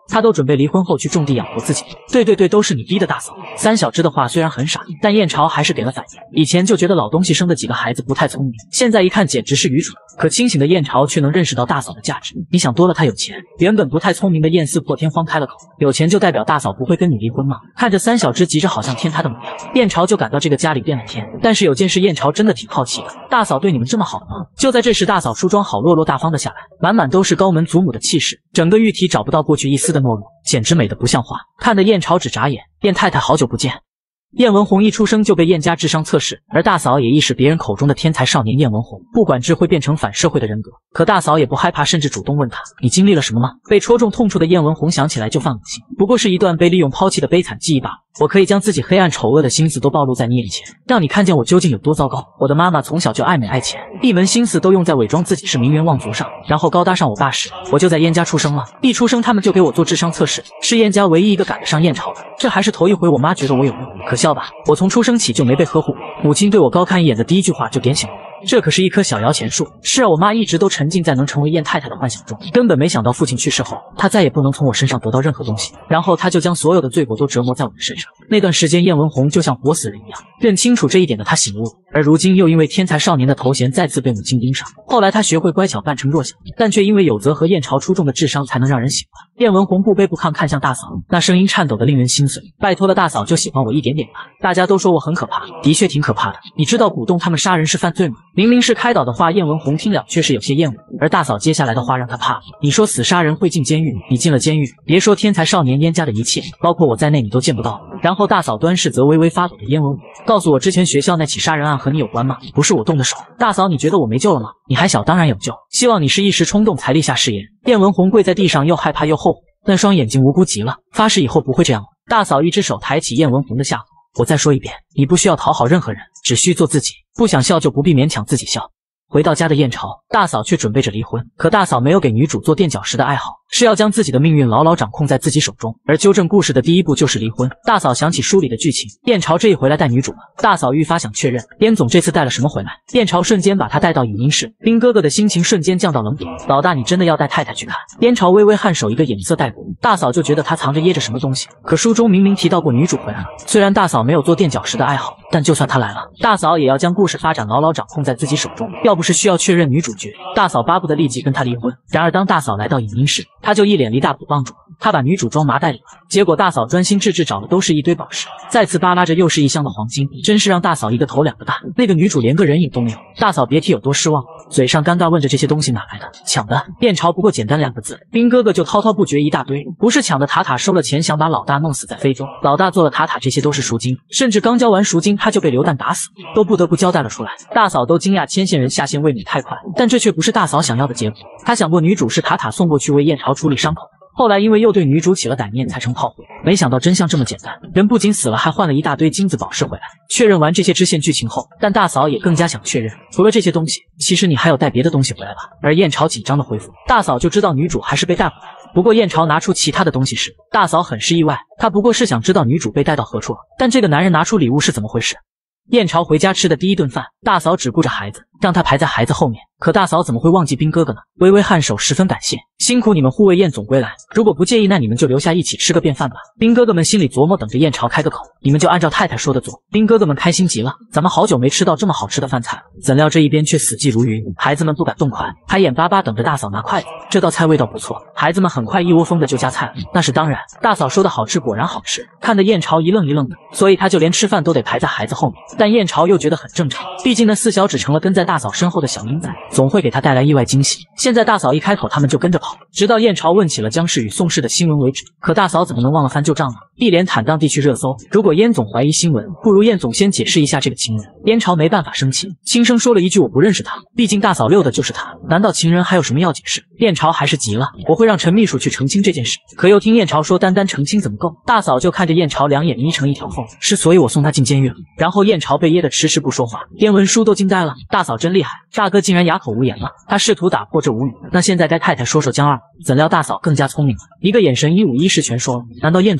他都准备离婚后去种地养活自己。对，都是你逼的，大嫂。三小只的话虽然很傻，但燕朝还是给了反应。以前就觉得老东西生的几个孩子不太聪明，现在一看简直是愚蠢。可清醒的燕朝却能认识到大嫂的价值。你想多了，他有钱。原本不太聪明的燕四破天荒开了口，有钱就代表大嫂不会跟你离婚吗？看着三小只急着好像天他的模样，燕朝就感到这个家里变了天。但是有件事燕朝真的挺好奇的，大嫂对你们这么好的吗？就在这时，大嫂梳妆好落落大方的下来，满满都是高门祖母的气势，整个玉体找不到过去一丝的懦弱，简直美得不像话，看得燕朝只眨眼。燕太太好久不见。燕文红一出生就被燕家智商测试，而大嫂也亦是别人口中的天才少年燕文红，不管智会变成反社会的人格。可大嫂也不害怕，甚至主动问他：“你经历了什么吗？”被戳中痛处的燕文红想起来就犯恶心，不过是一段被利用抛弃的悲惨记忆罢了。我可以将自己黑暗丑恶的心思都暴露在你眼前，让你看见我究竟有多糟糕。我的妈妈从小就爱美爱钱，一门心思都用在伪装自己是名媛望族上，然后高大上我爸时，我就在燕家出生了。一出生他们就给我做智商测试，是燕家唯一一个赶得上燕朝的，这还是头一回我妈觉得我有用。可笑吧，我从出生起就没被呵护，母亲对我高看一眼的第一句话就点醒了我。这可是一棵小摇钱树。是啊，我妈一直都沉浸在能成为燕太太的幻想中，根本没想到父亲去世后，她再也不能从我身上得到任何东西，然后她就将所有的罪过都折磨在我的身上。那段时间，燕文红就像活死人一样。认清楚这一点的她醒悟了，而如今又因为天才少年的头衔再次被母亲盯上。后来她学会乖巧扮成弱小，但却因为有则和燕朝出众的智商才能让人喜欢。燕文红不卑不亢看向大嫂，那声音颤抖得令人心碎：“拜托了，大嫂就喜欢我一点点吧。大家都说我很可怕，的确挺可怕的。你知道鼓动他们杀人是犯罪吗？”明明是开导的话，燕文红听了却是有些厌恶，而大嫂接下来的话让他怕了。你说死杀人会进监狱，你进了监狱，别说天才少年燕家的一切，包括我在内你都见不到了。然后大嫂端视则微微发抖的燕文红，告诉我之前学校那起杀人案和你有关吗？不是我动的手。大嫂，你觉得我没救了吗？你还小，当然有救，希望你是一时冲动才立下誓言。燕文红跪在地上，又害怕又后悔，但双眼睛无辜极了，发誓以后不会这样了。大嫂一只手抬起燕文红的下颌，我再说一遍，你不需要讨好任何人，只需做自己，不想笑就不必勉强自己笑。回到家的燕朝，大嫂却准备着离婚，可大嫂没有给女主做垫脚石的爱好，是要将自己的命运牢牢掌控在自己手中，而纠正故事的第一步就是离婚。大嫂想起书里的剧情，燕朝这一回来带女主了，大嫂愈发想确认燕总这次带了什么回来。燕朝瞬间把她带到影音室，兵哥哥的心情瞬间降到冷点。老大，你真的要带太太去看？燕朝微微颔首，一个眼色带过，大嫂就觉得他藏着掖着什么东西，可书中明明提到过女主回来了。虽然大嫂没有做垫脚石的爱好，但就算她来了，大嫂也要将故事发展牢牢掌控在自己手中。要不是需要确认女主角，大嫂巴不得立即跟他离婚。然而当大嫂来到影音室，她就一脸离大谱帮主，她把女主装麻袋里了。结果大嫂专心致志找的都是一堆宝石，再次扒拉着又是一箱的黄金，真是让大嫂一个头两个大。那个女主连个人影都没有，大嫂别提有多失望，嘴上尴尬问着这些东西哪来的？抢的。燕朝不过简单两个字，兵哥哥就滔滔不绝一大堆，不是抢的。塔塔收了钱想把老大弄死在非洲，老大做了塔塔，这些都是赎金，甚至刚交完赎金他就被流弹打死，都不得不交代了出来。大嫂都惊讶牵线人下线未免太快，但这却不是大嫂想要的结果。她想过女主是塔塔送过去为燕朝处理伤口，后来因为又对女主起了歹念才成炮灰，没想到真相这么简单，人不仅死了还换了一大堆金子宝石回来。确认完这些支线剧情后，但大嫂也更加想确认，除了这些东西，其实你还有带别的东西回来吧？而燕朝紧张的回复，大嫂就知道女主还是被带回来。不过燕朝拿出其他的东西时，大嫂很是意外，她不过是想知道女主被带到何处了，但这个男人拿出礼物是怎么回事？燕朝回家吃的第一顿饭，大嫂只顾着孩子，让他排在孩子后面。可大嫂怎么会忘记兵哥哥呢？微微颔首，十分感谢，辛苦你们护卫燕总归来。如果不介意，那你们就留下一起吃个便饭吧。兵哥哥们心里琢磨，等着燕朝开个口，你们就按照太太说的做。兵哥哥们开心极了，咱们好久没吃到这么好吃的饭菜了。怎料这一边却死寂如云，孩子们不敢动筷，还眼巴巴等着大嫂拿筷子。这道菜味道不错，孩子们很快一窝蜂的就夹菜了。那是当然，大嫂说的好吃果然好吃，看得燕朝一愣一愣的，所以他就连吃饭都得排在孩子后面。但燕朝又觉得很正常，毕竟那四小只成了跟在大嫂身后的小鹰仔，总会给他带来意外惊喜。现在大嫂一开口，他们就跟着跑，直到燕朝问起了姜氏与宋氏的新闻为止。可大嫂怎么能忘了翻旧账呢？一脸坦荡地去热搜。如果燕总怀疑新闻，不如燕总先解释一下这个情人。燕朝没办法生气，轻声说了一句：“我不认识他。”毕竟大嫂溜的就是他，难道情人还有什么要解释？燕朝还是急了，我会让陈秘书去澄清这件事。可又听燕朝说，单单澄清怎么够？大嫂就看着燕朝，两眼眯成一条缝，是所以我送他进监狱了。然后燕朝被噎得迟迟不说话，燕文书都惊呆了，大嫂真厉害，大哥竟然哑口无言了。他试图打破这无语，那现在该太太说说姜二。怎料大嫂更加聪明了，一个眼神一五一十全说了。难道燕总很笨吗？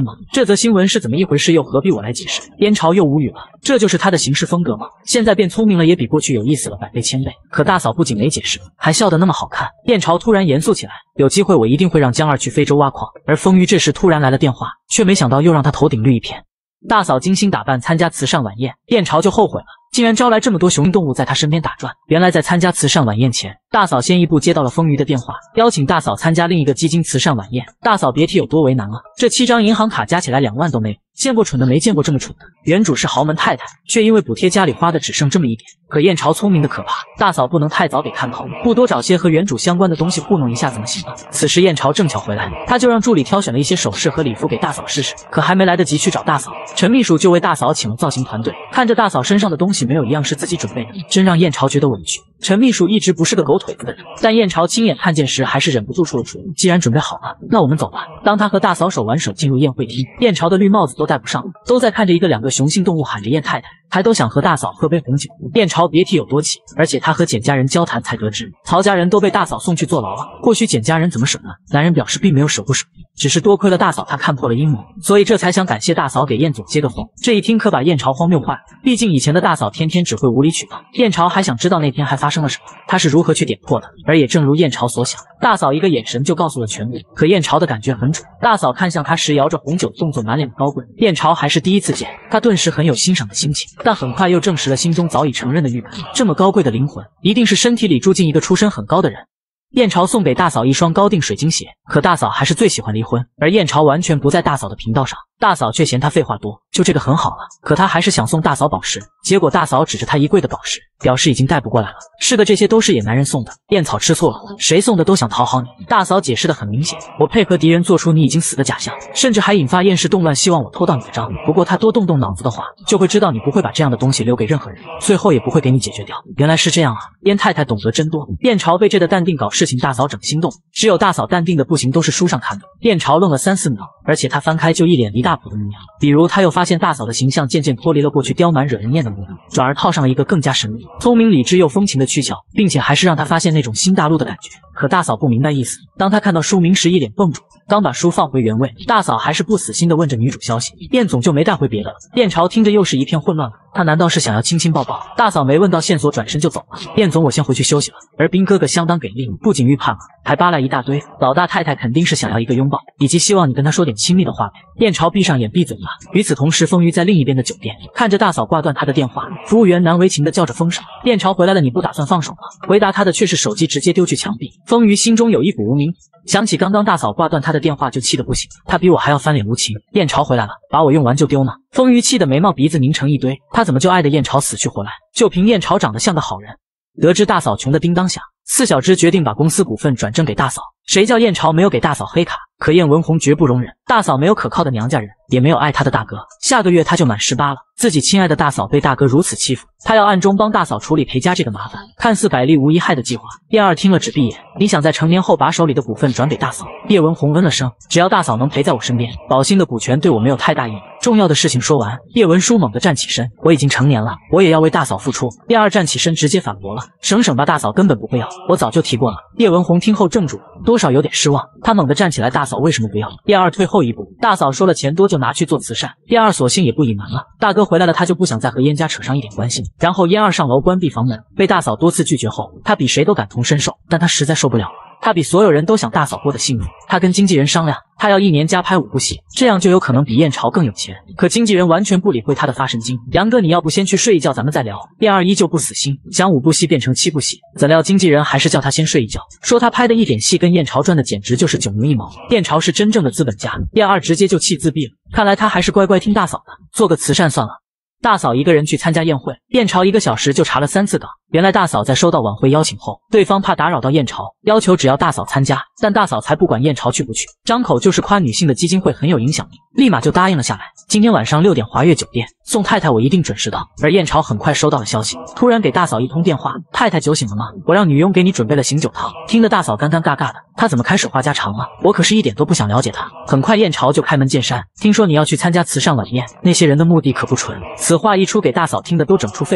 吗？这则新闻是怎么一回事？又何必我来解释？燕朝又无语了，这就是他的行事风格吗？现在变聪明了，也比过去有意思了百倍千倍。可大嫂不仅没解释，还笑得那么好看。燕朝突然严肃起来，有机会我一定会让江儿去非洲挖矿。而风鱼这时突然来了电话，却没想到又让他头顶绿一片。大嫂精心打扮参加慈善晚宴，燕朝就后悔了，竟然招来这么多雄性动物在他身边打转。原来在参加慈善晚宴前，大嫂先一步接到了风鱼的电话，邀请大嫂参加另一个基金慈善晚宴。大嫂别提有多为难了，这7张银行卡加起来2万都没有。见过蠢的没见过这么蠢的。原主是豪门太太，却因为补贴家里花的只剩这么一点。可燕朝聪明的可怕，大嫂不能太早给看透，不多找些和原主相关的东西糊弄一下怎么行呢？此时燕朝正巧回来，他就让助理挑选了一些首饰和礼服给大嫂试试。可还没来得及去找大嫂，陈秘书就为大嫂请了造型团队。看着大嫂身上的东西没有一样是自己准备的，真让燕朝觉得委屈。陈秘书一直不是个狗腿子的人，但燕朝亲眼看见时还是忍不住出了主意。既然准备好了，那我们走吧。当他和大嫂手挽手进入宴会厅，燕朝的绿帽子都戴不上了，都在看着一个2个雄性动物喊着燕太太，还都想和大嫂喝杯红酒。燕朝别提有多气，而且他和简家人交谈才得知，曹家人都被大嫂送去坐牢了。或许简家人怎么舍呢？男人表示并没有舍不舍，只是多亏了大嫂，他看破了阴谋，所以这才想感谢大嫂给燕总接个风。这一听可把燕朝荒谬坏了，毕竟以前的大嫂天天只会无理取闹，燕朝还想知道那天还发生了什么，他是如何去点破的。而也正如燕朝所想，大嫂一个眼神就告诉了全部。可燕朝的感觉很准，大嫂看向他时摇着红酒，动作满脸高贵。燕朝还是第一次见，他顿时很有欣赏的心情，但很快又证实了心中早已承认的预感，这么高贵的灵魂，一定是身体里住进一个出身很高的人。燕朝送给大嫂一双高定水晶鞋，可大嫂还是最喜欢离婚，而燕朝完全不在大嫂的频道上，大嫂却嫌他废话多，就这个很好了。可他还是想送大嫂宝石，结果大嫂指着他衣柜的宝石，表示已经带不过来了。是的，这些都是野男人送的。燕草吃醋了，谁送的都想讨好你。大嫂解释的很明显，我配合敌人做出你已经死的假象，甚至还引发燕氏动乱，希望我偷到你的账。不过他多动动脑子的话，就会知道你不会把这样的东西留给任何人，最后也不会给你解决掉。原来是这样啊，燕太太懂得真多。燕朝被这的淡定搞事情大嫂整心动，只有大嫂淡定的不行，都是书上看的。燕朝愣了3、4秒，而且他翻开就一脸离大谱的模样。比如他又发现大嫂的形象渐渐脱离了过去刁蛮惹人厌的模样，转而套上了一个更加神秘、聪明理智又风情的躯壳，并且还是让他发现那种新大陆的感觉。可大嫂不明白意思，当他看到书名时一脸愣住，刚把书放回原位，大嫂还是不死心的问着女主消息，燕总就没带回别的了。燕朝听着又是一片混乱了，他难道是想要亲亲抱抱？大嫂没问到线索，转身就走了。燕总，我先回去休息了。而兵哥哥相当给力，不仅预判了，还扒来一大堆。老大太太肯定是想要一个拥抱，以及希望你跟他说点亲密的话呗。燕朝闭上眼闭嘴了。与此同时，风鱼在另一边的酒店看着大嫂挂断他的电话，服务员难为情的叫着封赏。燕朝回来了，你不打算放手吗？回答他的却是手机直接丢去墙壁。风鱼心中有一股无名，想起刚刚大嫂挂断他的电话就气得不行，他比我还要翻脸无情。燕朝回来了，把我用完就丢呢？风鱼气得眉毛鼻子拧成一堆，他怎么就爱得燕朝死去活来？就凭燕朝长得像个好人。得知大嫂穷得叮当响，4小只决定把公司股份转正给大嫂。谁叫燕朝没有给大嫂黑卡？可燕文红绝不容忍，大嫂没有可靠的娘家人，也没有爱她的大哥。下个月她就满18了，自己亲爱的大嫂被大哥如此欺负，她要暗中帮大嫂处理陪家这个麻烦。看似百利无一害的计划，燕二听了只闭眼。你想在成年后把手里的股份转给大嫂？叶文红嗯了声，只要大嫂能陪在我身边，宝兴的股权对我没有太大意义。重要的事情说完，叶文书猛地站起身，我已经成年了，我也要为大嫂付出。燕二站起身直接反驳了，省吧，大嫂根本不会要，我早就提过了。叶文红听后怔住，多少有点失望，他猛地站起来，大嫂为什么不要？燕二退后一步，大嫂说了钱多就拿去做慈善。燕二索性也不隐瞒了，大哥回来了，他就不想再和燕家扯上一点关系。然后燕二上楼关闭房门，被大嫂多次拒绝后，他比谁都感同身受，但他实在受不了了。他比所有人都想大嫂过得幸福，他跟经纪人商量，他要1年加拍5部戏，这样就有可能比燕朝更有钱。可经纪人完全不理会他的发神经，杨哥你要不先去睡一觉，咱们再聊。燕二依旧不死心，想5部戏变成7部戏，怎料经纪人还是叫他先睡一觉，说他拍的一点戏跟燕朝赚的简直就是9牛1毛。燕朝是真正的资本家，燕二直接就气自闭了。看来他还是乖乖听大嫂的，做个慈善算了。大嫂一个人去参加宴会，燕朝1个小时就查了3次岗。原来大嫂在收到晚会邀请后，对方怕打扰到燕朝，要求只要大嫂参加，但大嫂才不管燕朝去不去，张口就是夸女性的基金会很有影响力，立马就答应了下来。今天晚上6点华悦酒店，宋太太我一定准时到。而燕朝很快收到了消息，突然给大嫂一通电话，太太酒醒了吗？我让女佣给你准备了醒酒汤。听得大嫂尴尴尬尬的，她怎么开始话家常了？我可是一点都不想了解她。很快燕朝就开门见山，听说你要去参加慈善晚宴，那些人的目的可不纯。此话一出，给大嫂听得都整出废话。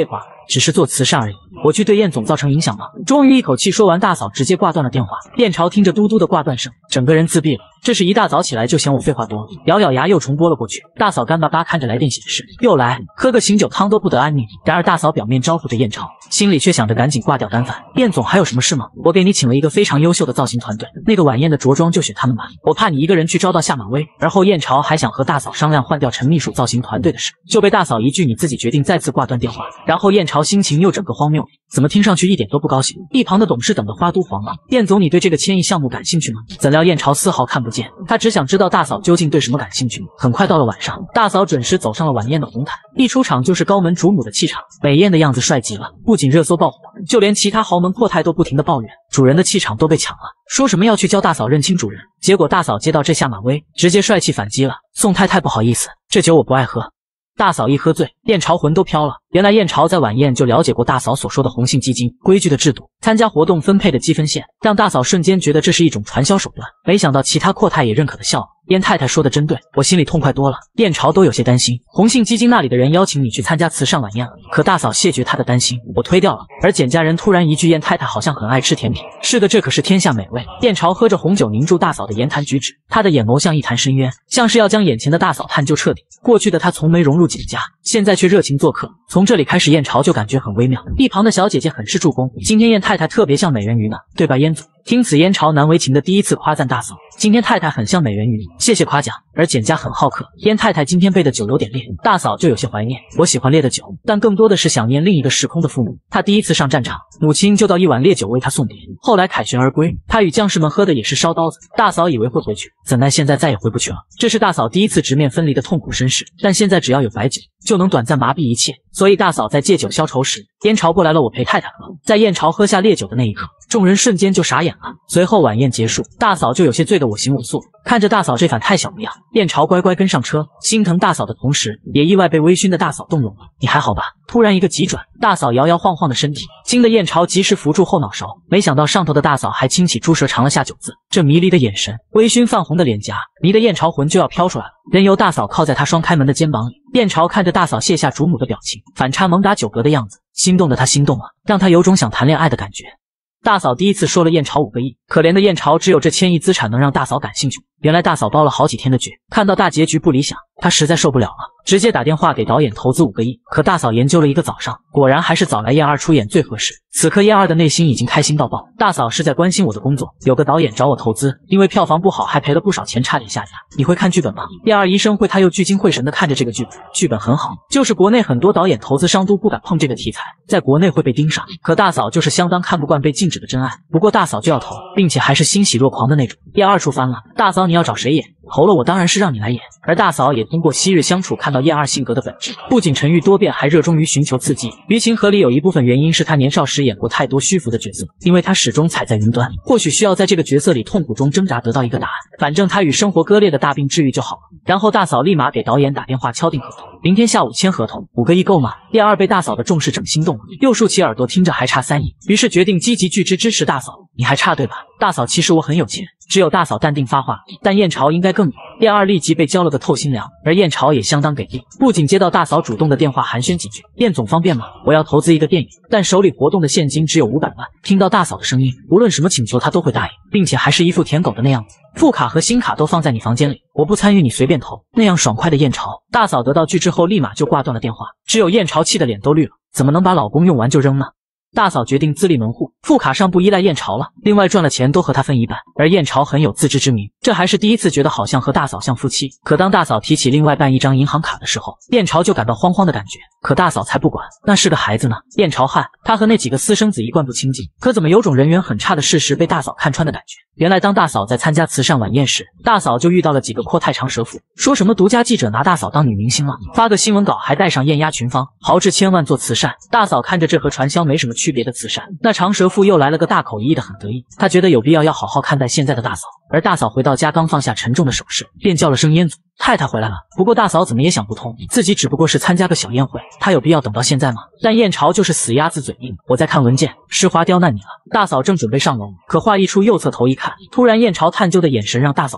只是做慈善而已。我去对燕总造成影响吗？终于一口气说完，大嫂直接挂断了电话。燕朝听着嘟嘟的挂断声，整个人自闭了。这是一大早起来就嫌我废话多，咬咬牙又重拨了过去。大嫂干巴巴看着来电显示，又来，喝个醒酒汤都不得安宁。然而大嫂表面招呼着燕朝，心里却想着赶紧挂掉单反。燕总还有什么事吗？我给你请了一个非常优秀的造型团队，那个晚宴的着装就选他们吧。我怕你一个人去招到下马威。而后燕朝还想和大嫂商量换掉陈秘书造型团队的事，就被大嫂一句你自己决定再次挂断电话。然后燕朝心情又整个荒谬，怎么听上去一点都不高兴？一旁的董事等得花都黄了。燕总，你对这个千亿项目感兴趣吗？怎料燕朝丝毫看不见，他只想知道大嫂究竟对什么感兴趣。很快到了晚上，大嫂准时走上了晚宴的红毯，一出场就是高门主母的气场，美艳的样子帅极了，不仅热搜爆火，就连其他豪门阔太都不停的抱怨，主人的气场都被抢了，说什么要去教大嫂认清主人。结果大嫂接到这下马威，直接帅气反击了，宋太太不好意思，这酒我不爱喝。大嫂一喝醉，燕朝魂都飘了。原来燕朝在晚宴就了解过大嫂所说的红杏基金规矩的制度，参加活动分配的积分线，让大嫂瞬间觉得这是一种传销手段。没想到其他阔太也认可的笑了。燕太太说的真对，我心里痛快多了。燕朝都有些担心，红杏基金那里的人邀请你去参加慈善晚宴了，可大嫂谢绝他的担心，我推掉了。而简家人突然一句燕太太好像很爱吃甜品，是的，这可是天下美味。燕朝喝着红酒，凝住大嫂的言谈举止，他的眼眸像一潭深渊，像是要将眼前的大嫂探究彻底。过去的他从没融入简家，现在却热情做客，从这里开始燕朝就感觉很微妙。一旁的小姐姐很是助攻，今天燕太太特别像美人鱼呢，对吧燕总？听此，燕朝难为情的第一次夸赞大嫂，今天太太很像美人鱼，谢谢夸奖。而简家很好客，燕太太今天备的酒有点烈，大嫂就有些怀念。我喜欢烈的酒，但更多的是想念另一个时空的父母。她第一次上战场，母亲就倒一碗烈酒为她送别，后来凯旋而归，她与将士们喝的也是烧刀子。大嫂以为会回去，怎奈现在再也回不去了。这是大嫂第一次直面分离的痛苦身世，但现在只要有白酒，就能短暂麻痹一切。所以大嫂在借酒消愁时，燕朝过来了，我陪太太喝。在燕朝喝下烈酒的那一刻，众人瞬间就傻眼了。随后晚宴结束，大嫂就有些醉得我行我素。看着大嫂这反太小模样，燕朝乖乖跟上车，心疼大嫂的同时，也意外被微醺的大嫂动容了。你还好吧？突然一个急转，大嫂摇摇晃晃的身体，惊得燕朝及时扶住后脑勺。没想到上头的大嫂还轻启猪舌尝了下酒渍，这迷离的眼神，微醺泛红的脸颊，迷得燕朝魂就要飘出来了。任由大嫂靠在他双开门的肩膀里，燕朝看着大嫂卸下主母的表情，反差萌打酒嗝的样子，心动的他心动了，让他有种想谈恋爱的感觉。大嫂第一次说了燕朝5个亿，可怜的燕朝只有这1000亿资产能让大嫂感兴趣。原来大嫂包了好几天的局，看到大结局不理想，她实在受不了了，直接打电话给导演投资5个亿。可大嫂研究了一个早上，果然还是找来燕二出演最合适。此刻燕二的内心已经开心到爆，大嫂是在关心我的工作，有个导演找我投资，因为票房不好还赔了不少钱，差点下架。你会看剧本吗？燕二疑神会，他又聚精会神地看着这个剧本，剧本很好，就是国内很多导演投资商都不敢碰这个题材，在国内会被盯上。可大嫂就是相当看不惯被禁止的真爱，不过大嫂就要投，并且还是欣喜若狂的那种。燕二出翻了，大嫂你要找谁演？投了我当然是让你来演。而大嫂也通过昔日相处看到燕二性格的本质，不仅沉郁多变，还热衷于寻求刺激。于情合理有一部分原因是她年少时演过太多虚浮的角色，因为她始终踩在云端，或许需要在这个角色里痛苦中挣扎得到一个答案。反正她与生活割裂的大病治愈就好了。然后大嫂立马给导演打电话敲定合同，明天下午签合同，5个亿够吗？燕二被大嫂的重视整心动了，又竖起耳朵听着还差3亿，于是决定积极拒之支持大嫂。你还差对吧？大嫂其实我很有钱。只有大嫂淡定发话，但燕朝应该更有。燕二立即被浇了个透心凉，而燕朝也相当给力，不仅接到大嫂主动的电话寒暄几句，燕总方便吗？我要投资一个电影，但手里活动的现金只有500万。听到大嫂的声音，无论什么请求他都会答应，并且还是一副舔狗的那样子。副卡和新卡都放在你房间里，我不参与，你随便投。那样爽快的燕朝，大嫂得到拒之后立马就挂断了电话，只有燕朝气得脸都绿了，怎么能把老公用完就扔呢？大嫂决定自立门户，副卡上不依赖燕朝了，另外赚了钱都和他分一半。而燕朝很有自知之明，这还是第一次觉得好像和大嫂像夫妻。可当大嫂提起另外办一张银行卡的时候，燕朝就感到慌慌的感觉。可大嫂才不管，那是个孩子呢。燕朝汉，他和那几个私生子一贯不亲近，可怎么有种人缘很差的事实被大嫂看穿的感觉。原来当大嫂在参加慈善晚宴时，大嫂就遇到了几个阔太长舌妇，说什么独家记者拿大嫂当女明星了，发个新闻稿还带上艳压群芳，豪掷千万做慈善。大嫂看着这和传销没什么区别的慈善，那长舌妇又来了个大口一意的很得意，她觉得有必要好好看待现在的大嫂。而大嫂回到家刚放下沉重的首饰，便叫了声燕总，太太回来了。不过大嫂怎么也想不通，自己只不过是参加个小宴会，她有必要等到现在吗？但燕朝就是死鸭子嘴硬，我在看文件，施华刁难你了。大嫂正准备上楼，可话一出，右侧头一看，突然燕朝探究的眼神让大嫂会意，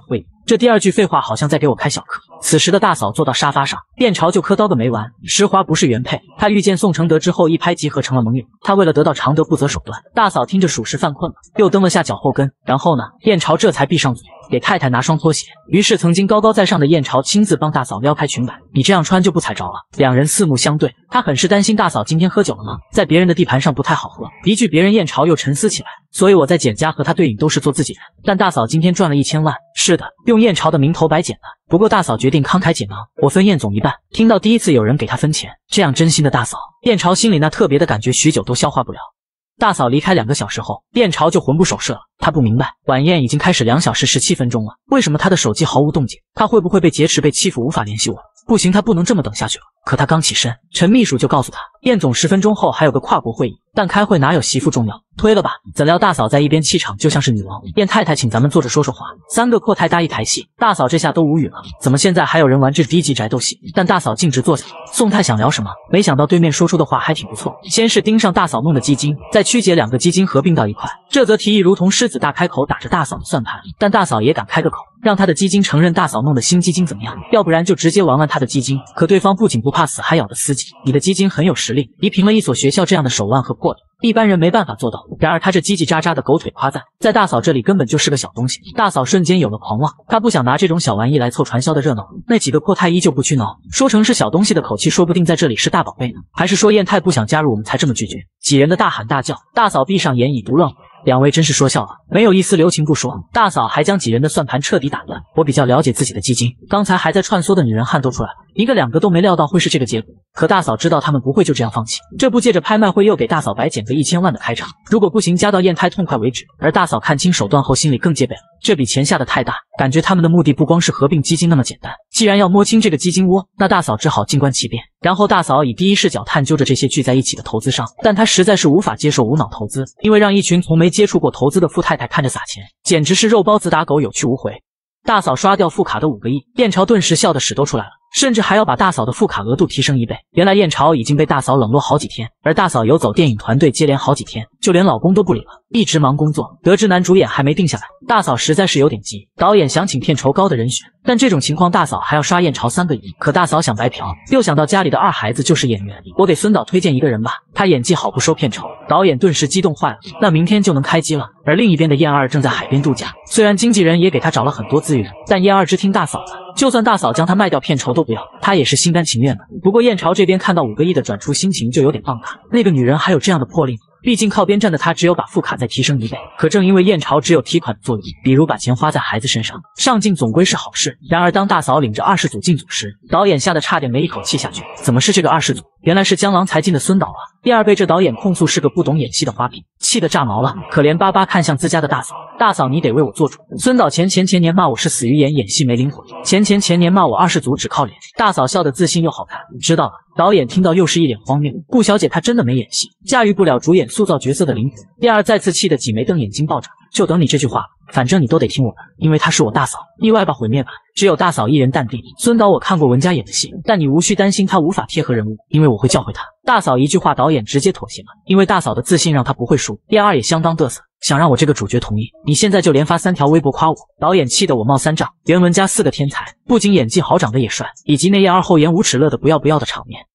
这第二句废话好像在给我开小课。此时的大嫂坐到沙发上，卞朝就磕叨个没完。石华不是原配，他遇见宋承德之后一拍即合成了盟友，他为了得到常德不择手段。大嫂听着属实犯困了，又蹬了下脚后跟，然后呢，卞朝这才闭上嘴，给太太拿双拖鞋。于是曾经高高在上的卞朝亲自帮大嫂撩开裙摆，你这样穿就不踩着了。两人四目相对，他很是担心大嫂今天喝酒了吗？在别人的地盘上不太好喝。一句别人，卞朝又沉思起来。所以我在简家和他对饮都是做自己人，但大嫂今天赚了1000万，是的，用卞朝的名头白捡的。不过大嫂决定慷慨解囊，我分卞总一半。听到第一次有人给他分钱，这样真心的大嫂，卞朝心里那特别的感觉许久都消化不了。大嫂离开2个小时后，卞朝就魂不守舍了。他不明白，晚宴已经开始2小时17分钟了，为什么他的手机毫无动静？他会不会被劫持、被欺负，无法联系我？不行，他不能这么等下去了。可他刚起身，陈秘书就告诉他，卞总10分钟后还有个跨国会议，但开会哪有媳妇重要，推了吧。怎料大嫂在一边气场就像是女王，卞太太请咱们坐着说说话。3个阔太搭一台戏，大嫂这下都无语了，怎么现在还有人玩这低级宅斗戏？但大嫂径直坐下。宋太想聊什么，没想到对面说出的话还挺不错，先是盯上大嫂弄的基金，再曲解2个基金合并到一块，这则提议如同狮子大开口打着大嫂的算盘，但大嫂也敢开个口，让他的基金承认大嫂弄的新基金怎么样？要不然就直接玩完他的基金。可对方不仅不怕死，还咬得死紧。你的基金很有实力，夷平了一所学校这样的手腕和魄力，一般人没办法做到。然而他这叽叽喳喳的狗腿夸赞，在大嫂这里根本就是个小东西。大嫂瞬间有了狂妄，她不想拿这种小玩意来凑传销的热闹。那几个阔太依旧不屈挠，说成是小东西的口气，说不定在这里是大宝贝呢。还是说卞太不想加入我们才这么拒绝？几人的大喊大叫，大嫂闭上眼已读乱回。两位真是说笑了，没有一丝留情不说。大嫂还将几人的算盘彻底打乱。我比较了解自己的基金，刚才还在串梭的女人汗都出来了，1个2个都没料到会是这个结果。可大嫂知道他们不会就这样放弃，这不借着拍卖会又给大嫂白捡个1000万的开场，如果不行加到卞太痛快为止。而大嫂看清手段后心里更戒备了，这笔钱下的太大，感觉他们的目的不光是合并基金那么简单。既然要摸清这个基金窝，那大嫂只好静观其变。然后大嫂以第一视角探究着这些聚在一起的投资商，但她实在是无法接受无脑投资，因为让一群从没接触过投资的富太太看着撒钱，简直是肉包子打狗，有去无回。大嫂刷掉副卡的5个亿，卞朝顿时笑得屎都出来了，甚至还要把大嫂的副卡额度提升1倍。原来卞朝已经被大嫂冷落好几天，而大嫂游走电影团队接连好几天，就连老公都不理了，一直忙工作。得知男主演还没定下来，大嫂实在是有点急。导演想请片酬高的人选，但这种情况大嫂还要刷卞朝3个亿。可大嫂想白嫖，又想到家里的2孩子就是演员，我给孙导推荐一个人吧，他演技好不收片酬。导演顿时激动坏了，那明天就能开机了。而另一边的燕二正在海边度假，虽然经纪人也给他找了很多资源，但燕二只听大嫂的，就算大嫂将他卖掉片酬都不要，他也是心甘情愿的。不过燕朝这边看到5个亿的转出，心情就有点棒卡，那个女人还有这样的魄力吗？毕竟靠边站的他只有把副卡再提升1倍，可正因为燕朝只有提款的作用，比如把钱花在孩子身上，上镜总归是好事。然而当大嫂领着20组进组时，导演吓得差点没一口气下去。怎么是这个20组？原来是江郎才尽的孙导啊！第二被这导演控诉是个不懂演戏的花瓶，气得炸毛了，可怜巴巴看向自家的大嫂，大嫂你得为我做主。孙导前年骂我是死鱼眼，演戏没灵魂，前年骂我20组只靠脸，大嫂笑得自信又好看。知道了。导演听到又是一脸荒谬，顾小姐她真的没演戏，驾驭不了主演塑造角色的灵魂。第二再次气得挤眉瞪眼睛爆炸，就等你这句话了，反正你都得听我的，因为她是我大嫂，意外吧毁灭吧。只有大嫂一人淡定。孙导我看过文佳演的戏，但你无需担心她无法贴合人物，因为我会教会她。大嫂一句话，导演直接妥协了，因为大嫂的自信让她不会输。第二也相当嘚瑟，想让我这个主角同意，你现在就连发3条微博夸我。导演气得我冒3丈。袁文佳4个天才，不仅演技好，长得也帅，以及那燕二厚颜无耻乐得不要的场面，